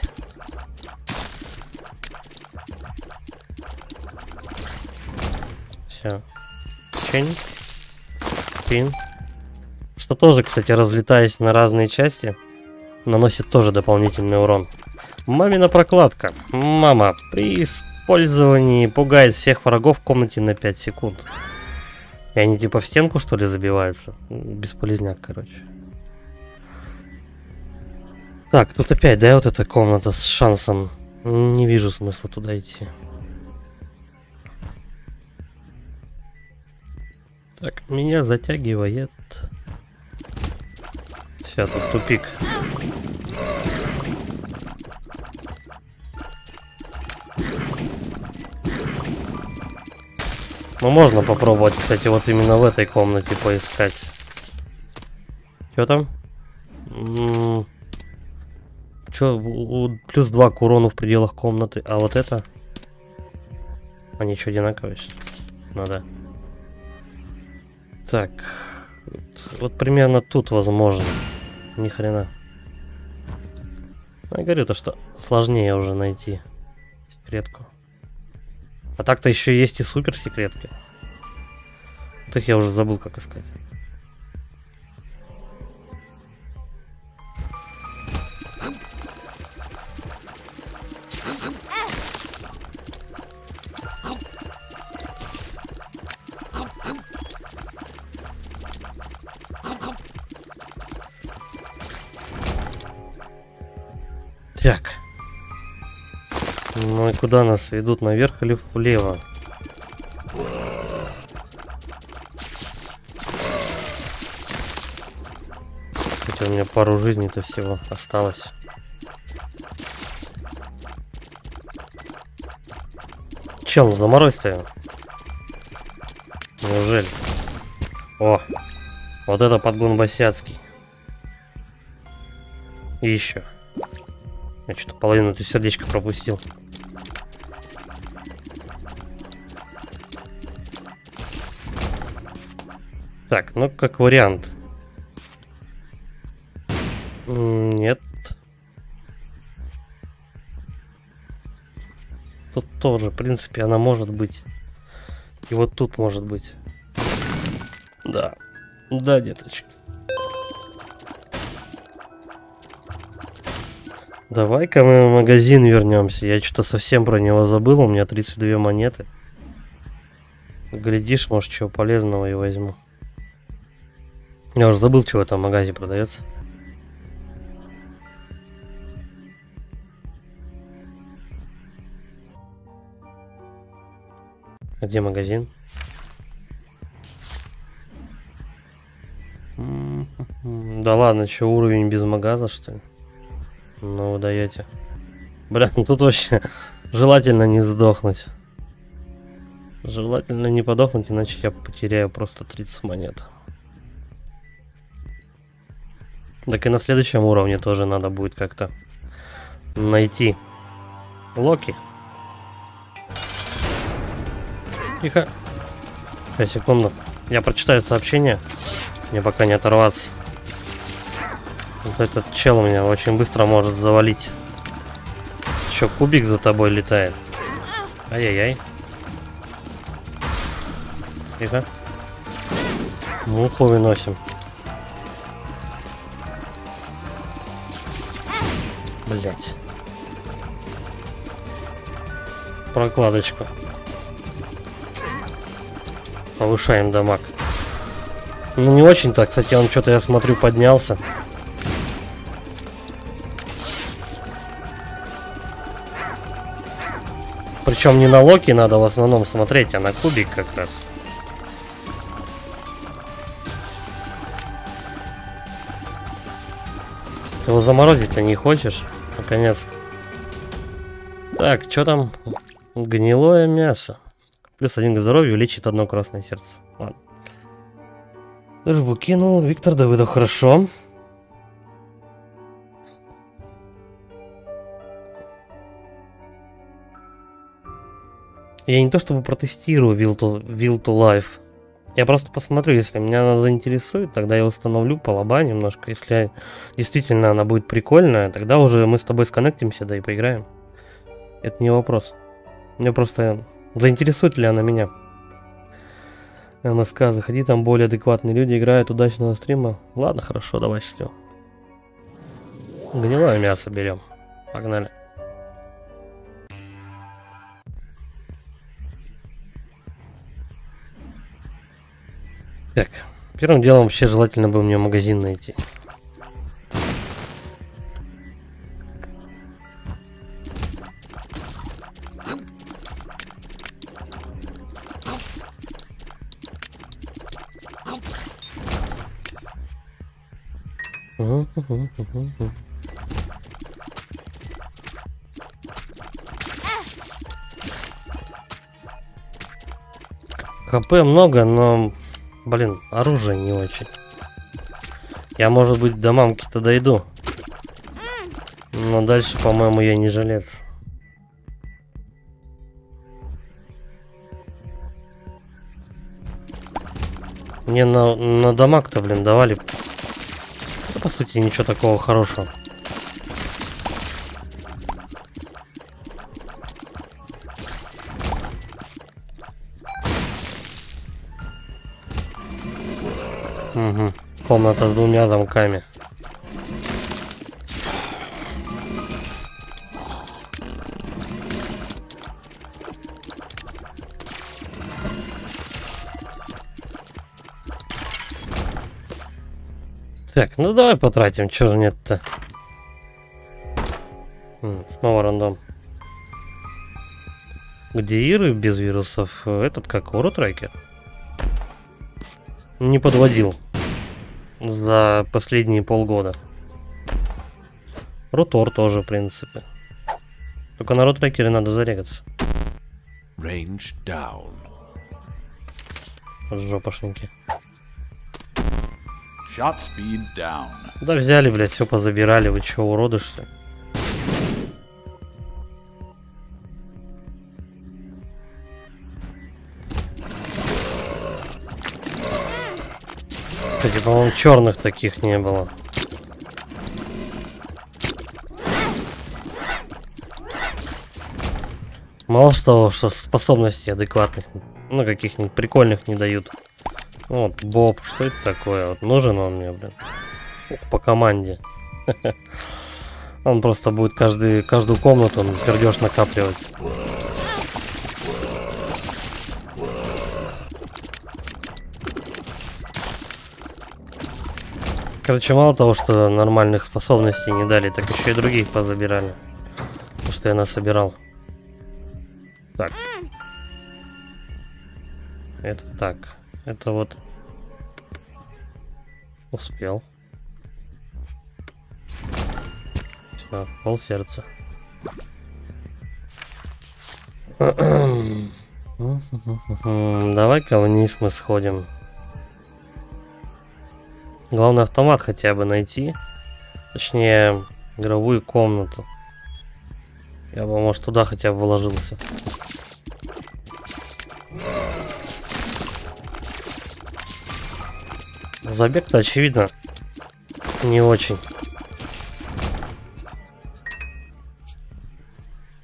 Все. Чень. Пин. Что тоже, кстати, разлетаясь на разные части, наносит тоже дополнительный урон. Мамина прокладка. Мама при использовании пугает всех врагов в комнате на пять секунд. И они типа в стенку, что ли, забиваются? Бесполезняк, короче. Так, тут опять, да, вот эта комната с шансом. Не вижу смысла туда идти. Так, меня затягивает. Все, тут тупик. Ну, можно попробовать, кстати, вот именно в этой комнате поискать. Что там? М-м- Чё, плюс два к урону в пределах комнаты. А вот это? Они что, одинаковые? Ну да. Так. Вот, вот примерно тут возможно. Ни хрена. Я говорю то, что сложнее уже найти секретку. А так-то еще есть и супер секретки. Вот их я уже забыл, как искать. Так. Ну и куда нас ведут? Наверх или влево? Хотя у меня пару жизней-то всего осталось. Чел, заморозь стоял. Неужели? О! Вот это подгон босяцкий. И еще. Я что-то половину ты сердечко пропустил. Так, ну как вариант. Нет. Тут тоже, в принципе, она может быть. И вот тут может быть. Да. Да, деточка. Давай-ка мы в магазин вернемся. Я что-то совсем про него забыл. У меня тридцать две монеты. Глядишь, может, чего полезного и возьму. Я уже забыл, что в этом магазе продается. А где магазин? Да ладно, что, уровень без магаза, что ли? Ну, вы даете. Бля, ну тут вообще желательно не сдохнуть. Желательно не подохнуть, иначе я потеряю просто тридцать монет. Так и на следующем уровне тоже надо будет как-то найти Локи. Тихо. Сейчас, секунду. Я прочитаю сообщение. Мне пока не оторваться. Вот этот чел меня очень быстро может завалить. еще кубик за тобой летает. Ай-яй-яй. Тихо. Муху выносим. Блять. Прокладочку. Повышаем дамаг. Ну не очень-то, кстати, он что-то, я смотрю, поднялся. Причем не на Локи надо в основном смотреть, а на кубик как раз. Ты его заморозить-то не хочешь? Наконец-то. Так, что там? Гнилое мясо. Плюс один к здоровью, лечит одно красное сердце. Ладно. Дружбу кинул. Виктор Давыдов, хорошо. Я не то чтобы протестирую Will to, Will to Life. Я просто посмотрю, если меня она заинтересует, тогда я установлю по лоба немножко. Если действительно она будет прикольная, тогда уже мы с тобой сконнектимся, да и поиграем. Это не вопрос. Мне просто заинтересует ли она меня. МСК, заходи, там более адекватные люди играют, удачного стрима. Ладно, хорошо, давай все. Гнилое мясо берем. Погнали. Так, первым делом вообще желательно бы мне магазин найти. ХП много, но, блин, оружие не очень. Я, может быть, до мамки-то дойду. Но дальше, по-моему, я не жилец. Мне на, на дамаг-то, блин, давали. Да, по сути, ничего такого хорошего. Угу. Комната с двумя замками. Так, ну давай потратим, чё же нет-то. Снова рандом. Где Иры без вирусов? Этот как, Уротрекер? Не подводил за последние полгода. Рутор тоже, в принципе. Только на Ротрекере надо зарегаться. Range down. Жопошники. Shot speed down. Да взяли, блядь, все позабирали. Вы чё, уроды, что ли? Кстати, по-моему, черных таких не было. Мало с того, что способностей адекватных, ну, каких-нибудь прикольных не дают. Вот, Боб, что это такое? Вот нужен он мне, блин. По команде. Он просто будет каждый, каждую комнату пердеж накапливать. Короче, мало того, что нормальных способностей не дали, так еще и других позабирали. То, что я насобирал. Так. Это так. Это вот. Успел. Все, пол сердца. Давай-ка вниз мы сходим. Главное автомат хотя бы найти. Точнее, игровую комнату. Я бы, может, туда хотя бы вложился. Забег-то, очевидно, не очень.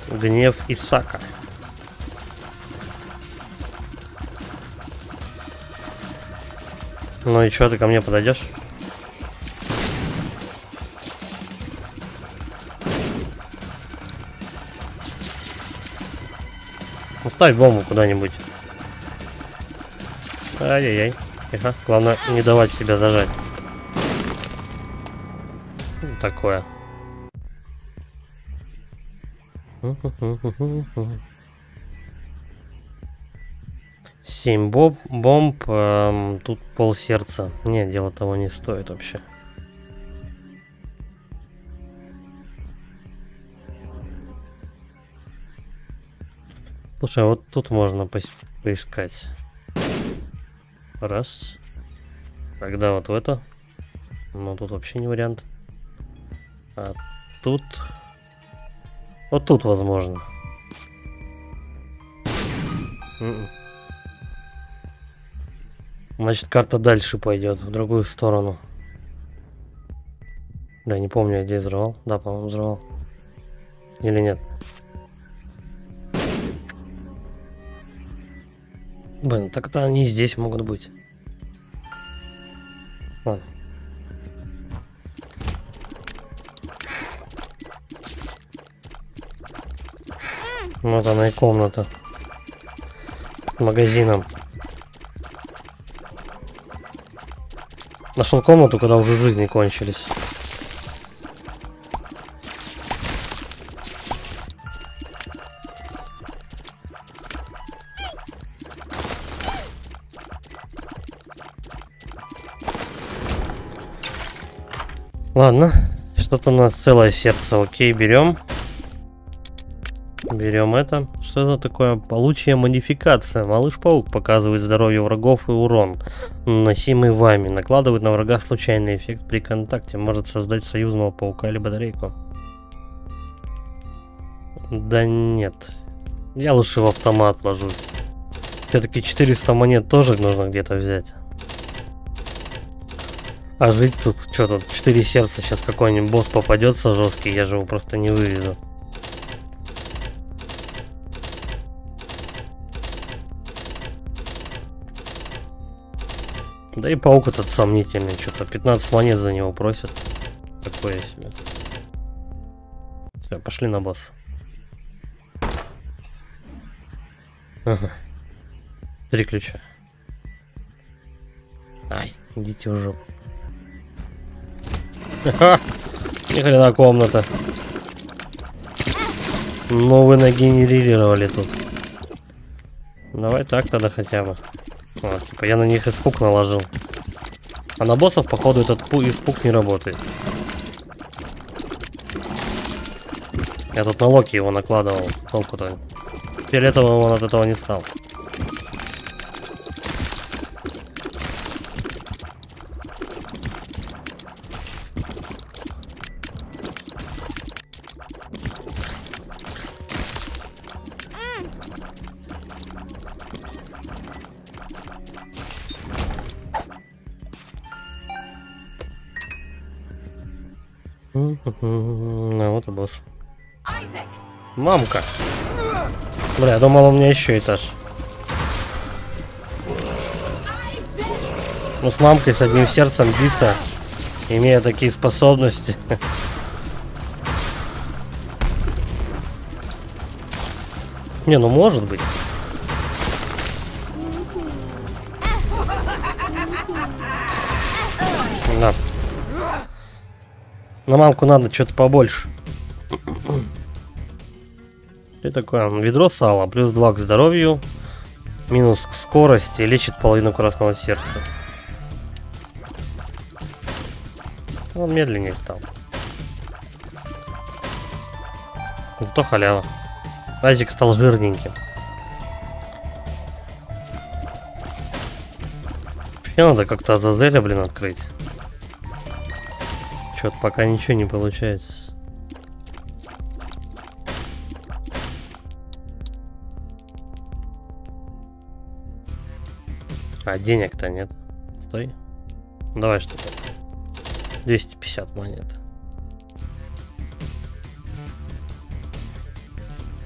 Гнев Исака. Ну и чё, ты ко мне подойдешь? Ставь бомбу куда-нибудь. Ай-яй-яй. Тихо. Главное не давать себя зажать. Такое. Семь бомб, бомб эм, тут пол сердца. Не, дело того не стоит вообще. Слушай, вот тут можно по поискать. Раз. Тогда вот в это. Ну тут вообще не вариант. А тут. Вот тут возможно. М-м. Значит, карта дальше пойдет, в другую сторону. Да, не помню, я здесь взрывал. Да, по-моему, взрывал. Или нет? Блин, так-то они здесь могут быть. Ладно. Вот она и комната. С магазином. Нашел комнату, когда уже жизни кончились. Ладно, что-то у нас целое сердце. Окей, берем. Берем это. Что это такое? Получая модификация. Малыш-паук показывает здоровье врагов и урон, наносимый вами. Накладывает на врага случайный эффект при контакте. Может создать союзного паука или батарейку. Да нет. Я лучше в автомат ложусь. Все-таки четыреста монет тоже нужно где-то взять. А жить тут, что тут, четыре сердца, сейчас какой-нибудь босс попадется жесткий, я же его просто не выведу. Да и паук этот сомнительный, что-то пятнадцать монет за него просят. Такое себе. Все, пошли на босс. Ага. Три ключа. Ай, идите в жопу. Ни хрена комната. Ну вы нагенерировали тут. Давай так тогда хотя бы. Вот, типа я на них испуг наложил. А на боссов, походу, этот испуг не работает. Я тут на Локи его накладывал. Толку-то. Фиолетовым он от этого не стал. Ну вот и босс. Мамка. Бля, я думал, у меня еще этаж. Ну с мамкой с одним сердцем биться, имея такие способности. Не, ну может быть. Да. На мамку надо что-то побольше. И такое ведро сала, плюс два к здоровью, минус к скорости, лечит половину красного сердца. Он медленнее стал. Зато халява. Азик стал жирненьким. Мне надо как-то Азазеля, блин, открыть. Что-то пока ничего не получается. А денег-то нет. Стой. Давай что-то. двести пятьдесят монет.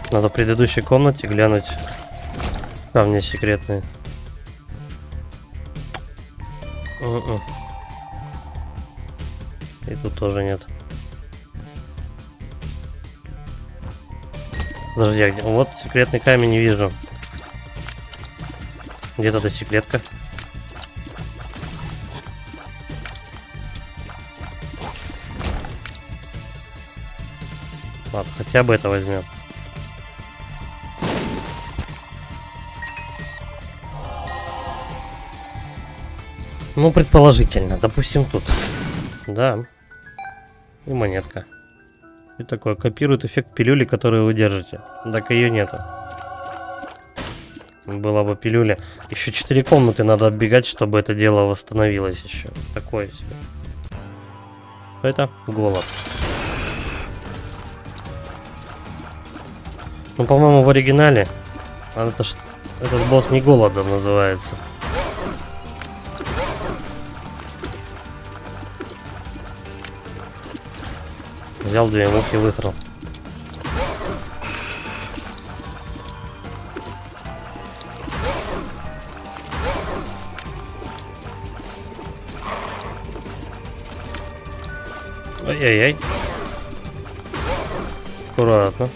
Надо в предыдущей комнате глянуть камни секретные. У-у. И тут тоже нет. Подожди, я где? Вот секретный камень не вижу. Где-то эта секретка. Ладно, хотя бы это возьмем. Ну, предположительно. Допустим, тут. Да. И монетка. И такое. Копирует эффект пилюли, которую вы держите. Так ее нету. Была бы пилюля. Еще четыре комнаты надо оббегать, чтобы это дело восстановилось еще. Такое себе. Это голод. Ну, по-моему, в оригинале а это ж, этот босс не голодом называется. Взял две мухи, высрал. Ай-яй-яй. Аккуратно.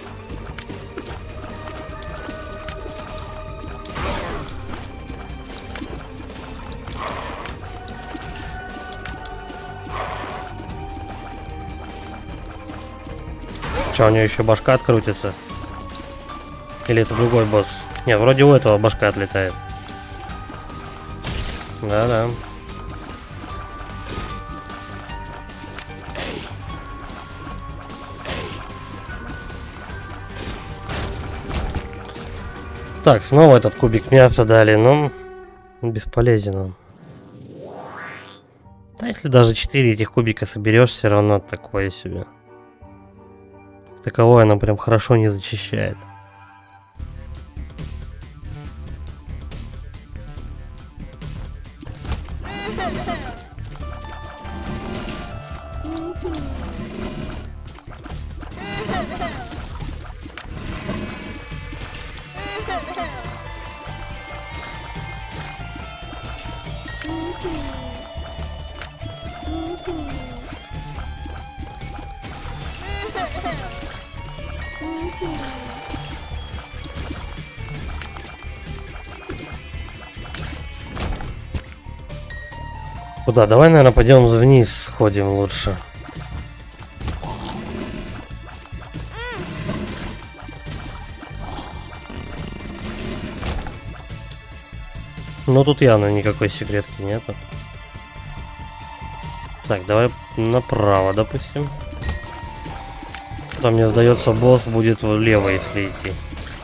Че, у нее еще башка открутится? Или это другой босс? Не, вроде у этого башка отлетает. Да-да. Так, снова этот кубик мяса дали, но бесполезен он. Да если даже четыре этих кубика соберешь, все равно такое себе. Таковое оно прям хорошо не зачищает. Куда? Давай, наверное, пойдем вниз, сходим лучше. Но тут явно никакой секретки нету. Так, давай направо, допустим. Там, мне сдается, босс будет влево, если идти.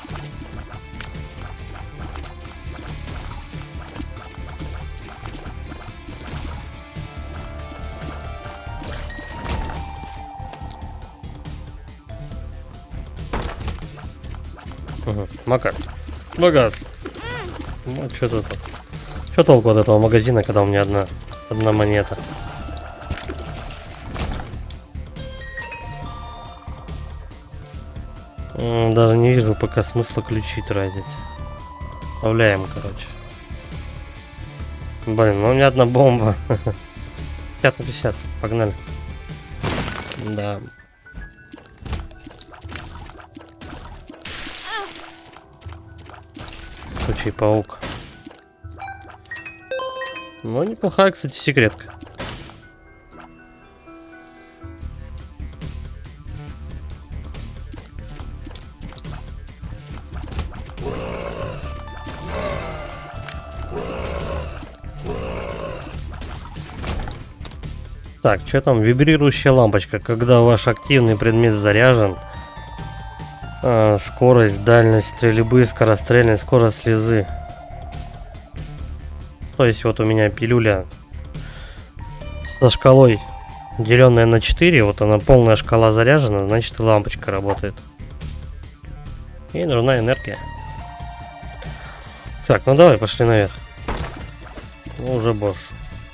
Угу. Макар. Богат. Ну, что тут? Что толку от этого магазина, когда у меня одна, одна монета? Даже не вижу пока смысла ключи тратить. Оставляем, короче. Блин, ну у меня одна бомба. пятьдесят на пятьдесят. Погнали. Да. Сучий паук. Ну, неплохая, кстати, секретка. Так, что там? Вибрирующая лампочка. Когда ваш активный предмет заряжен, а, скорость, дальность стрельбы, скорострельность, скорость слезы. То есть вот у меня пилюля со шкалой, деленная на четыре, вот она полная шкала заряжена, значит и лампочка работает. И нужна энергия. Так, ну давай, пошли наверх. Ну, уже босс.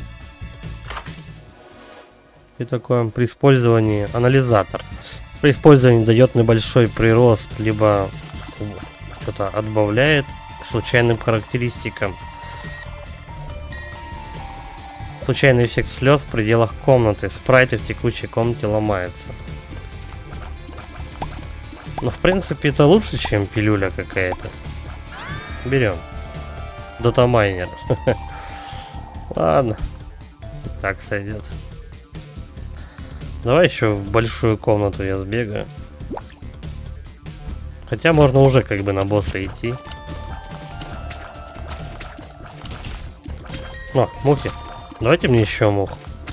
И такое при использовании анализатор. При использовании дает небольшой прирост, либо что-то отбавляет к случайным характеристикам. Случайный эффект слез в пределах комнаты. Спрайты в текущей комнате ломаются. Ну, в принципе, это лучше, чем пилюля какая-то. Берем. Дотамайнер. Ладно. Так сойдет. Давай еще в большую комнату я сбегаю. Хотя можно уже как бы на босса идти. О, мухи. Давайте мне еще мух.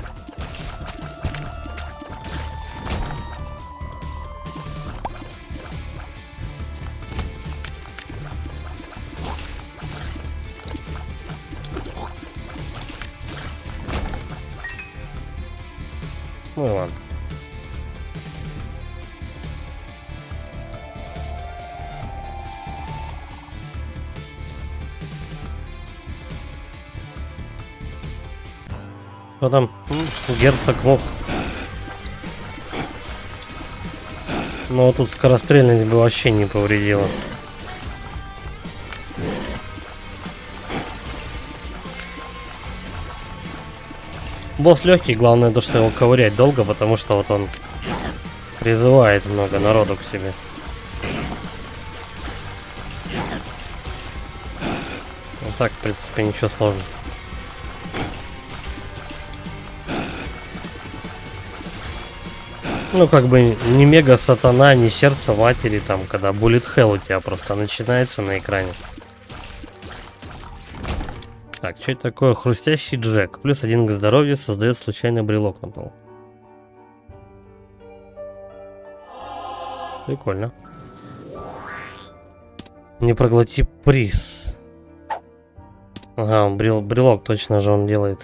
Ну и ладно. Что там? Герцог мух. Но тут скорострельность бы вообще не повредила. Босс легкий, главное то, что его ковырять долго, потому что вот он призывает много народу к себе. Вот так, в принципе, ничего сложного. Ну, как бы не мега сатана, не сердце матери, там, когда Bullet Hell у тебя просто начинается на экране. Так, что это такое? Хрустящий Джек. Плюс один к здоровью, создает случайный брелок на полу. Прикольно. Не проглоти приз. Ага, брел, брелок точно же он делает.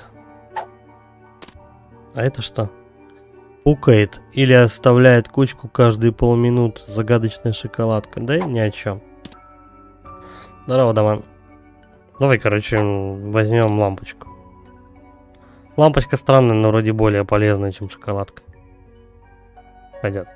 А это что? Пукает или оставляет кучку каждые полминут. Загадочная шоколадка. Да ни о чем. Здорово, Даман. Давай, короче, возьмем лампочку. Лампочка странная, но вроде более полезная, чем шоколадка. Пойдет.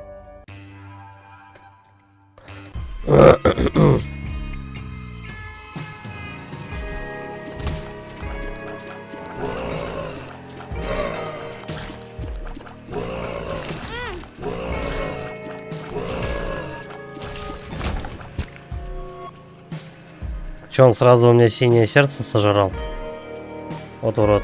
Че, он сразу у меня синее сердце сожрал? Вот урод.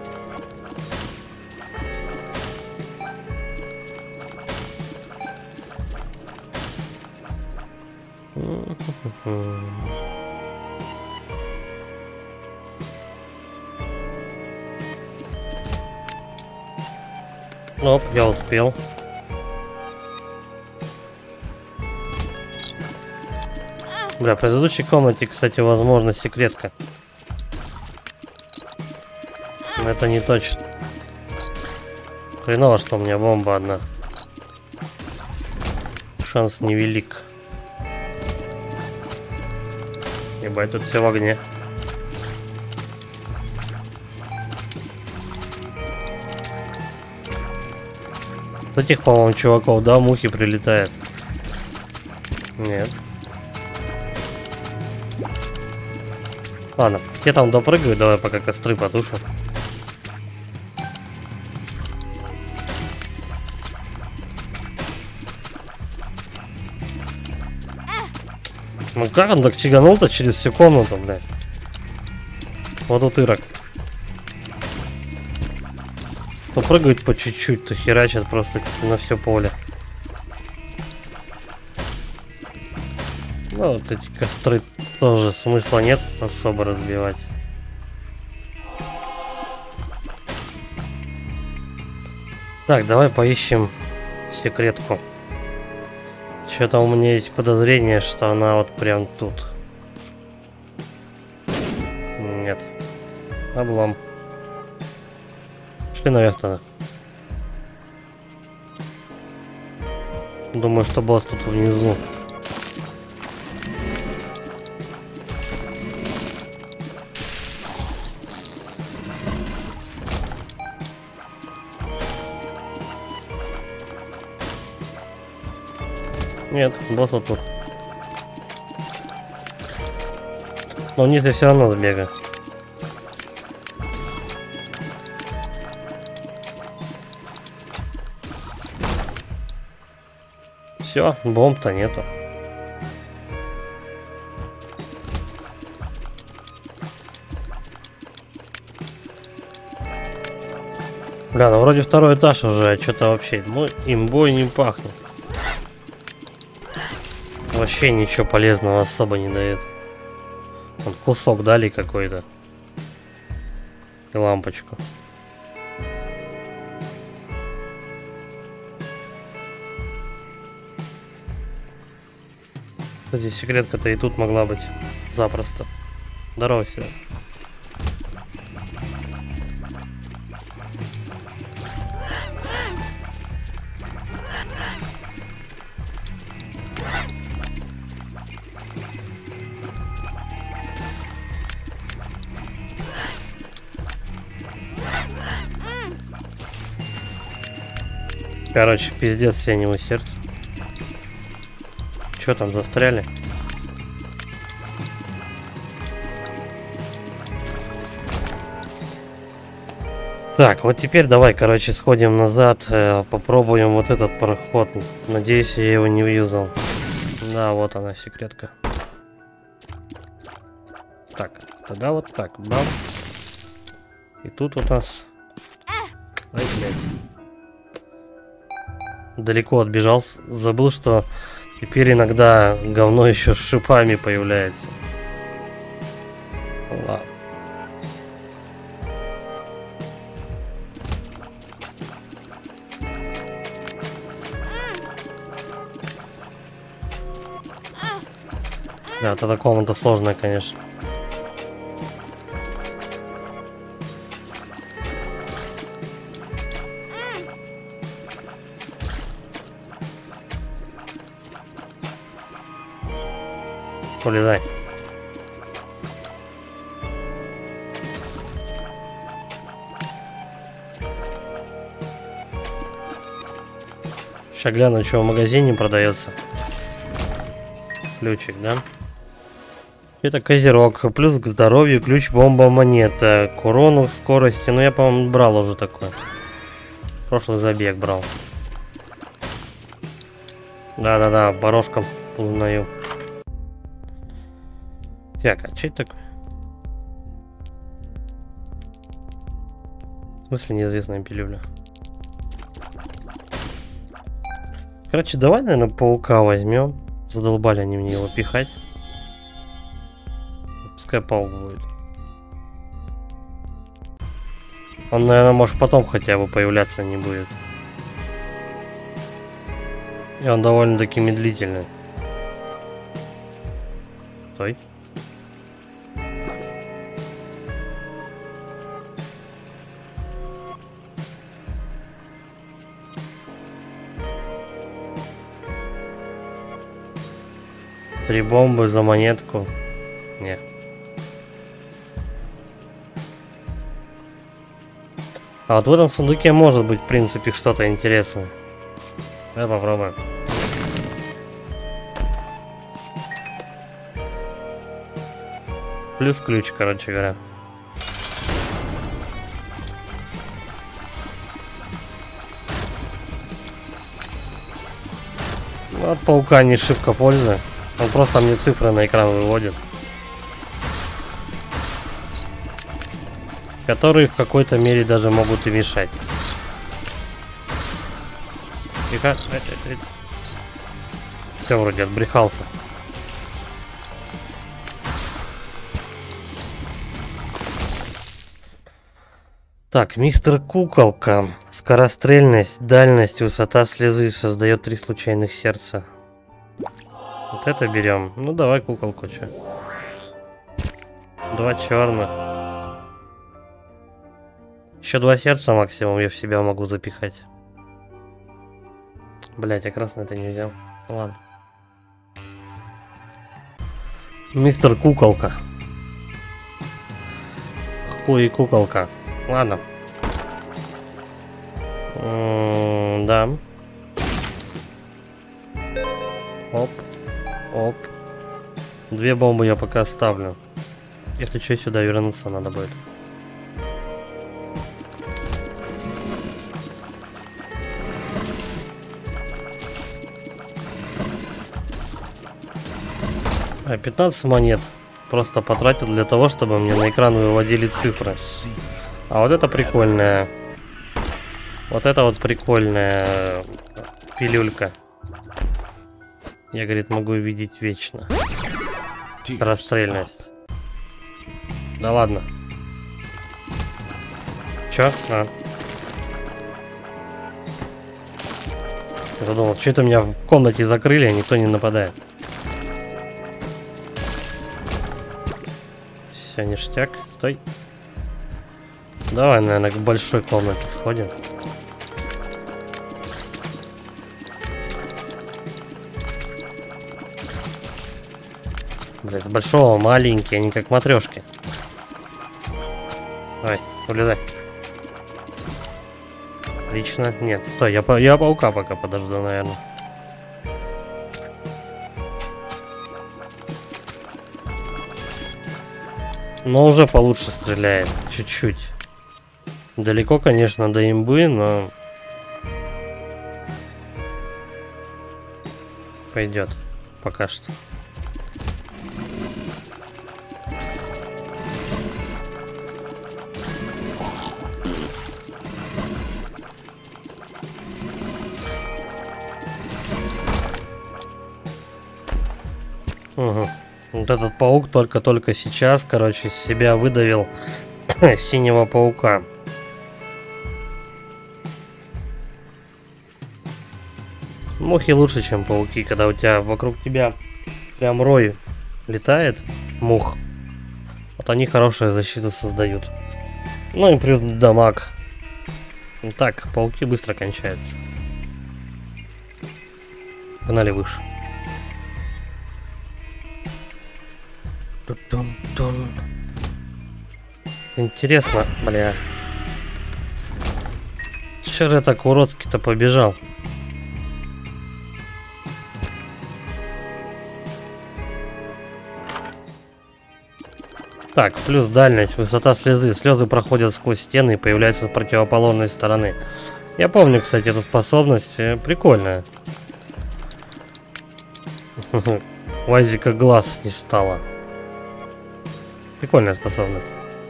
Оп, я успел. Бля, в предыдущей комнате, кстати, возможно, секретка. Но это не точно. Хреново, что у меня бомба одна. Шанс невелик. Ебать, тут все в огне. С этих, по-моему, чуваков, да, мухи прилетают? Нет. Ладно, я там допрыгаю, давай пока костры потушим. Ну как он так сиганул-то через всю комнату, блядь? Вот утырок. То прыгают по чуть-чуть, то херачат просто на все поле. Ну вот эти костры тоже смысла нет особо разбивать. Так, давай поищем секретку. Что-то у меня есть подозрение, что она вот прям тут. Нет. Облом. Шли наверх-то. Думаю, что босс тут внизу. Нет, босс вот тут. Но вниз я все равно забегаю. Все, бомб-то нету. Бля, ну вроде второй этаж уже, а что-то вообще ну, имбой не пахнет. Вообще ничего полезного особо не дает. Вот кусок дали какой-то. И лампочку. Кстати, секретка-то и тут могла быть запросто. Здорово, Сера. Короче, пиздец синему сердцу. Чё там, застряли? Так, вот теперь давай, короче, сходим назад, э, попробуем вот этот проход. Надеюсь, я его не уюзал. Да, вот она, секретка. Так, тогда вот так, бам. И тут у нас... Ай, блядь. Далеко отбежал, забыл, что теперь иногда говно еще с шипами появляется. Ладно. Да, эта комната сложная, конечно. Полезай. Сейчас гляну, что в магазине продается. Ключик, да? Это козерог. Плюс к здоровью, ключ, бомба, монета. К урону, скорости. Ну, я, по-моему, брал уже такое. Прошлый забег брал. Да-да-да, барошком узнаю. Так, а что это такое? В смысле неизвестная пилюля? Короче, давай, наверное, паука возьмем. Задолбали они мне его пихать. Пускай паук будет. Он, наверное, может потом хотя бы появляться не будет. И он довольно-таки медлительный. Стой. Три бомбы за монетку. Не. А вот в этом сундуке может быть, в принципе, что-то интересное. Давай попробуем. Плюс ключ, короче говоря. Ну, от паука не шибко пользы. Он просто мне цифры на экран выводит. Которые в какой-то мере даже могут и мешать. Тихо. Все, вроде отбрехался. Так, мистер Куколка. Скорострельность, дальность, высота слезы создает три случайных сердца. Вот это берем. Ну давай куколку, че. Два черных. Еще два сердца максимум я в себя могу запихать. Блять, я красный это не взял. Ладно. Мистер Куколка. Хуй куколка. Ладно. М-м, да. Оп. Оп. Две бомбы я пока ставлю. Если что, сюда вернуться надо будет. А, пятнадцать монет просто потратил для того, чтобы мне на экран выводили цифры. А вот это прикольная. Вот это вот прикольная пилюлька. Я, говорит, могу видеть вечно. Расстрельность. Да ладно. Чё? А. Я подумал, что это меня в комнате закрыли, а никто не нападает. Все, ништяк. Стой. Давай, наверное, к большой комнате сходим. Блять, с большого маленькие, они как матрешки. Давай, вылезай. Отлично. Нет, стой, я, я паука пока подожду, наверное. Но уже получше стреляет, чуть-чуть. Далеко, конечно, до имбы, но пойдет пока что. Угу. Вот этот паук только-только сейчас, короче, из себя выдавил синего паука. Мухи лучше, чем пауки, когда у тебя вокруг тебя прям рой летает мух. Вот они хорошую защиту создают. Ну и плюс дамаг. Так, пауки быстро кончаются. Погнали выше. Тун-тун. Интересно, бля. Чё же я так уродски-то побежал? Так, плюс дальность, высота слезы. Слезы проходят сквозь стены и появляются с противоположной стороны. Я помню, кстати, эту способность. Прикольная. У Айзека глаз не стало. Прикольная способность.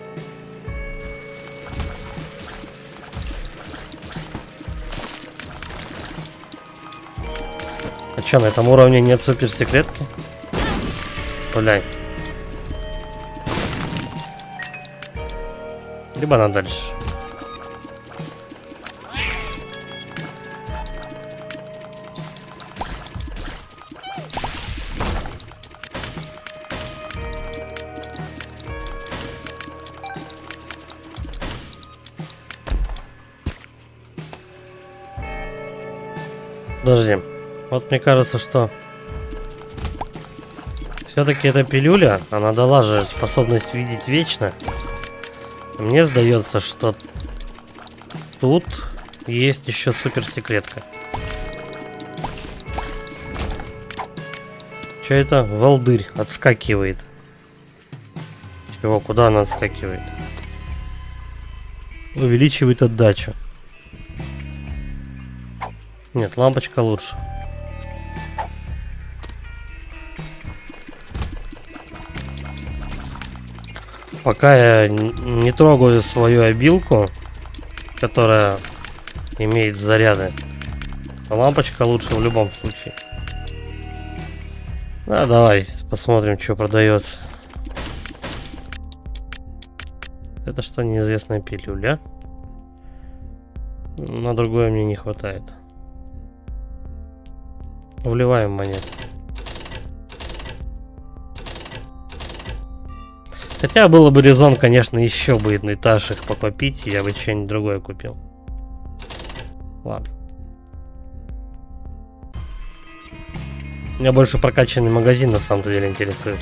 А чё, на этом уровне нет суперсекретки? Гуляй. Либо на дальше. Подожди. Вот мне кажется, что все-таки эта пилюля, она дала же способность видеть вечно. Мне сдается, что тут есть еще суперсекретка. Че это? Волдырь отскакивает. Чего? Куда она отскакивает? Увеличивает отдачу. Нет, лампочка лучше. Пока я не трогаю свою обилку, которая имеет заряды, лампочка лучше в любом случае. А давай посмотрим, что продается. Это что, неизвестная пилюля? На другое мне не хватает. Вливаем монету. Хотя было бы резон, конечно, еще бы этаж их покупить, и я бы что-нибудь другое купил. Ладно. Меня больше прокачанный магазин на самом деле интересует.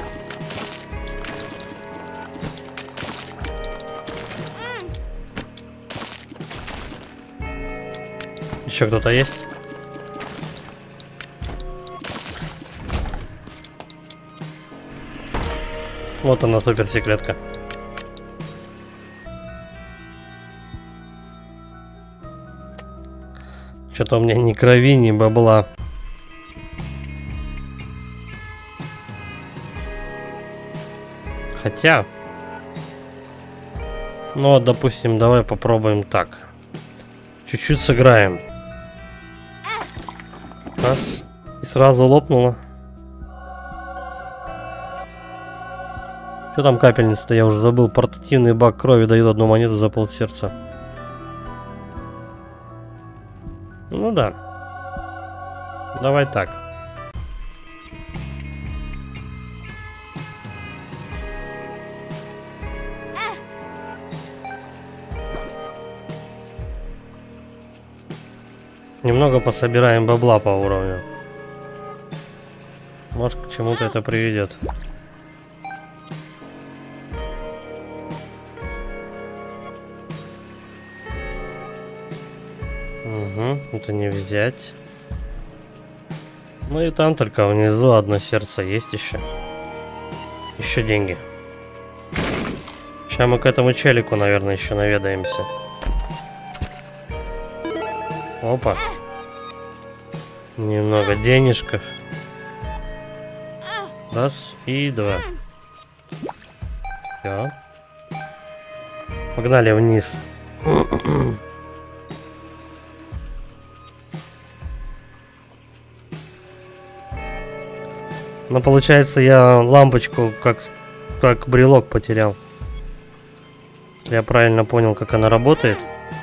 Еще кто-то есть? Вот она, суперсекретка. Что-то у меня ни крови, ни бабла. Хотя... Ну, вот, допустим, давай попробуем так. Чуть-чуть сыграем. Раз. И сразу лопнуло. Что там капельница-то? Я уже забыл. Портативный бак крови дает одну монету за полсердца. Ну да. Давай так. Немного пособираем бабла по уровню. Может, к чему-то это приведет. Угу, это не взять. Ну и там только внизу одно сердце есть еще. Еще деньги. Сейчас мы к этому челику, наверное, еще наведаемся. Опа. Немного денежков. Раз и два. Все. Погнали вниз. Но получается, я лампочку как, как брелок потерял. Я правильно понял, как она работает.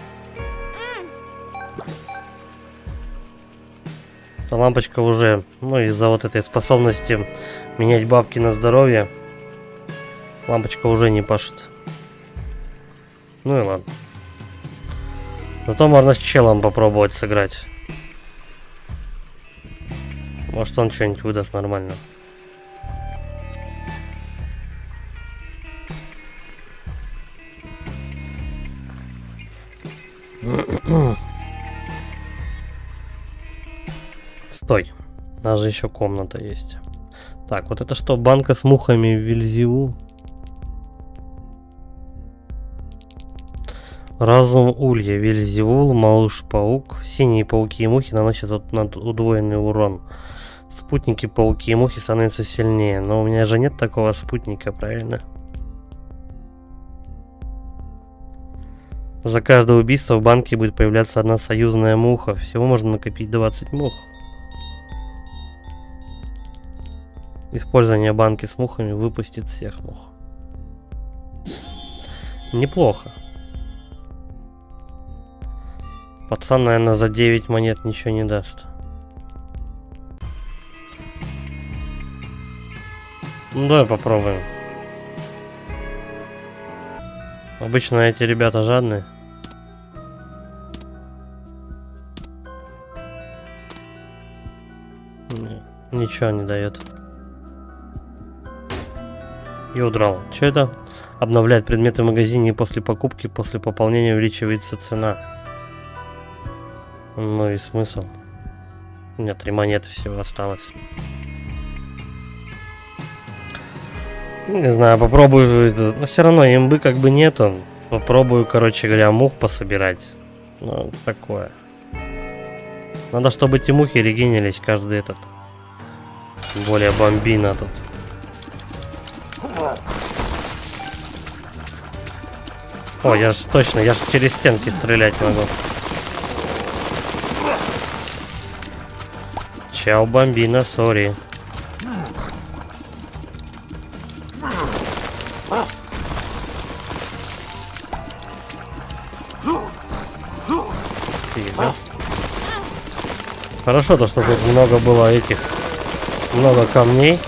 Лампочка уже, ну, из-за вот этой способности менять бабки на здоровье, лампочка уже не пашет. Ну и ладно. Зато можно с челом попробовать сыграть. Может, он что-нибудь выдаст нормально. Стой. У нас же еще комната есть. Так, вот это что? Банка с мухами Вельзевул. Разум Улья, Вельзевул, Малыш-паук. Синие пауки и мухи наносят удвоенный урон. Спутники, пауки и мухи становятся сильнее. Но у меня же нет такого спутника, правильно? За каждое убийство в банке будет появляться одна союзная муха. Всего можно накопить двадцать мух. Использование банки с мухами выпустит всех мух. Неплохо. Пацан, наверное, за девять монет ничего не даст. Ну, давай попробуем. Обычно эти ребята жадные. Не, ничего не дает. И удрал. Что это? Обновляет предметы в магазине, и после покупки, после пополнения увеличивается цена. Ну и смысл. У меня три монеты всего осталось. Не знаю, попробую. Но все равно имбы как бы нету. Попробую, короче говоря, мух пособирать. Ну, такое. Надо, чтобы эти мухи регенились каждый этот. Тем более бомбина тут. О, я ж точно, я ж через стенки стрелять могу. Чао, бомбина, сори. Тихо. Хорошо то, что тут много было этих, много камней.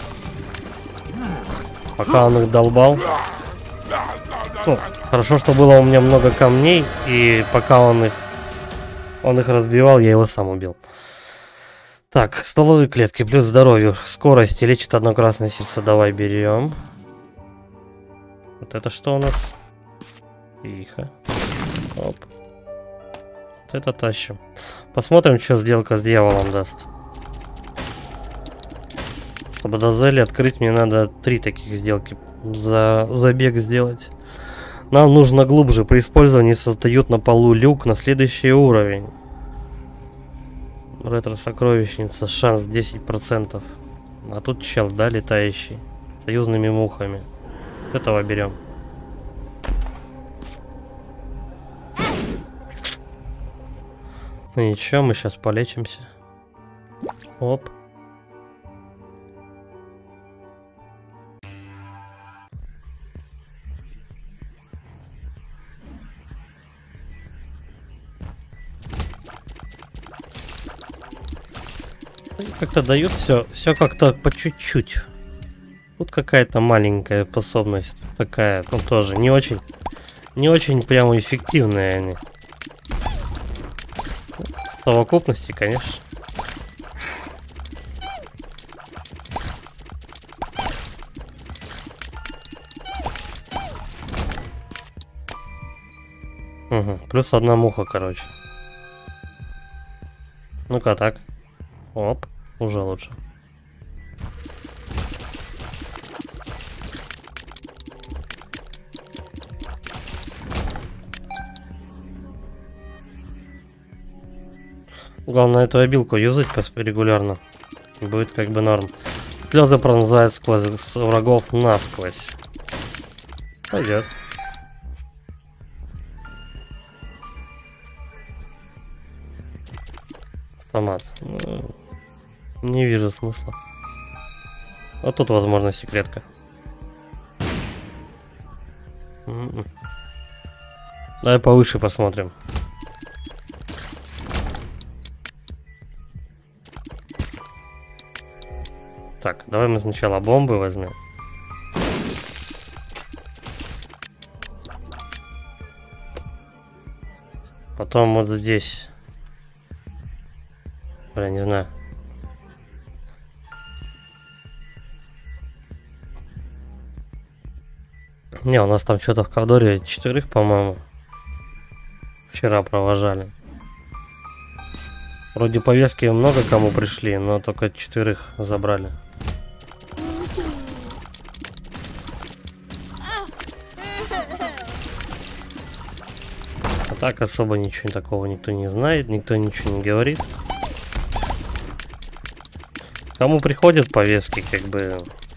Пока он их долбал. Ну, хорошо, что было у меня много камней, и пока он их, он их разбивал, я его сам убил. Так, столовые клетки плюс здоровью, скорость и лечит одно красное сердце. Давай берем. Вот это что у нас? Тихо. Оп. Вот это тащим. Посмотрим, что сделка с дьяволом даст. Чтобы до зелья открыть, мне надо три таких сделки за забег сделать. Нам нужно глубже. При использовании создают на полу люк на следующий уровень. Ретро-сокровищница. Шанс десять процентов. А тут чел, да, летающий. Союзными мухами. Этого берем. Ну ничего, мы сейчас полечимся. Оп. Как-то дают все, все как-то по чуть-чуть. Тут какая-то маленькая способность такая, ну тоже не очень, не очень прямо эффективные они. В совокупности, конечно. Угу. Плюс одна муха, короче. Ну-ка так. Оп, уже лучше. Главное эту обилку юзать регулярно. Будет как бы норм. Слезы пронзают сквозь врагов насквозь. Пойдет. Автомат. Ну, не вижу смысла. Вот тут, возможно, секретка. М-м. Давай повыше посмотрим. Так, давай мы сначала бомбы возьмем. Потом вот здесь. Бля, не знаю. Не, у нас там что-то в коридоре четверых, по-моему, вчера провожали. Вроде повестки много кому пришли, но только четверых забрали. А так особо ничего такого никто не знает, никто ничего не говорит. Кому приходят повестки, как бы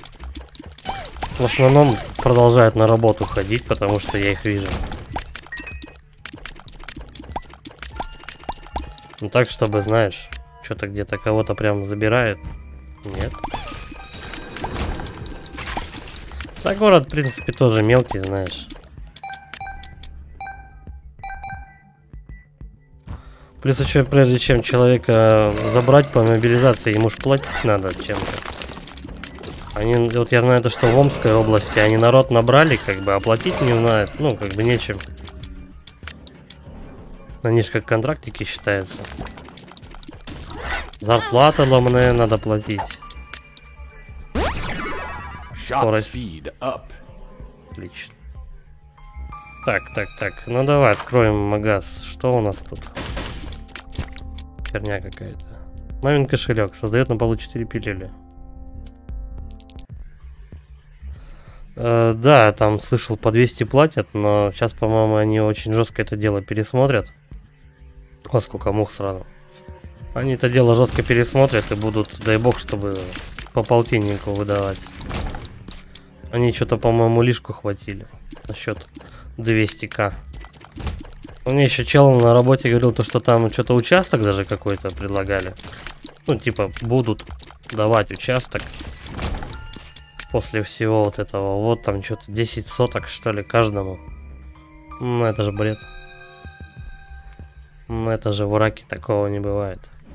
в основном продолжают на работу ходить, потому что я их вижу. Ну так, чтобы, знаешь, что-то где-то кого-то прям забирает. Нет. Да, город, в принципе, тоже мелкий, знаешь. Плюс еще, прежде чем человека забрать по мобилизации, ему ж платить надо чем-то. Они, вот я знаю, то, что в Омской области они народ набрали, как бы, оплатить не знают, ну, как бы нечем. Они же как контрактики считаются. Зарплата ломаная надо платить. Скорость. Отлично. Так, так, так. Ну давай откроем магаз. Что у нас тут? Херня какая-то. Мамин кошелек создает на полу четыре пилюли. Э, да, там слышал, по двести платят, но сейчас, по-моему, они очень жестко это дело пересмотрят. О, сколько мух сразу. Они это дело жестко пересмотрят и будут, дай бог, чтобы по полтиннику выдавать. Они что-то, по-моему, лишку хватили. Насчет двести ка. Мне еще чел на работе говорил, то, что там что-то участок даже какой-то предлагали. Ну, типа, будут давать участок. После всего вот этого. Вот там что-то десять соток, что ли, каждому. Ну, это же бред. Ну, это же в Ираке такого не бывает.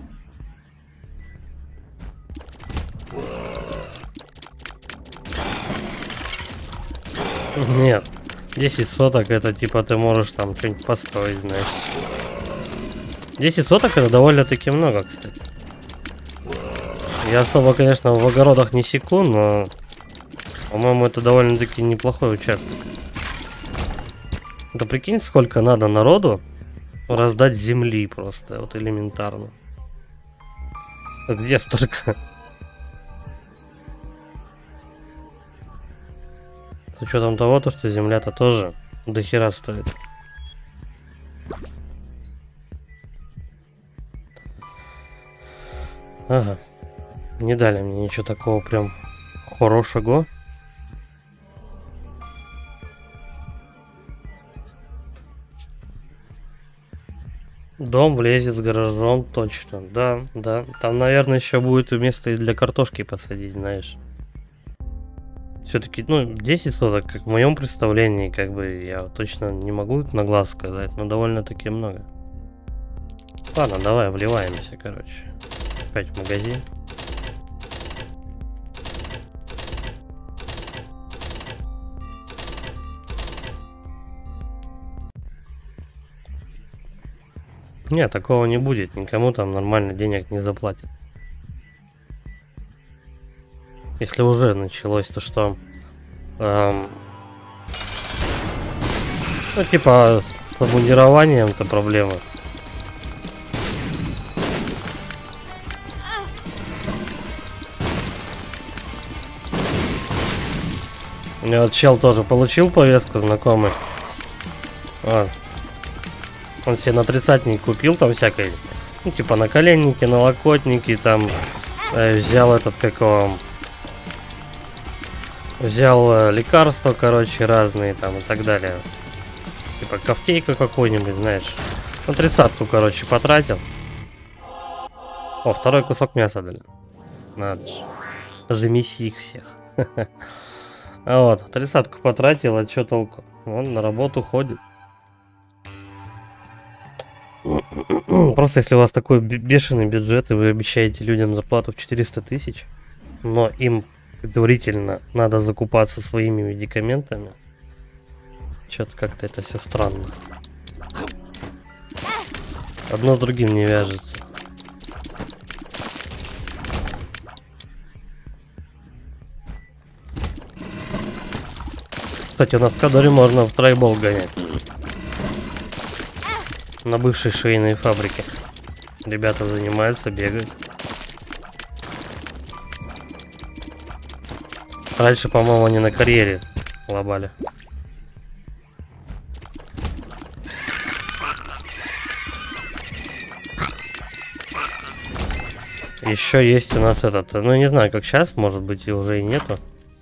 Нет. десять соток это типа ты можешь там что-нибудь построить, знаешь. десять соток это довольно-таки много, кстати. Я особо, конечно, в огородах не секу, но, по-моему, это довольно-таки неплохой участок. Да прикинь, сколько надо народу раздать земли просто, вот элементарно. Где столько? С учетом того, то, что земля-то тоже до хера стоит. Ага. Не дали мне ничего такого прям хорошего. Дом влезет с гаражом, точно. Да, да. Там, наверное, еще будет место и для картошки посадить, знаешь. Все-таки, ну, десять соток, как в моем представлении, как бы я точно не могу на глаз сказать, но довольно-таки много. Ладно, давай вливаемся, короче. Опять в магазин. Нет, такого не будет, никому там нормально денег не заплатят. Если уже началось, то что... Эм, ну, типа, с обмундированием-то проблемы. У меня вот чел тоже получил повестку, знакомый. Вот. Он себе на тридцатник купил там всякой, ну, типа наколенники, налокотники, там э, взял этот, как его, взял э, лекарства, короче, разные там и так далее. Типа ковтейка какой-нибудь, знаешь. На тридцатку, короче, потратил. О, второй кусок мяса дали. Надо же. Замеси их всех. А вот, тридцатку потратил, а что толку? Он на работу ходит. Просто если у вас такой бешеный бюджет, и вы обещаете людям зарплату в четыреста тысяч, но им предварительно надо закупаться своими медикаментами, что-то как-то это все странно. Одно с другим не вяжется. Кстати, у нас в Кадоре можно в тройбол гонять. На бывшей швейной фабрике. Ребята занимаются, бегают. Раньше, по-моему, они на карьере лобали. Еще есть у нас этот, ну не знаю, как сейчас, может быть, и уже и нету.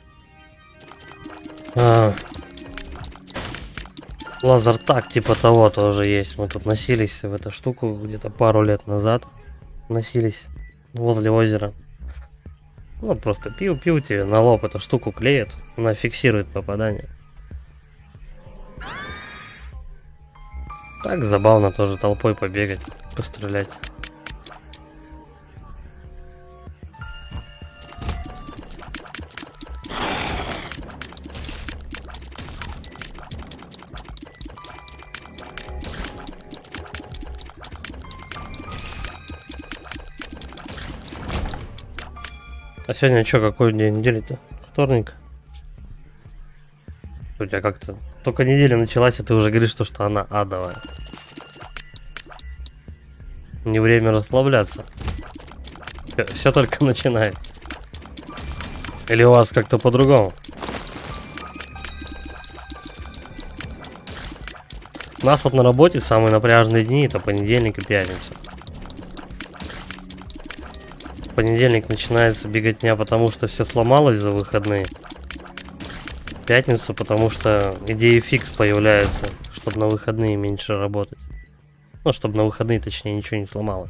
А, лазертаг типа того тоже есть. Мы тут носились в эту штуку где-то пару лет назад. Носились возле озера. Ну просто пиу-пиу тебе на лоб эту штуку клеит. Она фиксирует попадание. Так забавно тоже толпой побегать, пострелять. А сегодня что, какой день недели-то? Вторник. У тебя как-то только неделя началась, и ты уже говоришь, что, что она адовая. Не время расслабляться. Все, все только начинает. Или у вас как-то по-другому? У нас вот на работе самые напряженные дни — это понедельник и пятница. В понедельник начинается беготня, потому что все сломалось за выходные. В пятницу, потому что идеи фикс появляется, чтобы на выходные меньше работать. Ну, чтобы на выходные, точнее, ничего не сломалось.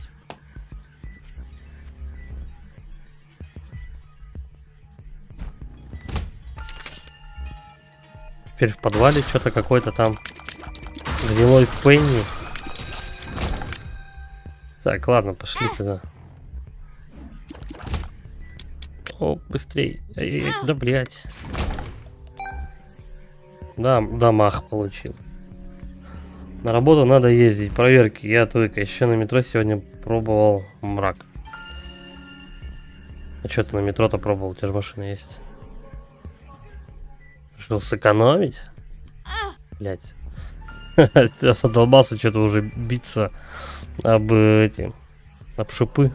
Теперь в подвале что-то какой-то там гнилой Пенни. Так, ладно, пошли туда. О, быстрей. Ай-яй-яй, да, блять. Да, да, мах получил. На работу надо ездить, проверки, я отвык. Еще на метро сегодня пробовал мрак. А что ты на метро-то пробовал? У тебя же машина есть. Решил сэкономить? Блять. Я задолбался что-то уже биться об эти, об шипы.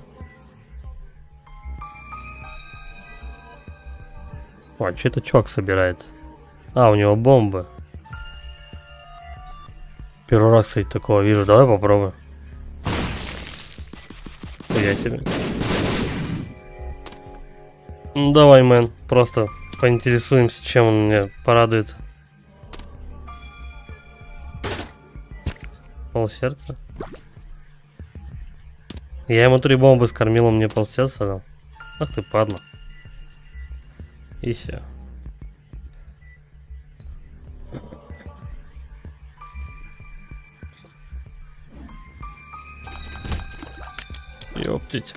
О, что это чувак собирает? А, у него бомбы. Первый раз, кстати, такого вижу. Давай попробуем. Я тебе. Ну давай, мэн. Просто поинтересуемся, чем он меня порадует. Пол сердца. Я ему три бомбы скормил, он мне полсердца дал. Ах ты падла. И все. Ёптить.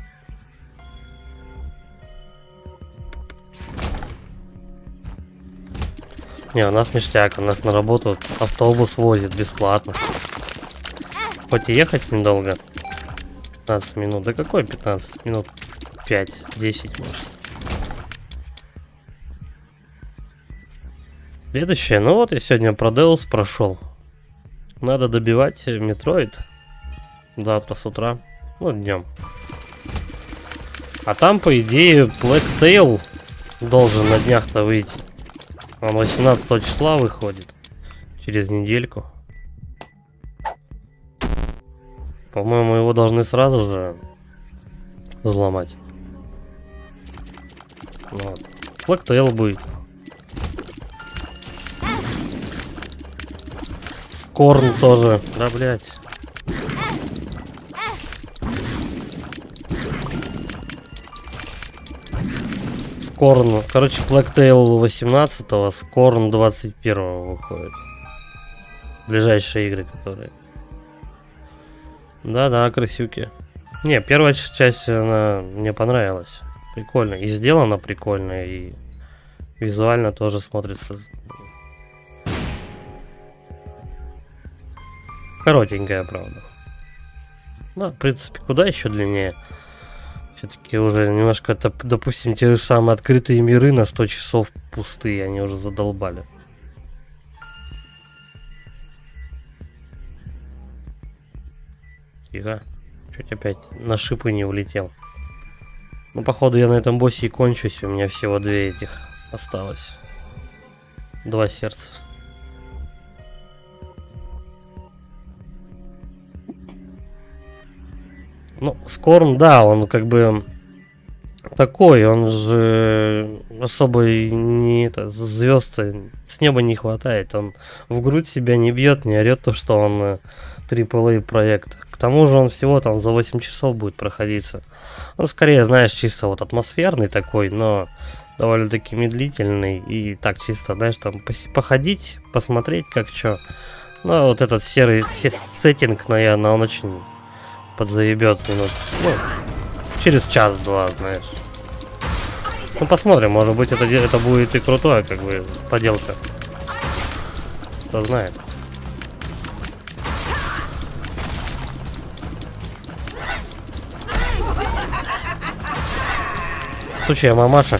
Не, у нас ништяк, у нас на работу автобус возит бесплатно. Хоть и ехать недолго. пятнадцать минут. Да какой пятнадцать минут? пять-десять может. Следующее. Ну вот я сегодня про Deus прошел. Надо добивать Metroid. Завтра с утра. Ну, днем. А там, по идее, Plague Tale должен на днях-то выйти. Он восемнадцатого числа выходит. Через недельку. По-моему, его должны сразу же взломать. Вот. Plague Tale будет. Скорн тоже. Да, блять. Скорн. Короче, Plague Tale восемнадцатого, Скорн двадцать первого выходит. Ближайшие игры, которые. Да-да, красивки. Не, первая часть, она мне понравилась. Прикольно. И сделано прикольно, и визуально тоже смотрится. Коротенькая, правда. Да, в принципе, куда еще длиннее. Все-таки уже немножко, это, допустим, те же самые открытые миры на сто часов пустые, они уже задолбали. Тихо. Чуть опять на шипы не улетел. Ну, походу, я на этом боссе и кончусь. У меня всего две этих осталось. Два сердца. Ну, Скорн, да, он как бы такой, он же особо не это, звезд с неба не хватает. Он в грудь себя не бьет, не орет то, что он трипл эй проект. К тому же он всего там за восемь часов будет проходиться. Он скорее, знаешь, чисто вот атмосферный такой, но довольно-таки медлительный. И так чисто, знаешь, там походить, посмотреть как что. Ну, вот этот серый сеттинг, наверное, он очень подзаебет минут. Ну, через час-два, знаешь. Ну, посмотрим, может быть, это, это будет и крутое, как бы, поделка. Кто знает. Случай, мамаша.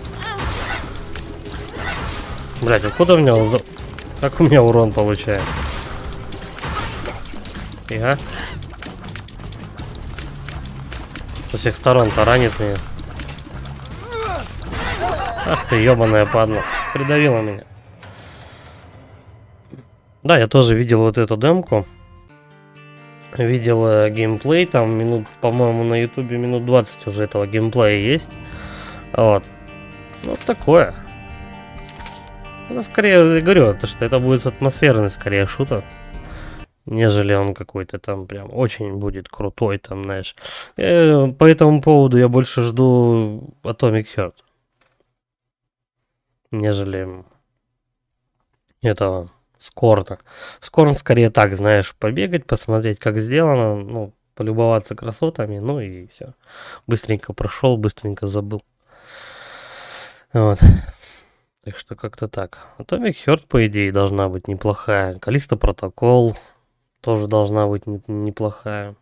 Блять, откуда у меня урон? Как у меня урон получает? Ига. Со всех сторон таранит меня. Ах ты, ебаная падла. Придавила меня. Да, я тоже видел вот эту демку. Видел э, геймплей. Там минут, по-моему, на ютубе минут двадцать уже этого геймплея есть. Вот. Вот такое. Ну, скорее, я говорю, то, что это будет атмосферный, скорее, шутер. Нежели он какой-то там прям очень будет крутой, там, знаешь. Э, по этому поводу я больше жду Atomic Heart. Нежели этого Скорна. Скорн скорее так, знаешь, побегать, посмотреть, как сделано, ну, полюбоваться красотами, ну и все. Быстренько прошел, быстренько забыл. Вот. Так что как-то так. Atomic Heart, по идее, должна быть неплохая. Callisto Protocol тоже должна быть не- неплохая.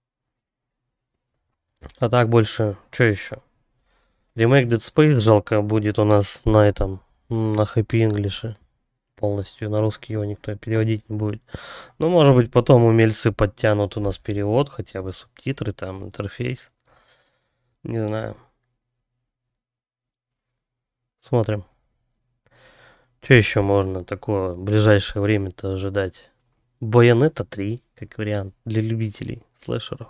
А так больше, что еще? Ремейк Dead Space жалко будет у нас на этом, на Happy English. Полностью на русский его никто переводить не будет. Ну, может быть, потом умельцы подтянут у нас перевод, хотя бы субтитры, там, интерфейс. Не знаю. Смотрим. Что еще можно такое в ближайшее время-то ожидать? Bayonetta три, как вариант, для любителей слэшеров.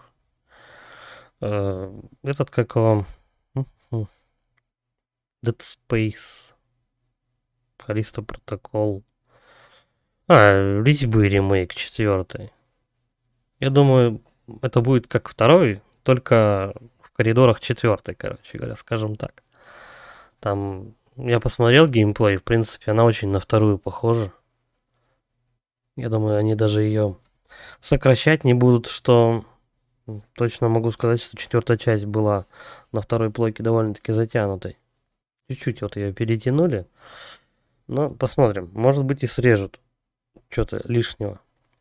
Э, Этот, как его... м-м, Dead Space, Callisto Protocol. А, резьбы ремейк четвертый. Я думаю, это будет как второй, только в коридорах четвертой, короче говоря, скажем так. Там я посмотрел геймплей, в принципе, она очень на вторую похожа. Я думаю, они даже ее сокращать не будут, что точно могу сказать, что четвертая часть была на второй плойке довольно-таки затянутой. Чуть-чуть вот ее перетянули. Но посмотрим. Может быть и срежут что-то лишнего.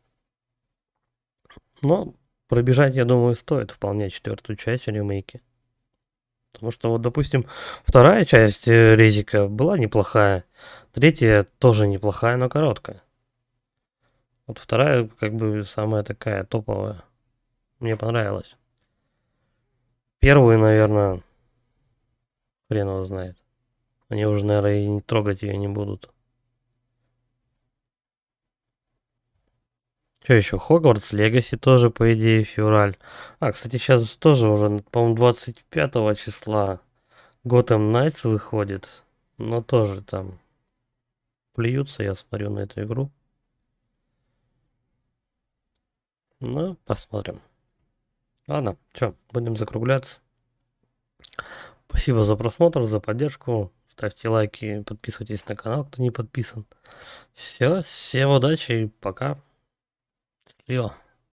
Но пробежать, я думаю, стоит вполне четвертую часть в ремейке. Потому что, вот, допустим, вторая часть э, Резика была неплохая. Третья тоже неплохая, но короткая. Вот вторая, как бы, самая такая топовая. Мне понравилась. Первую, наверное, хрен его знает. Они уже, наверное, и не трогать ее не будут. Что еще? Хогвартс Легаси тоже, по идее, февраль. А, кстати, сейчас тоже уже, по-моему, двадцать пятого числа Gotham Knights выходит. Но тоже там плюются, я смотрю на эту игру. Ну, посмотрим. Ладно, что, будем закругляться. Спасибо за просмотр, за поддержку. Ставьте лайки, подписывайтесь на канал, кто не подписан. Все, всем удачи и пока. Счастливо.